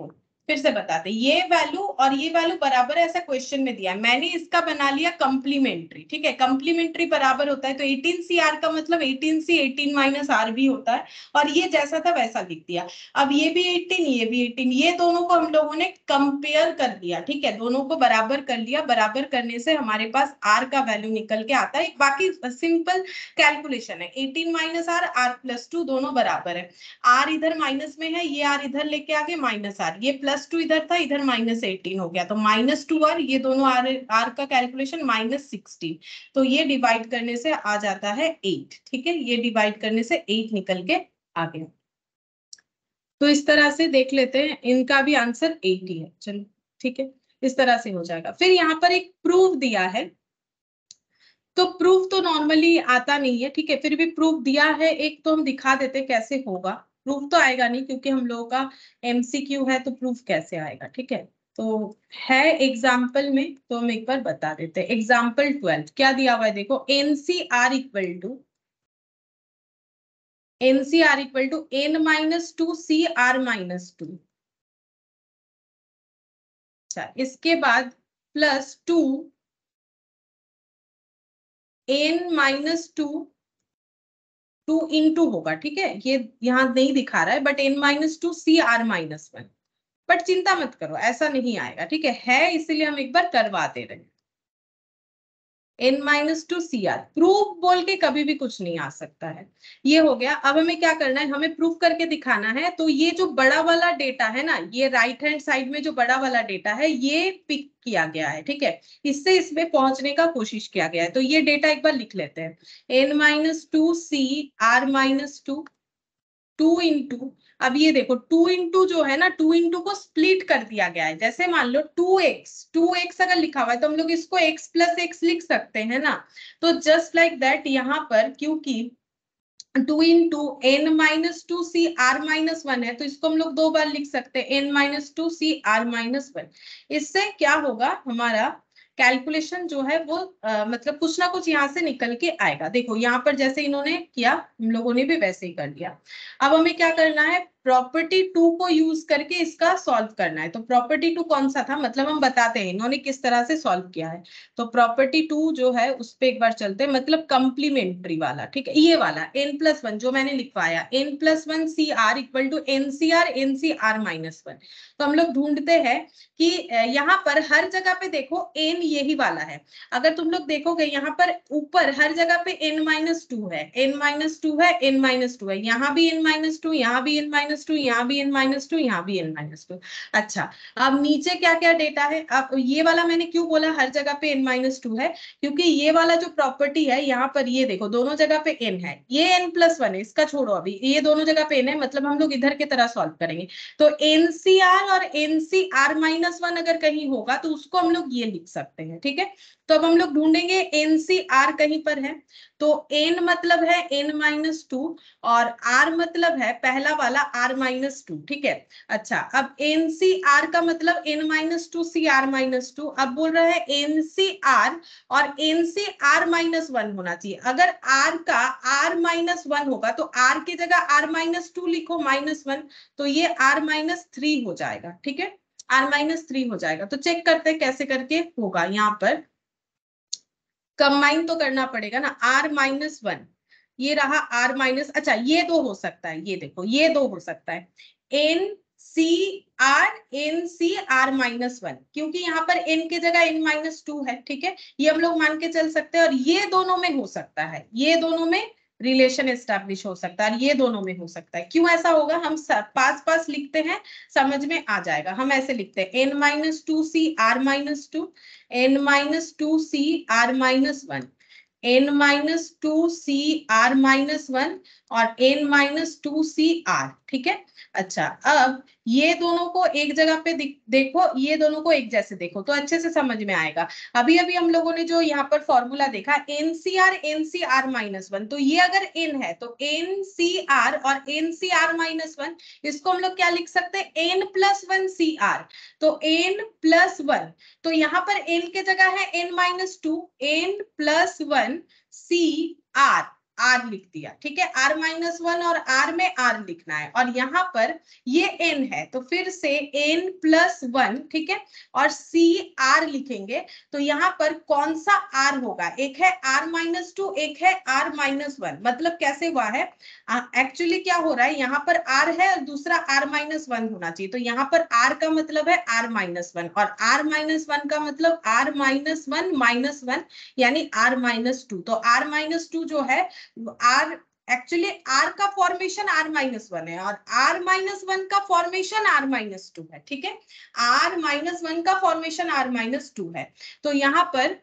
फिर से बताते, ये वैल्यू और ये वैल्यू बराबर है, ऐसा क्वेश्चन में दिया है, मैंने इसका बना लिया कंप्लीमेंट्री, ठीक है, कंप्लीमेंट्री बराबर होता है, तो एटीन सी आर का मतलब eighteen C eighteen minus r भी होता है, और ये जैसा था वैसा लिख दिया। अब ये भी एटीन, ये भी एटीन, ये दोनों को हम लोगों ने कंपेयर कर लिया, ठीक है, दोनों को बराबर कर लिया, बराबर करने से हमारे पास आर का वैल्यू निकल के आता है। बाकी सिंपल कैलकुलेशन है, eighteen minus are, r plus two दोनों बराबर है, आर इधर माइनस में है, ये आर इधर लेके आगे माइनस आर, ये प्लस टू इधर था, इधर माइनस एटीन हो गया, तो माइनस टू आर, ये दोनों आर, आर का कैलकुलेशन माइनस सिक्सटीन, तो ये डिवाइड करने से आ जाता है एट, ठीक है, ये डिवाइड करने से एट निकल के आ गया। तो इस तरह से देख लेते हैं, इनका भी आंसर एट ही है, चलो ठीक है, इस तरह से हो जाएगा। फिर यहाँ पर एक प्रूफ दिया है, तो प्रूफ तो नॉर्मली आता नहीं है, ठीक है, फिर भी प्रूफ दिया है एक, तो हम दिखा देते कैसे होगा। प्रूफ तो आएगा नहीं क्योंकि हम लोगों का एमसीक्यू है, तो प्रूफ कैसे आएगा, ठीक है, तो है एग्जाम्पल में, तो हम एक बार बता देते हैं। एग्जाम्पल ट्वेल्व क्या दिया हुआ है, देखो, n C r equal to n C r equal to n minus two C are minus two, अच्छा, इसके बाद plus two n minus two, two into होगा, ठीक है, ये यहाँ नहीं दिखा रहा है, but n minus two C are minus one, but चिंता मत करो, ऐसा नहीं आएगा, ठीक है, है इसीलिए हम एक बार करवा दे रहे हैं। N minus two C r, proof बोल के कभी भी कुछ नहीं आ सकता है, ये हो गया। अब हमें क्या करना है, हमें प्रूफ करके दिखाना है, तो ये जो बड़ा वाला डेटा है ना, ये राइट हैंड साइड में जो बड़ा वाला डेटा है, ये पिक किया गया है, ठीक है, इससे इसमें पहुंचने का कोशिश किया गया है, तो ये डेटा एक बार लिख लेते हैं, n minus two C are minus two, two into, अब ये देखो टू इंटू जो है ना, टू इंटू को स्प्लिट कर दिया गया है, जैसे मान लो टू एक्स, टू एक्स अगर लिखा हुआ है तो हम लोग इसको x प्लस एक्स लिख सकते हैं ना, तो जस्ट लाइक दैट यहाँ पर क्योंकि two into n minus two C are minus one है, तो इसको हम लोग दो बार लिख सकते हैं, n minus two C are minus one. इससे क्या होगा, हमारा कैलकुलेशन जो है वो आ, मतलब कुछ ना कुछ यहाँ से निकल के आएगा। देखो यहाँ पर जैसे इन्होंने किया, हम लोगों ने भी वैसे ही कर लिया। अब हमें क्या करना है, प्रॉपर्टी टू को यूज करके इसका सॉल्व करना है। तो प्रॉपर्टी टू कौन सा था, मतलब हम बताते हैं इन्होंने किस तरह से सॉल्व किया है। तो प्रॉपर्टी टू जो है उस पर एक बार चलते हैं, मतलब कंप्लीमेंट्री वाला, ठीक है, ये वाला एन प्लस वन जो मैंने लिखवाया, n plus one C are equal to N C are n C are minus one. तो हम लोग ढूंढते हैं कि यहाँ पर हर जगह पे देखो एन यही वाला है, अगर तुम लोग देखोगे यहाँ पर ऊपर हर जगह पे एन माइनस टू है, एन माइनस टू है, एन माइनस टू है, यहाँ भी एन माइनस टू, यहाँ भी एन माइनस टू, यहाँ भी एन माइनस टू, यहाँ भी एन माइनस टू। अच्छा, अब नीचे क्या क्या डेटा है, अब ये वाला मैंने क्यों बोला हर जगह पे एन माइनस टू है, क्योंकि ये वाला जो प्रॉपर्टी है यहाँ पर ये देखो दोनों जगह पे एन है, ये एन प्लस वन है, इसका छोड़ो अभी, ये दोनों जगह पे एन है, मतलब हम लोग इधर की तरह सॉल्व करेंगे। तो एनसीआर और एनसीआर माइनस वन अगर कहीं होगा तो उसको हम लोग ये लिख सकते हैं, ठीक है। तो अब हम लोग ढूंढेंगे एनसीआर कहीं पर है, तो एन मतलब है एन माइनस टू और आर मतलब है पहला वाला आर माइनस टू, ठीक है। अच्छा, अब एनसीआर का मतलब n minus two C are minus two, अब बोल रहा है एनसीआर और एनसीआर माइनस वन होना चाहिए। अगर आर का आर माइनस वन होगा तो आर की जगह आर माइनस टू लिखो माइनस वन, तो ये आर माइनस थ्री हो जाएगा, ठीक है, आर माइनस थ्री हो जाएगा। तो चेक करते हैं कैसे करके होगा, यहाँ पर कंबाइन तो करना पड़ेगा ना, आर माइनस वन, ये रहा आर माइनस, अच्छा ये दो हो सकता है, ये देखो ये दो हो सकता है, n C are n C are minus one, क्योंकि यहाँ पर एन की जगह एन माइनस टू है, ठीक है, ये हम लोग मान के चल सकते हैं। और ये दोनों में हो सकता है, ये दोनों में रिलेशन एस्टैब्लिश हो सकता है, ये दोनों में हो सकता है। क्यों ऐसा होगा, हम पास पास लिखते हैं, समझ में आ जाएगा। हम ऐसे लिखते हैं n minus two C are minus two, n minus two C are minus one, n minus two C are minus one और n minus two C r, ठीक है। अच्छा, अब ये दोनों को एक जगह पे देखो, ये दोनों को एक जैसे देखो तो अच्छे से समझ में आएगा। अभी अभी हम लोगों ने जो यहाँ पर फॉर्मूला देखा एनसीआर एनसीआर माइनस वन, तो ये अगर एन है तो एनसीआर और एनसीआर माइनस वन, इसको हम लोग क्या लिख सकते हैं, n plus one C r, तो एन प्लस वन, तो यहाँ पर एन के जगह है n minus two, N plus one C r, r लिख दिया, ठीक है, आर माइनस वन और आर में आर लिखना है, और यहाँ पर ये एन है तो फिर से एन प्लस वन, ठीक है, और सी आर लिखेंगे। तो यहाँ पर कौन सा आर होगा, एक है आर माइनस टू, एक है आर माइनस वन। मतलब कैसे हुआ है, एक्चुअली क्या हो रहा है, यहाँ पर आर है और दूसरा आर माइनस वन होना चाहिए, तो यहाँ पर आर का मतलब है आर माइनस वन, और आर माइनस वन का मतलब r minus one minus one यानी आर माइनस टू। तो आर माइनस टू जो है आर, एक्चुअली आर का फॉर्मेशन आर माइनस वन है और आर माइनस वन का फॉर्मेशन आर माइनस टू है, ठीक है, आर माइनस वन का फॉर्मेशन आर माइनस टू है। तो यहाँ पर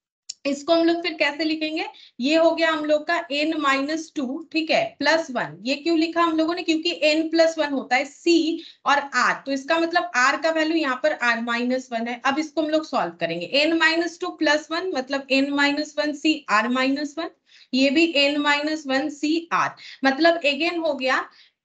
इसको हम लोग फिर कैसे लिखेंगे, ये हो गया हम लोग का n माइनस टू, ठीक है, प्लस वन। ये क्यों लिखा हम लोगों ने, क्योंकि n प्लस वन होता है c और r, तो इसका मतलब r का वैल्यू यहाँ पर r माइनस वन है। अब इसको हम लोग सॉल्व करेंगे, n minus two plus one मतलब n minus one c r minus one, ये भी n minus one c r, मतलब अगेन हो गया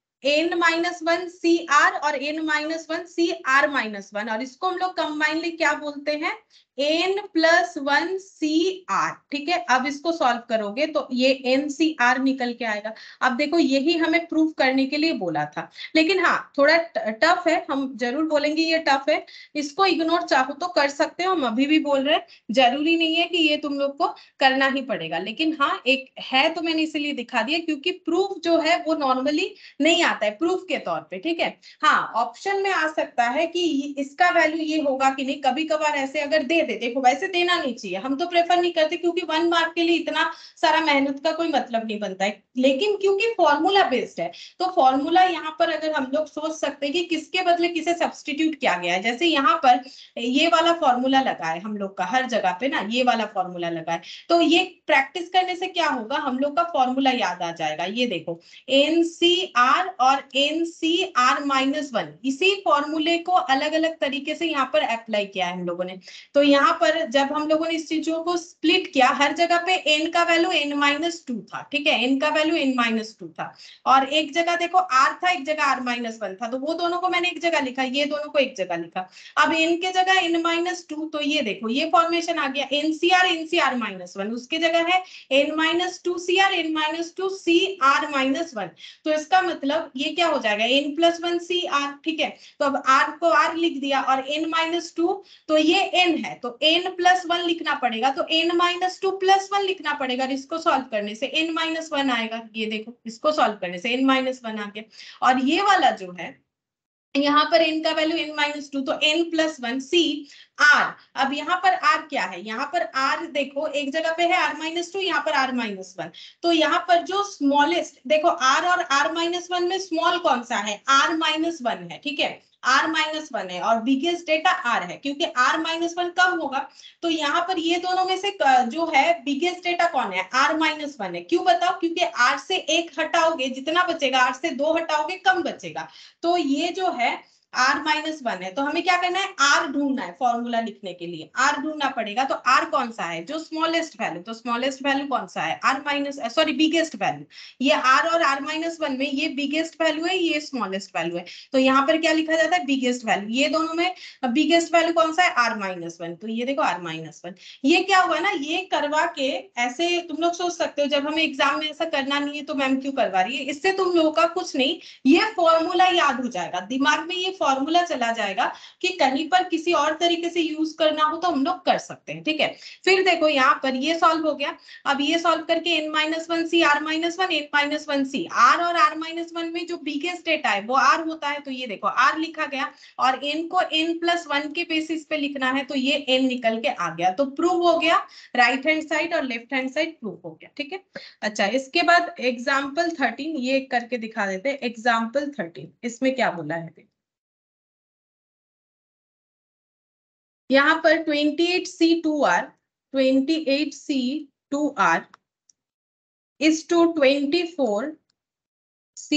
n minus one C r और n minus one C are minus one, और इसको हम लोग कंबाइनली क्या बोलते हैं, n plus one C r, ठीक है। अब इसको सॉल्व करोगे तो ये n सी आर निकल के आएगा। अब देखो यही हमें प्रूफ करने के लिए बोला था, लेकिन हाँ थोड़ा टफ है, हम जरूर बोलेंगे ये टफ है, इसको इग्नोर चाहो तो कर सकते हो, हम अभी भी बोल रहे हैं, जरूरी नहीं है कि ये तुम लोग को करना ही पड़ेगा, लेकिन हाँ एक है तो मैंने इसीलिए दिखा दिया क्योंकि प्रूफ जो है वो नॉर्मली नहीं आता है प्रूफ के तौर पे, ठीक है। हाँ ऑप्शन में आ सकता है कि इसका वैल्यू ये होगा कि नहीं, कभी कभार ऐसे अगर दे दे, देखो वैसे देना नहीं चाहिए, हम तो प्रेफर नहीं करते क्योंकि वन मार्क के लिए इतना सारा मेहनत का कोई मतलब नहीं बनता है, लेकिन क्योंकि फॉर्मूला बेस्ड है तो फॉर्मूला यहाँ पर अगर हम लोग सोच सकते हैं कि किसके बदले किसे सब्सटीट्यूट किया गया है, जैसे यहाँ पर ये वाला फॉर्मूला लगा है हम लोग का हर जगह पे ना, ये वाला फॉर्मूला लगा है, तो ये प्रैक्टिस करने से क्या होगा, हम लोग का फॉर्मूला याद आ जाएगा। ये देखो एन सी आर और n C are minus one, इसी फॉर्मूले को अलग अलग तरीके से यहाँ पर अप्लाई किया है हम लोगों ने। तो यहाँ पर जब हम लोगों ने इस चीजों को स्प्लिट किया, हर जगह पे n का वैल्यू n माइनस टू था, ठीक है, n का वैल्यू n माइनस टू था, और एक जगह देखो r था, एक जगह r माइनस वन था, तो वो दोनों को मैंने एक जगह लिखा, ये दोनों को एक जगह लिखा। अब n के जगह n माइनस टू, तो ये देखो ये फॉर्मेशन आ गया एनसीआर एनसीआर माइनस वन, उसके जगह है n minus two C r n minus two C are minus one, तो इसका मतलब ये क्या हो जाएगा n plus one C r, ठीक है। तो अब r को r लिख दिया और n माइनस टू, तो ये n है तो n प्लस वन लिखना पड़ेगा, तो n minus two plus one लिखना पड़ेगा, और इसको सॉल्व करने से n माइनस वन आएगा, ये देखो इसको सॉल्व करने से n माइनस वन आ गया। और ये वाला जो है यहाँ पर n का वैल्यू n माइनस टू, तो n plus one C r. अब यहाँ पर r क्या है, यहाँ पर r देखो एक जगह पे है r माइनस टू, यहाँ पर r माइनस वन, तो यहाँ पर जो स्मॉलेस्ट देखो r और r माइनस वन में स्मॉल कौन सा है, r माइनस वन है, ठीक है, r माइनस वन है, और बिगेस्ट डेटा r है क्योंकि r माइनस वन कम होगा, तो यहाँ पर ये दोनों में से जो है बिगेस्ट डेटा कौन है, r माइनस वन है। क्यों बताओ, क्योंकि r से एक हटाओगे जितना बचेगा, r से दो हटाओगे कम बचेगा, तो ये जो है r माइनस वन है, तो हमें क्या करना है, r ढूंढना है, फॉर्मूला लिखने के लिए r ढूंढना पड़ेगा। तो r कौन सा है, जो स्मॉलेस्ट वैल्यू, तो स्मॉलेस्ट वैल्यू कौन सा है, r minus sorry biggest value, ये r और r माइनस वन में ये बिगेस्ट वैल्यू है, ये स्मॉलेस्ट वैल्यू है, तो यहाँ पर क्या लिखा जाता है, बिगेस्ट वैल्यू, ये दोनों में बिगेस्ट वैल्यू कौन सा है, r माइनस वन, तो ये देखो r माइनस वन। ये क्या हुआ ना, ये करवा के ऐसे तुम लोग सोच सकते हो जब हमें एग्जाम में ऐसा करना नहीं है तो मैम क्यों करवा रही है, इससे तुम लोगों का कुछ नहीं, ये फॉर्मूला याद हो जाएगा, दिमाग में ये फॉर्मूला चला जाएगा कि कहीं पर किसी और तरीके से यूज करना हो तो हम लोग कर सकते हैं, ठीक है। फिर देखो यहाँ पर ये सॉल्व हो गया, अब ये सॉल्व करके n minus one C are minus one n minus one C, r और r माइनस वन में जो बिगेस्ट डेटा है वो r होता है, तो ये देखो r लिखा गया, और n को n प्लस वन के बेसिस पे लिखना है, तो ये n निकल के आ गया, तो प्रूव हो गया, राइट हैंड साइड और लेफ्ट हैंड साइड प्रूव हो गया, ठीक है। अच्छा इसके बाद एग्जाम्पल थर्टीन ये करके दिखा देते हैं, एग्जाम्पल थर्टीन इसमें क्या बोला है, यहाँ पर twenty eight C two r, twenty eight C two r is to twenty four C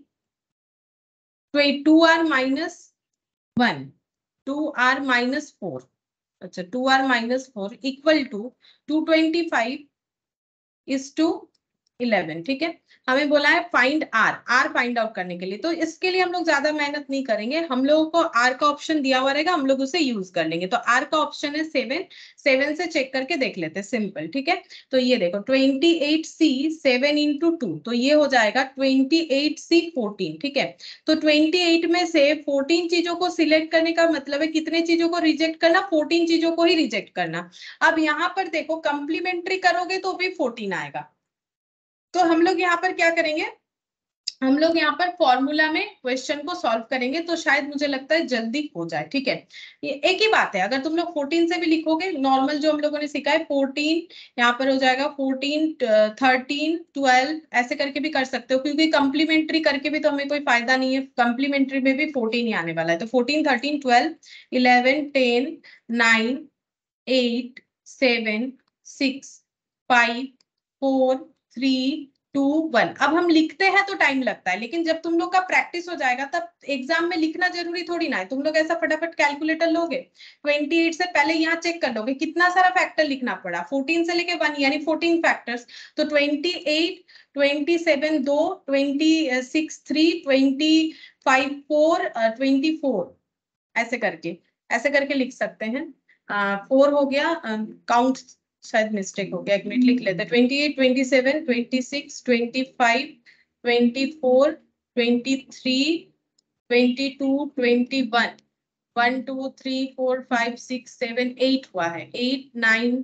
two r minus one, two r minus four, अच्छा two r minus four equal to two twenty five is to eleven, ठीक है। हमें बोला है find r, r find out करने के लिए, तो इसके लिए हम लोग ज्यादा मेहनत नहीं करेंगे, हम लोगों को आर का ऑप्शन दिया हुआ रहेगा, हम लोग उसे यूज कर लेंगे। तो आर का ऑप्शन है सेवन, सेवन से चेक करके देख लेते हैं, सिंपल, ठीक है। तो ये देखो twenty eight C seven into two, तो ये हो जाएगा ट्वेंटी एट सी फोर्टीन, ठीक है। तो ट्वेंटी एट में से फोर्टीन चीजों को सिलेक्ट करने का मतलब है कितने चीजों को रिजेक्ट करना, फोर्टीन चीजों को ही रिजेक्ट करना। अब यहाँ पर देखो कंप्लीमेंट्री करोगे तो भी फोर्टीन आएगा, तो हम लोग यहाँ पर क्या करेंगे, हम लोग यहाँ पर फॉर्मूला में क्वेश्चन को सॉल्व करेंगे, तो शायद मुझे लगता है जल्दी हो जाए, ठीक है। ये एक ही बात है, अगर तुम लोग फोर्टीन से भी लिखोगे नॉर्मल जो हम लोगों ने सीखा है, फोर्टीन यहाँ पर हो जाएगा, फोर्टीन थर्टीन ट्वेल्व ऐसे करके भी कर सकते हो, क्योंकि कंप्लीमेंट्री करके भी तो हमें कोई फायदा नहीं है, कंप्लीमेंट्री में भी फोर्टीन ही आने वाला है। तो fourteen thirteen twelve eleven ten nine eight seven six five four three two one. अब हम लिखते हैं तो टाइम लगता है, लेकिन जब तुम लोग का प्रैक्टिस हो जाएगा तब एग्जाम में लिखना जरूरी थोड़ी ना है, तुम लोग ऐसा फटाफट कैलकुलेटर लोगे, ट्वेंटी एट से पहले यहाँ चेक कर लोगे कितना सारा फैक्टर लिखना पड़ा, फोर्टीन से लेके वन यानी फोर्टीन फैक्टर्स। तो ट्वेंटी एट ट्वेंटी सेवन दो, twenty six three, twenty five four, twenty four, ऐसे करके ऐसे करके लिख सकते हैं। फोर हो गया, काउंट शायद मिस्टेक हो गया, एक मिनट लिख लेते हैं, twenty eight twenty seven twenty six twenty five twenty four twenty three twenty two twenty one, one two three four five six seven eight हुआ है, eight nine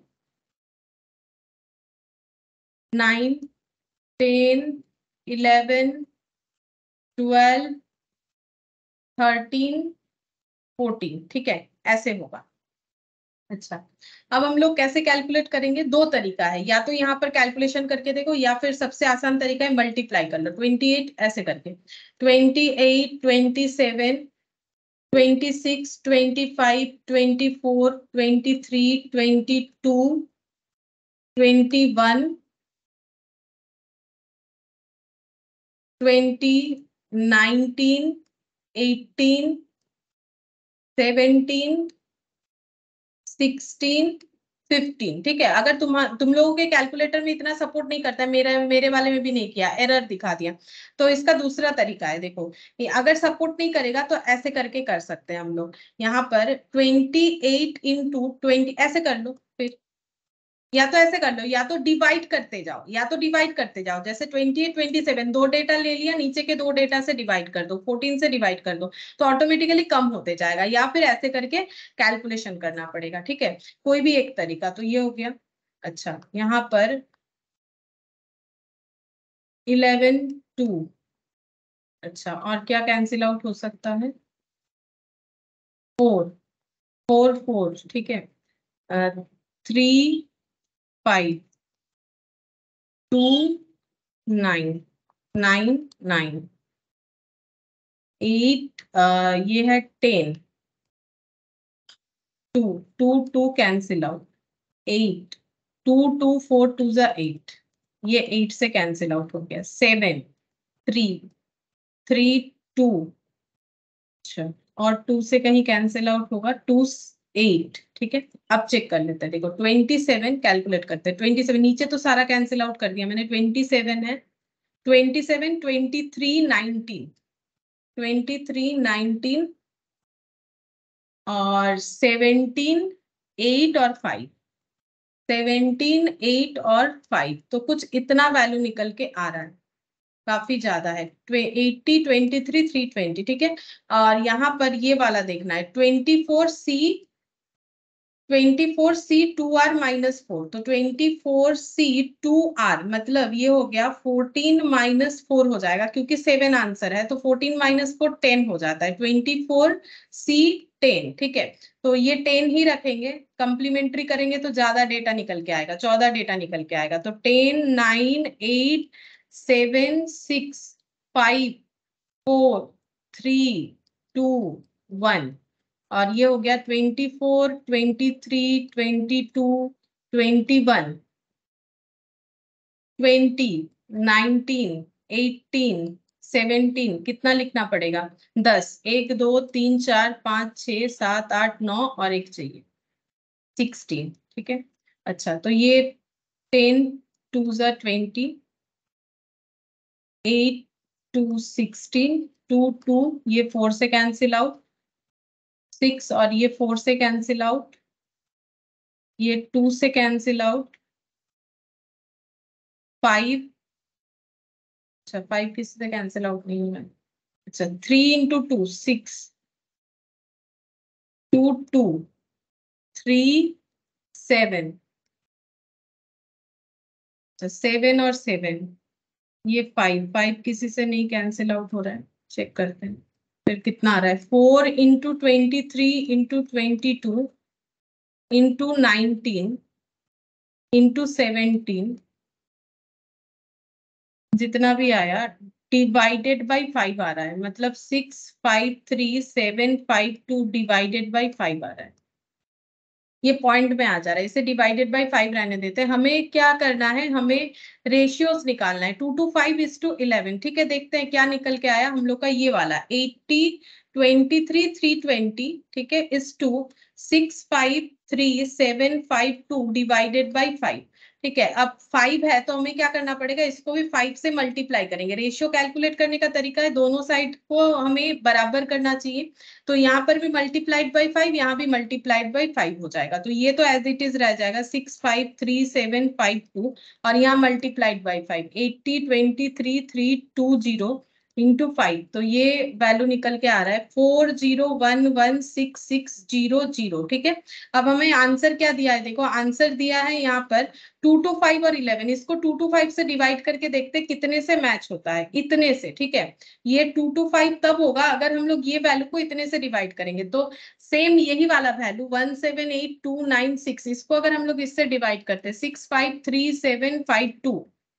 nine ten eleven twelve thirteen fourteen, ठीक है, ऐसे होगा। अच्छा, अब हम लोग कैसे कैलकुलेट करेंगे, दो तरीका है, या तो यहाँ पर कैलकुलेशन करके देखो, या फिर सबसे आसान तरीका है मल्टीप्लाई कर लो, ट्वेंटी एट ऐसे करके, twenty eight twenty seven twenty six twenty five twenty four twenty three twenty two twenty one twenty nineteen eighteen seventeen sixteen fifteen, ठीक है। अगर तुम तुम लोगों के कैलकुलेटर में इतना सपोर्ट नहीं करता है, मेरे मेरे वाले में भी नहीं किया, एरर दिखा दिया, तो इसका दूसरा तरीका है, देखो ये अगर सपोर्ट नहीं करेगा तो ऐसे करके कर सकते हैं हम लोग, यहाँ पर ट्वेंटी एट इंटू ट्वेंटी ऐसे कर लो, फिर या तो ऐसे कर लो, या तो डिवाइड करते जाओ, या तो डिवाइड करते जाओ, जैसे ट्वेंटी एट ट्वेंटी सेवन दो डेटा ले लिया, नीचे के दो डेटा से डिवाइड कर दो, फोर्टीन से डिवाइड कर दो, तो ऑटोमेटिकली कम होते जाएगा, या फिर ऐसे करके कैलकुलेशन करना पड़ेगा, ठीक है, कोई भी एक तरीका। तो ये हो गया। अच्छा, यहाँ पर इलेवन टू, अच्छा और क्या कैंसिल आउट हो सकता है, फोर, फोर फोर, ठीक है, three five two nine nine nine eight, ये है ten, two two two cancel out, eight, two two four two जा एट, ये एट से कैंसिल आउट हो गया, सेवन थ्री थ्री टू, अच्छा और टू से कहीं कैंसिल आउट होगा, टू एट, ठीक है। अब चेक कर लेते हैं, देखो ट्वेंटी सेवन कैलकुलेट करते हैं, ट्वेंटी सेवन नीचे तो सारा कैंसिल आउट कर दिया मैंने, ट्वेंटी सेवन है, twenty seven twenty three nineteen, twenty three nineteen और सेवनटीन एट और फाइव, सेवनटीन एट और फाइव, तो कुछ इतना वैल्यू निकल के आ रहा है, काफी ज्यादा है, eighty twenty three three twenty, ठीक है। और यहाँ पर ये वाला देखना है, twenty four C twenty four C two r minus four, तो twenty four C two r मतलब ये हो गया फोर्टीन माइनस फोर हो जाएगा, क्योंकि सेवन आंसर है, तो फोर्टीन माइनस फोर टेन हो जाता है, ट्वेंटी फोर सी टेन, ठीक है। तो ये टेन ही रखेंगे, कंप्लीमेंट्री करेंगे तो ज्यादा डेटा निकल के आएगा, चौदह डेटा निकल के आएगा, तो ten nine eight seven six five four three two one, और ये हो गया twenty four twenty three twenty two twenty one twenty nineteen eighteen seventeen, कितना लिखना पड़ेगा, दस, एक दो तीन चार पाँच छः सात आठ नौ और एक चाहिए, सिक्सटीन, ठीक है। अच्छा तो ये टेन टू जा twenty, eight two sixteen, two two, ये फोर से कैंसिल आउट, सिक्स और ये फोर से कैंसिल आउट, ये टू से कैंसिल आउट, फाइव, अच्छा फाइव किसी से कैंसिल आउट नहीं हुआ, अच्छा three into two six, two two, three seven, अच्छा सेवन और सेवन, ये फाइव, फाइव किसी से नहीं कैंसिल आउट हो रहा है, चेक करते हैं फिर कितना आ रहा है, four into twenty three into twenty two into nineteen into seventeen, जितना भी आया डिवाइडेड बाई फाइव आ रहा है, मतलब six five three seven five two divided by five आ रहा है, ये पॉइंट में आ जा रहा है, इसे डिवाइडेड बाई फाइव रहने देते हैं। हमें क्या करना है, हमें रेशियोज निकालना है, two two five is two eleven, ठीक है। देखते हैं क्या निकल के आया हम लोग का, ये वाला eighty twenty three three twenty, ठीक है, is two six five three seven five two divided by five, ठीक है। अब फाइव है तो हमें क्या करना पड़ेगा, इसको भी फाइव से मल्टीप्लाई करेंगे। रेशियो कैलकुलेट करने का तरीका है, दोनों साइड को हमें बराबर करना चाहिए, तो यहाँ पर भी मल्टीप्लाइड बाई फाइव, यहाँ भी मल्टीप्लाइड बाई फाइव हो जाएगा, तो ये तो एज इट इज रह जाएगा six five three seven five two, और यहाँ multiplied by five, eighty twenty three three two zero into five, तो ये वैल्यू निकल के आ रहा है four zero one one six six zero zero, ठीक है। अब हमें आंसर क्या दिया है, देखो आंसर दिया है यहाँ पर टू टू फाइव और इलेवन, इसको टू टू फाइव से डिवाइड करके देखते कितने से मैच होता है, इतने से, ठीक है। ये टू टू फाइव तब होगा अगर हम लोग ये वैल्यू को इतने से डिवाइड करेंगे, तो सेम यही वाला value one seven eight two nine six, इसको अगर हम लोग इससे डिवाइड करते हैं, six five three seven five two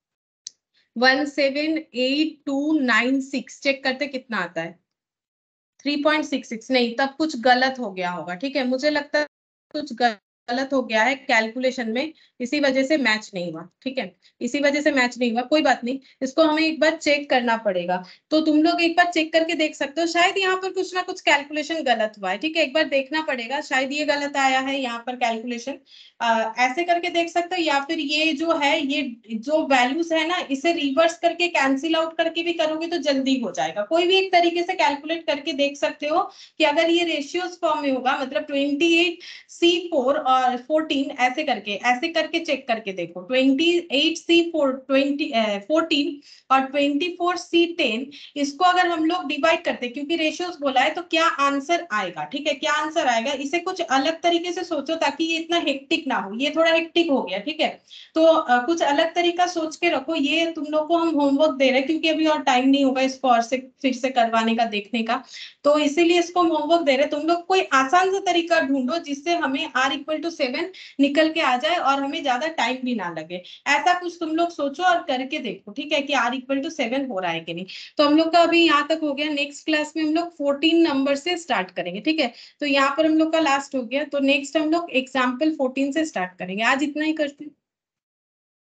one seven eight two nine six, check करते कितना आता है, थ्री पॉइंट सिक्स सिक्स, नहीं तब कुछ गलत हो गया होगा, ठीक है, मुझे लगता है कुछ गलत हो गया है कैलकुलेशन में, इसी वजह से मैच नहीं हुआ, ठीक है, इसी वजह से मैच नहीं हुआ, कोई बात नहीं, इसको हमें एक बार चेक करना पड़ेगा। तो तुम लोग एक बार चेक करके देख सकते हो, शायद यहाँ पर कुछ ना कुछ कैलकुलेशन गलत हुआ है, ठीक है, एक बार देखना पड़ेगा, शायद ये गलत आया है यहाँ पर कैलकुलेशन, ऐसे करके देख सकते हो, या फिर ये जो है, ये जो वैल्यूज है ना, इसे रिवर्स करके कैंसिल आउट करके भी करोगे तो जल्दी हो जाएगा, कोई भी एक तरीके से कैलकुलेट करके देख सकते हो कि अगर ये रेशियोज फॉर्म में होगा, मतलब ट्वेंटी एट सी फोर और फोर्टीन, ऐसे करके ऐसे करके चेक करके देखो, twenty eight C four twenty fourteen और ट्वेंटी फोर सी टेन, इसको अगर हम लोग डिवाइड करते, क्योंकि रेशियोज बोला है, तो क्या आंसर आएगा, ठीक है, क्या आंसर आएगा, इसे कुछ अलग तरीके से सोचो ताकि ये इतना हेक्टिक ना हो, ये थोड़ा हेक्टिक हो गया, ठीक है, तो uh, कुछ अलग तरीका सोच के रखो, ये तुम लोग को हम होमवर्क दे रहे हैं क्योंकि अभी और टाइम नहीं होगा इसको और से फिर से करवाने का, देखने का, तो इसीलिए इसको होमवर्क दे रहे हैं, तुम लोग कोई आसान सा तरीका ढूंढो जिससे हमें r इक्वल टू सेवन निकल के आ जाए और हमें ज्यादा टाइम भी ना लगे, ऐसा कुछ तुम लोग सोचो और करके देखो, ठीक है, कि r इक्वल टू सेवन हो रहा है कि नहीं। तो हम लोग का अभी यहाँ तक हो गया, नेक्स्ट क्लास में हम लोग फोर्टीन नंबर से स्टार्ट करेंगे, ठीक है, तो यहाँ पर हम लोग का लास्ट हो गया, तो नेक्स्ट हम लोग एग्जाम्पल फोर्टीन से स्टार्ट करेंगे, आज इतना ही करते हैं।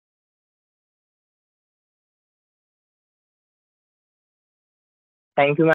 Thank you.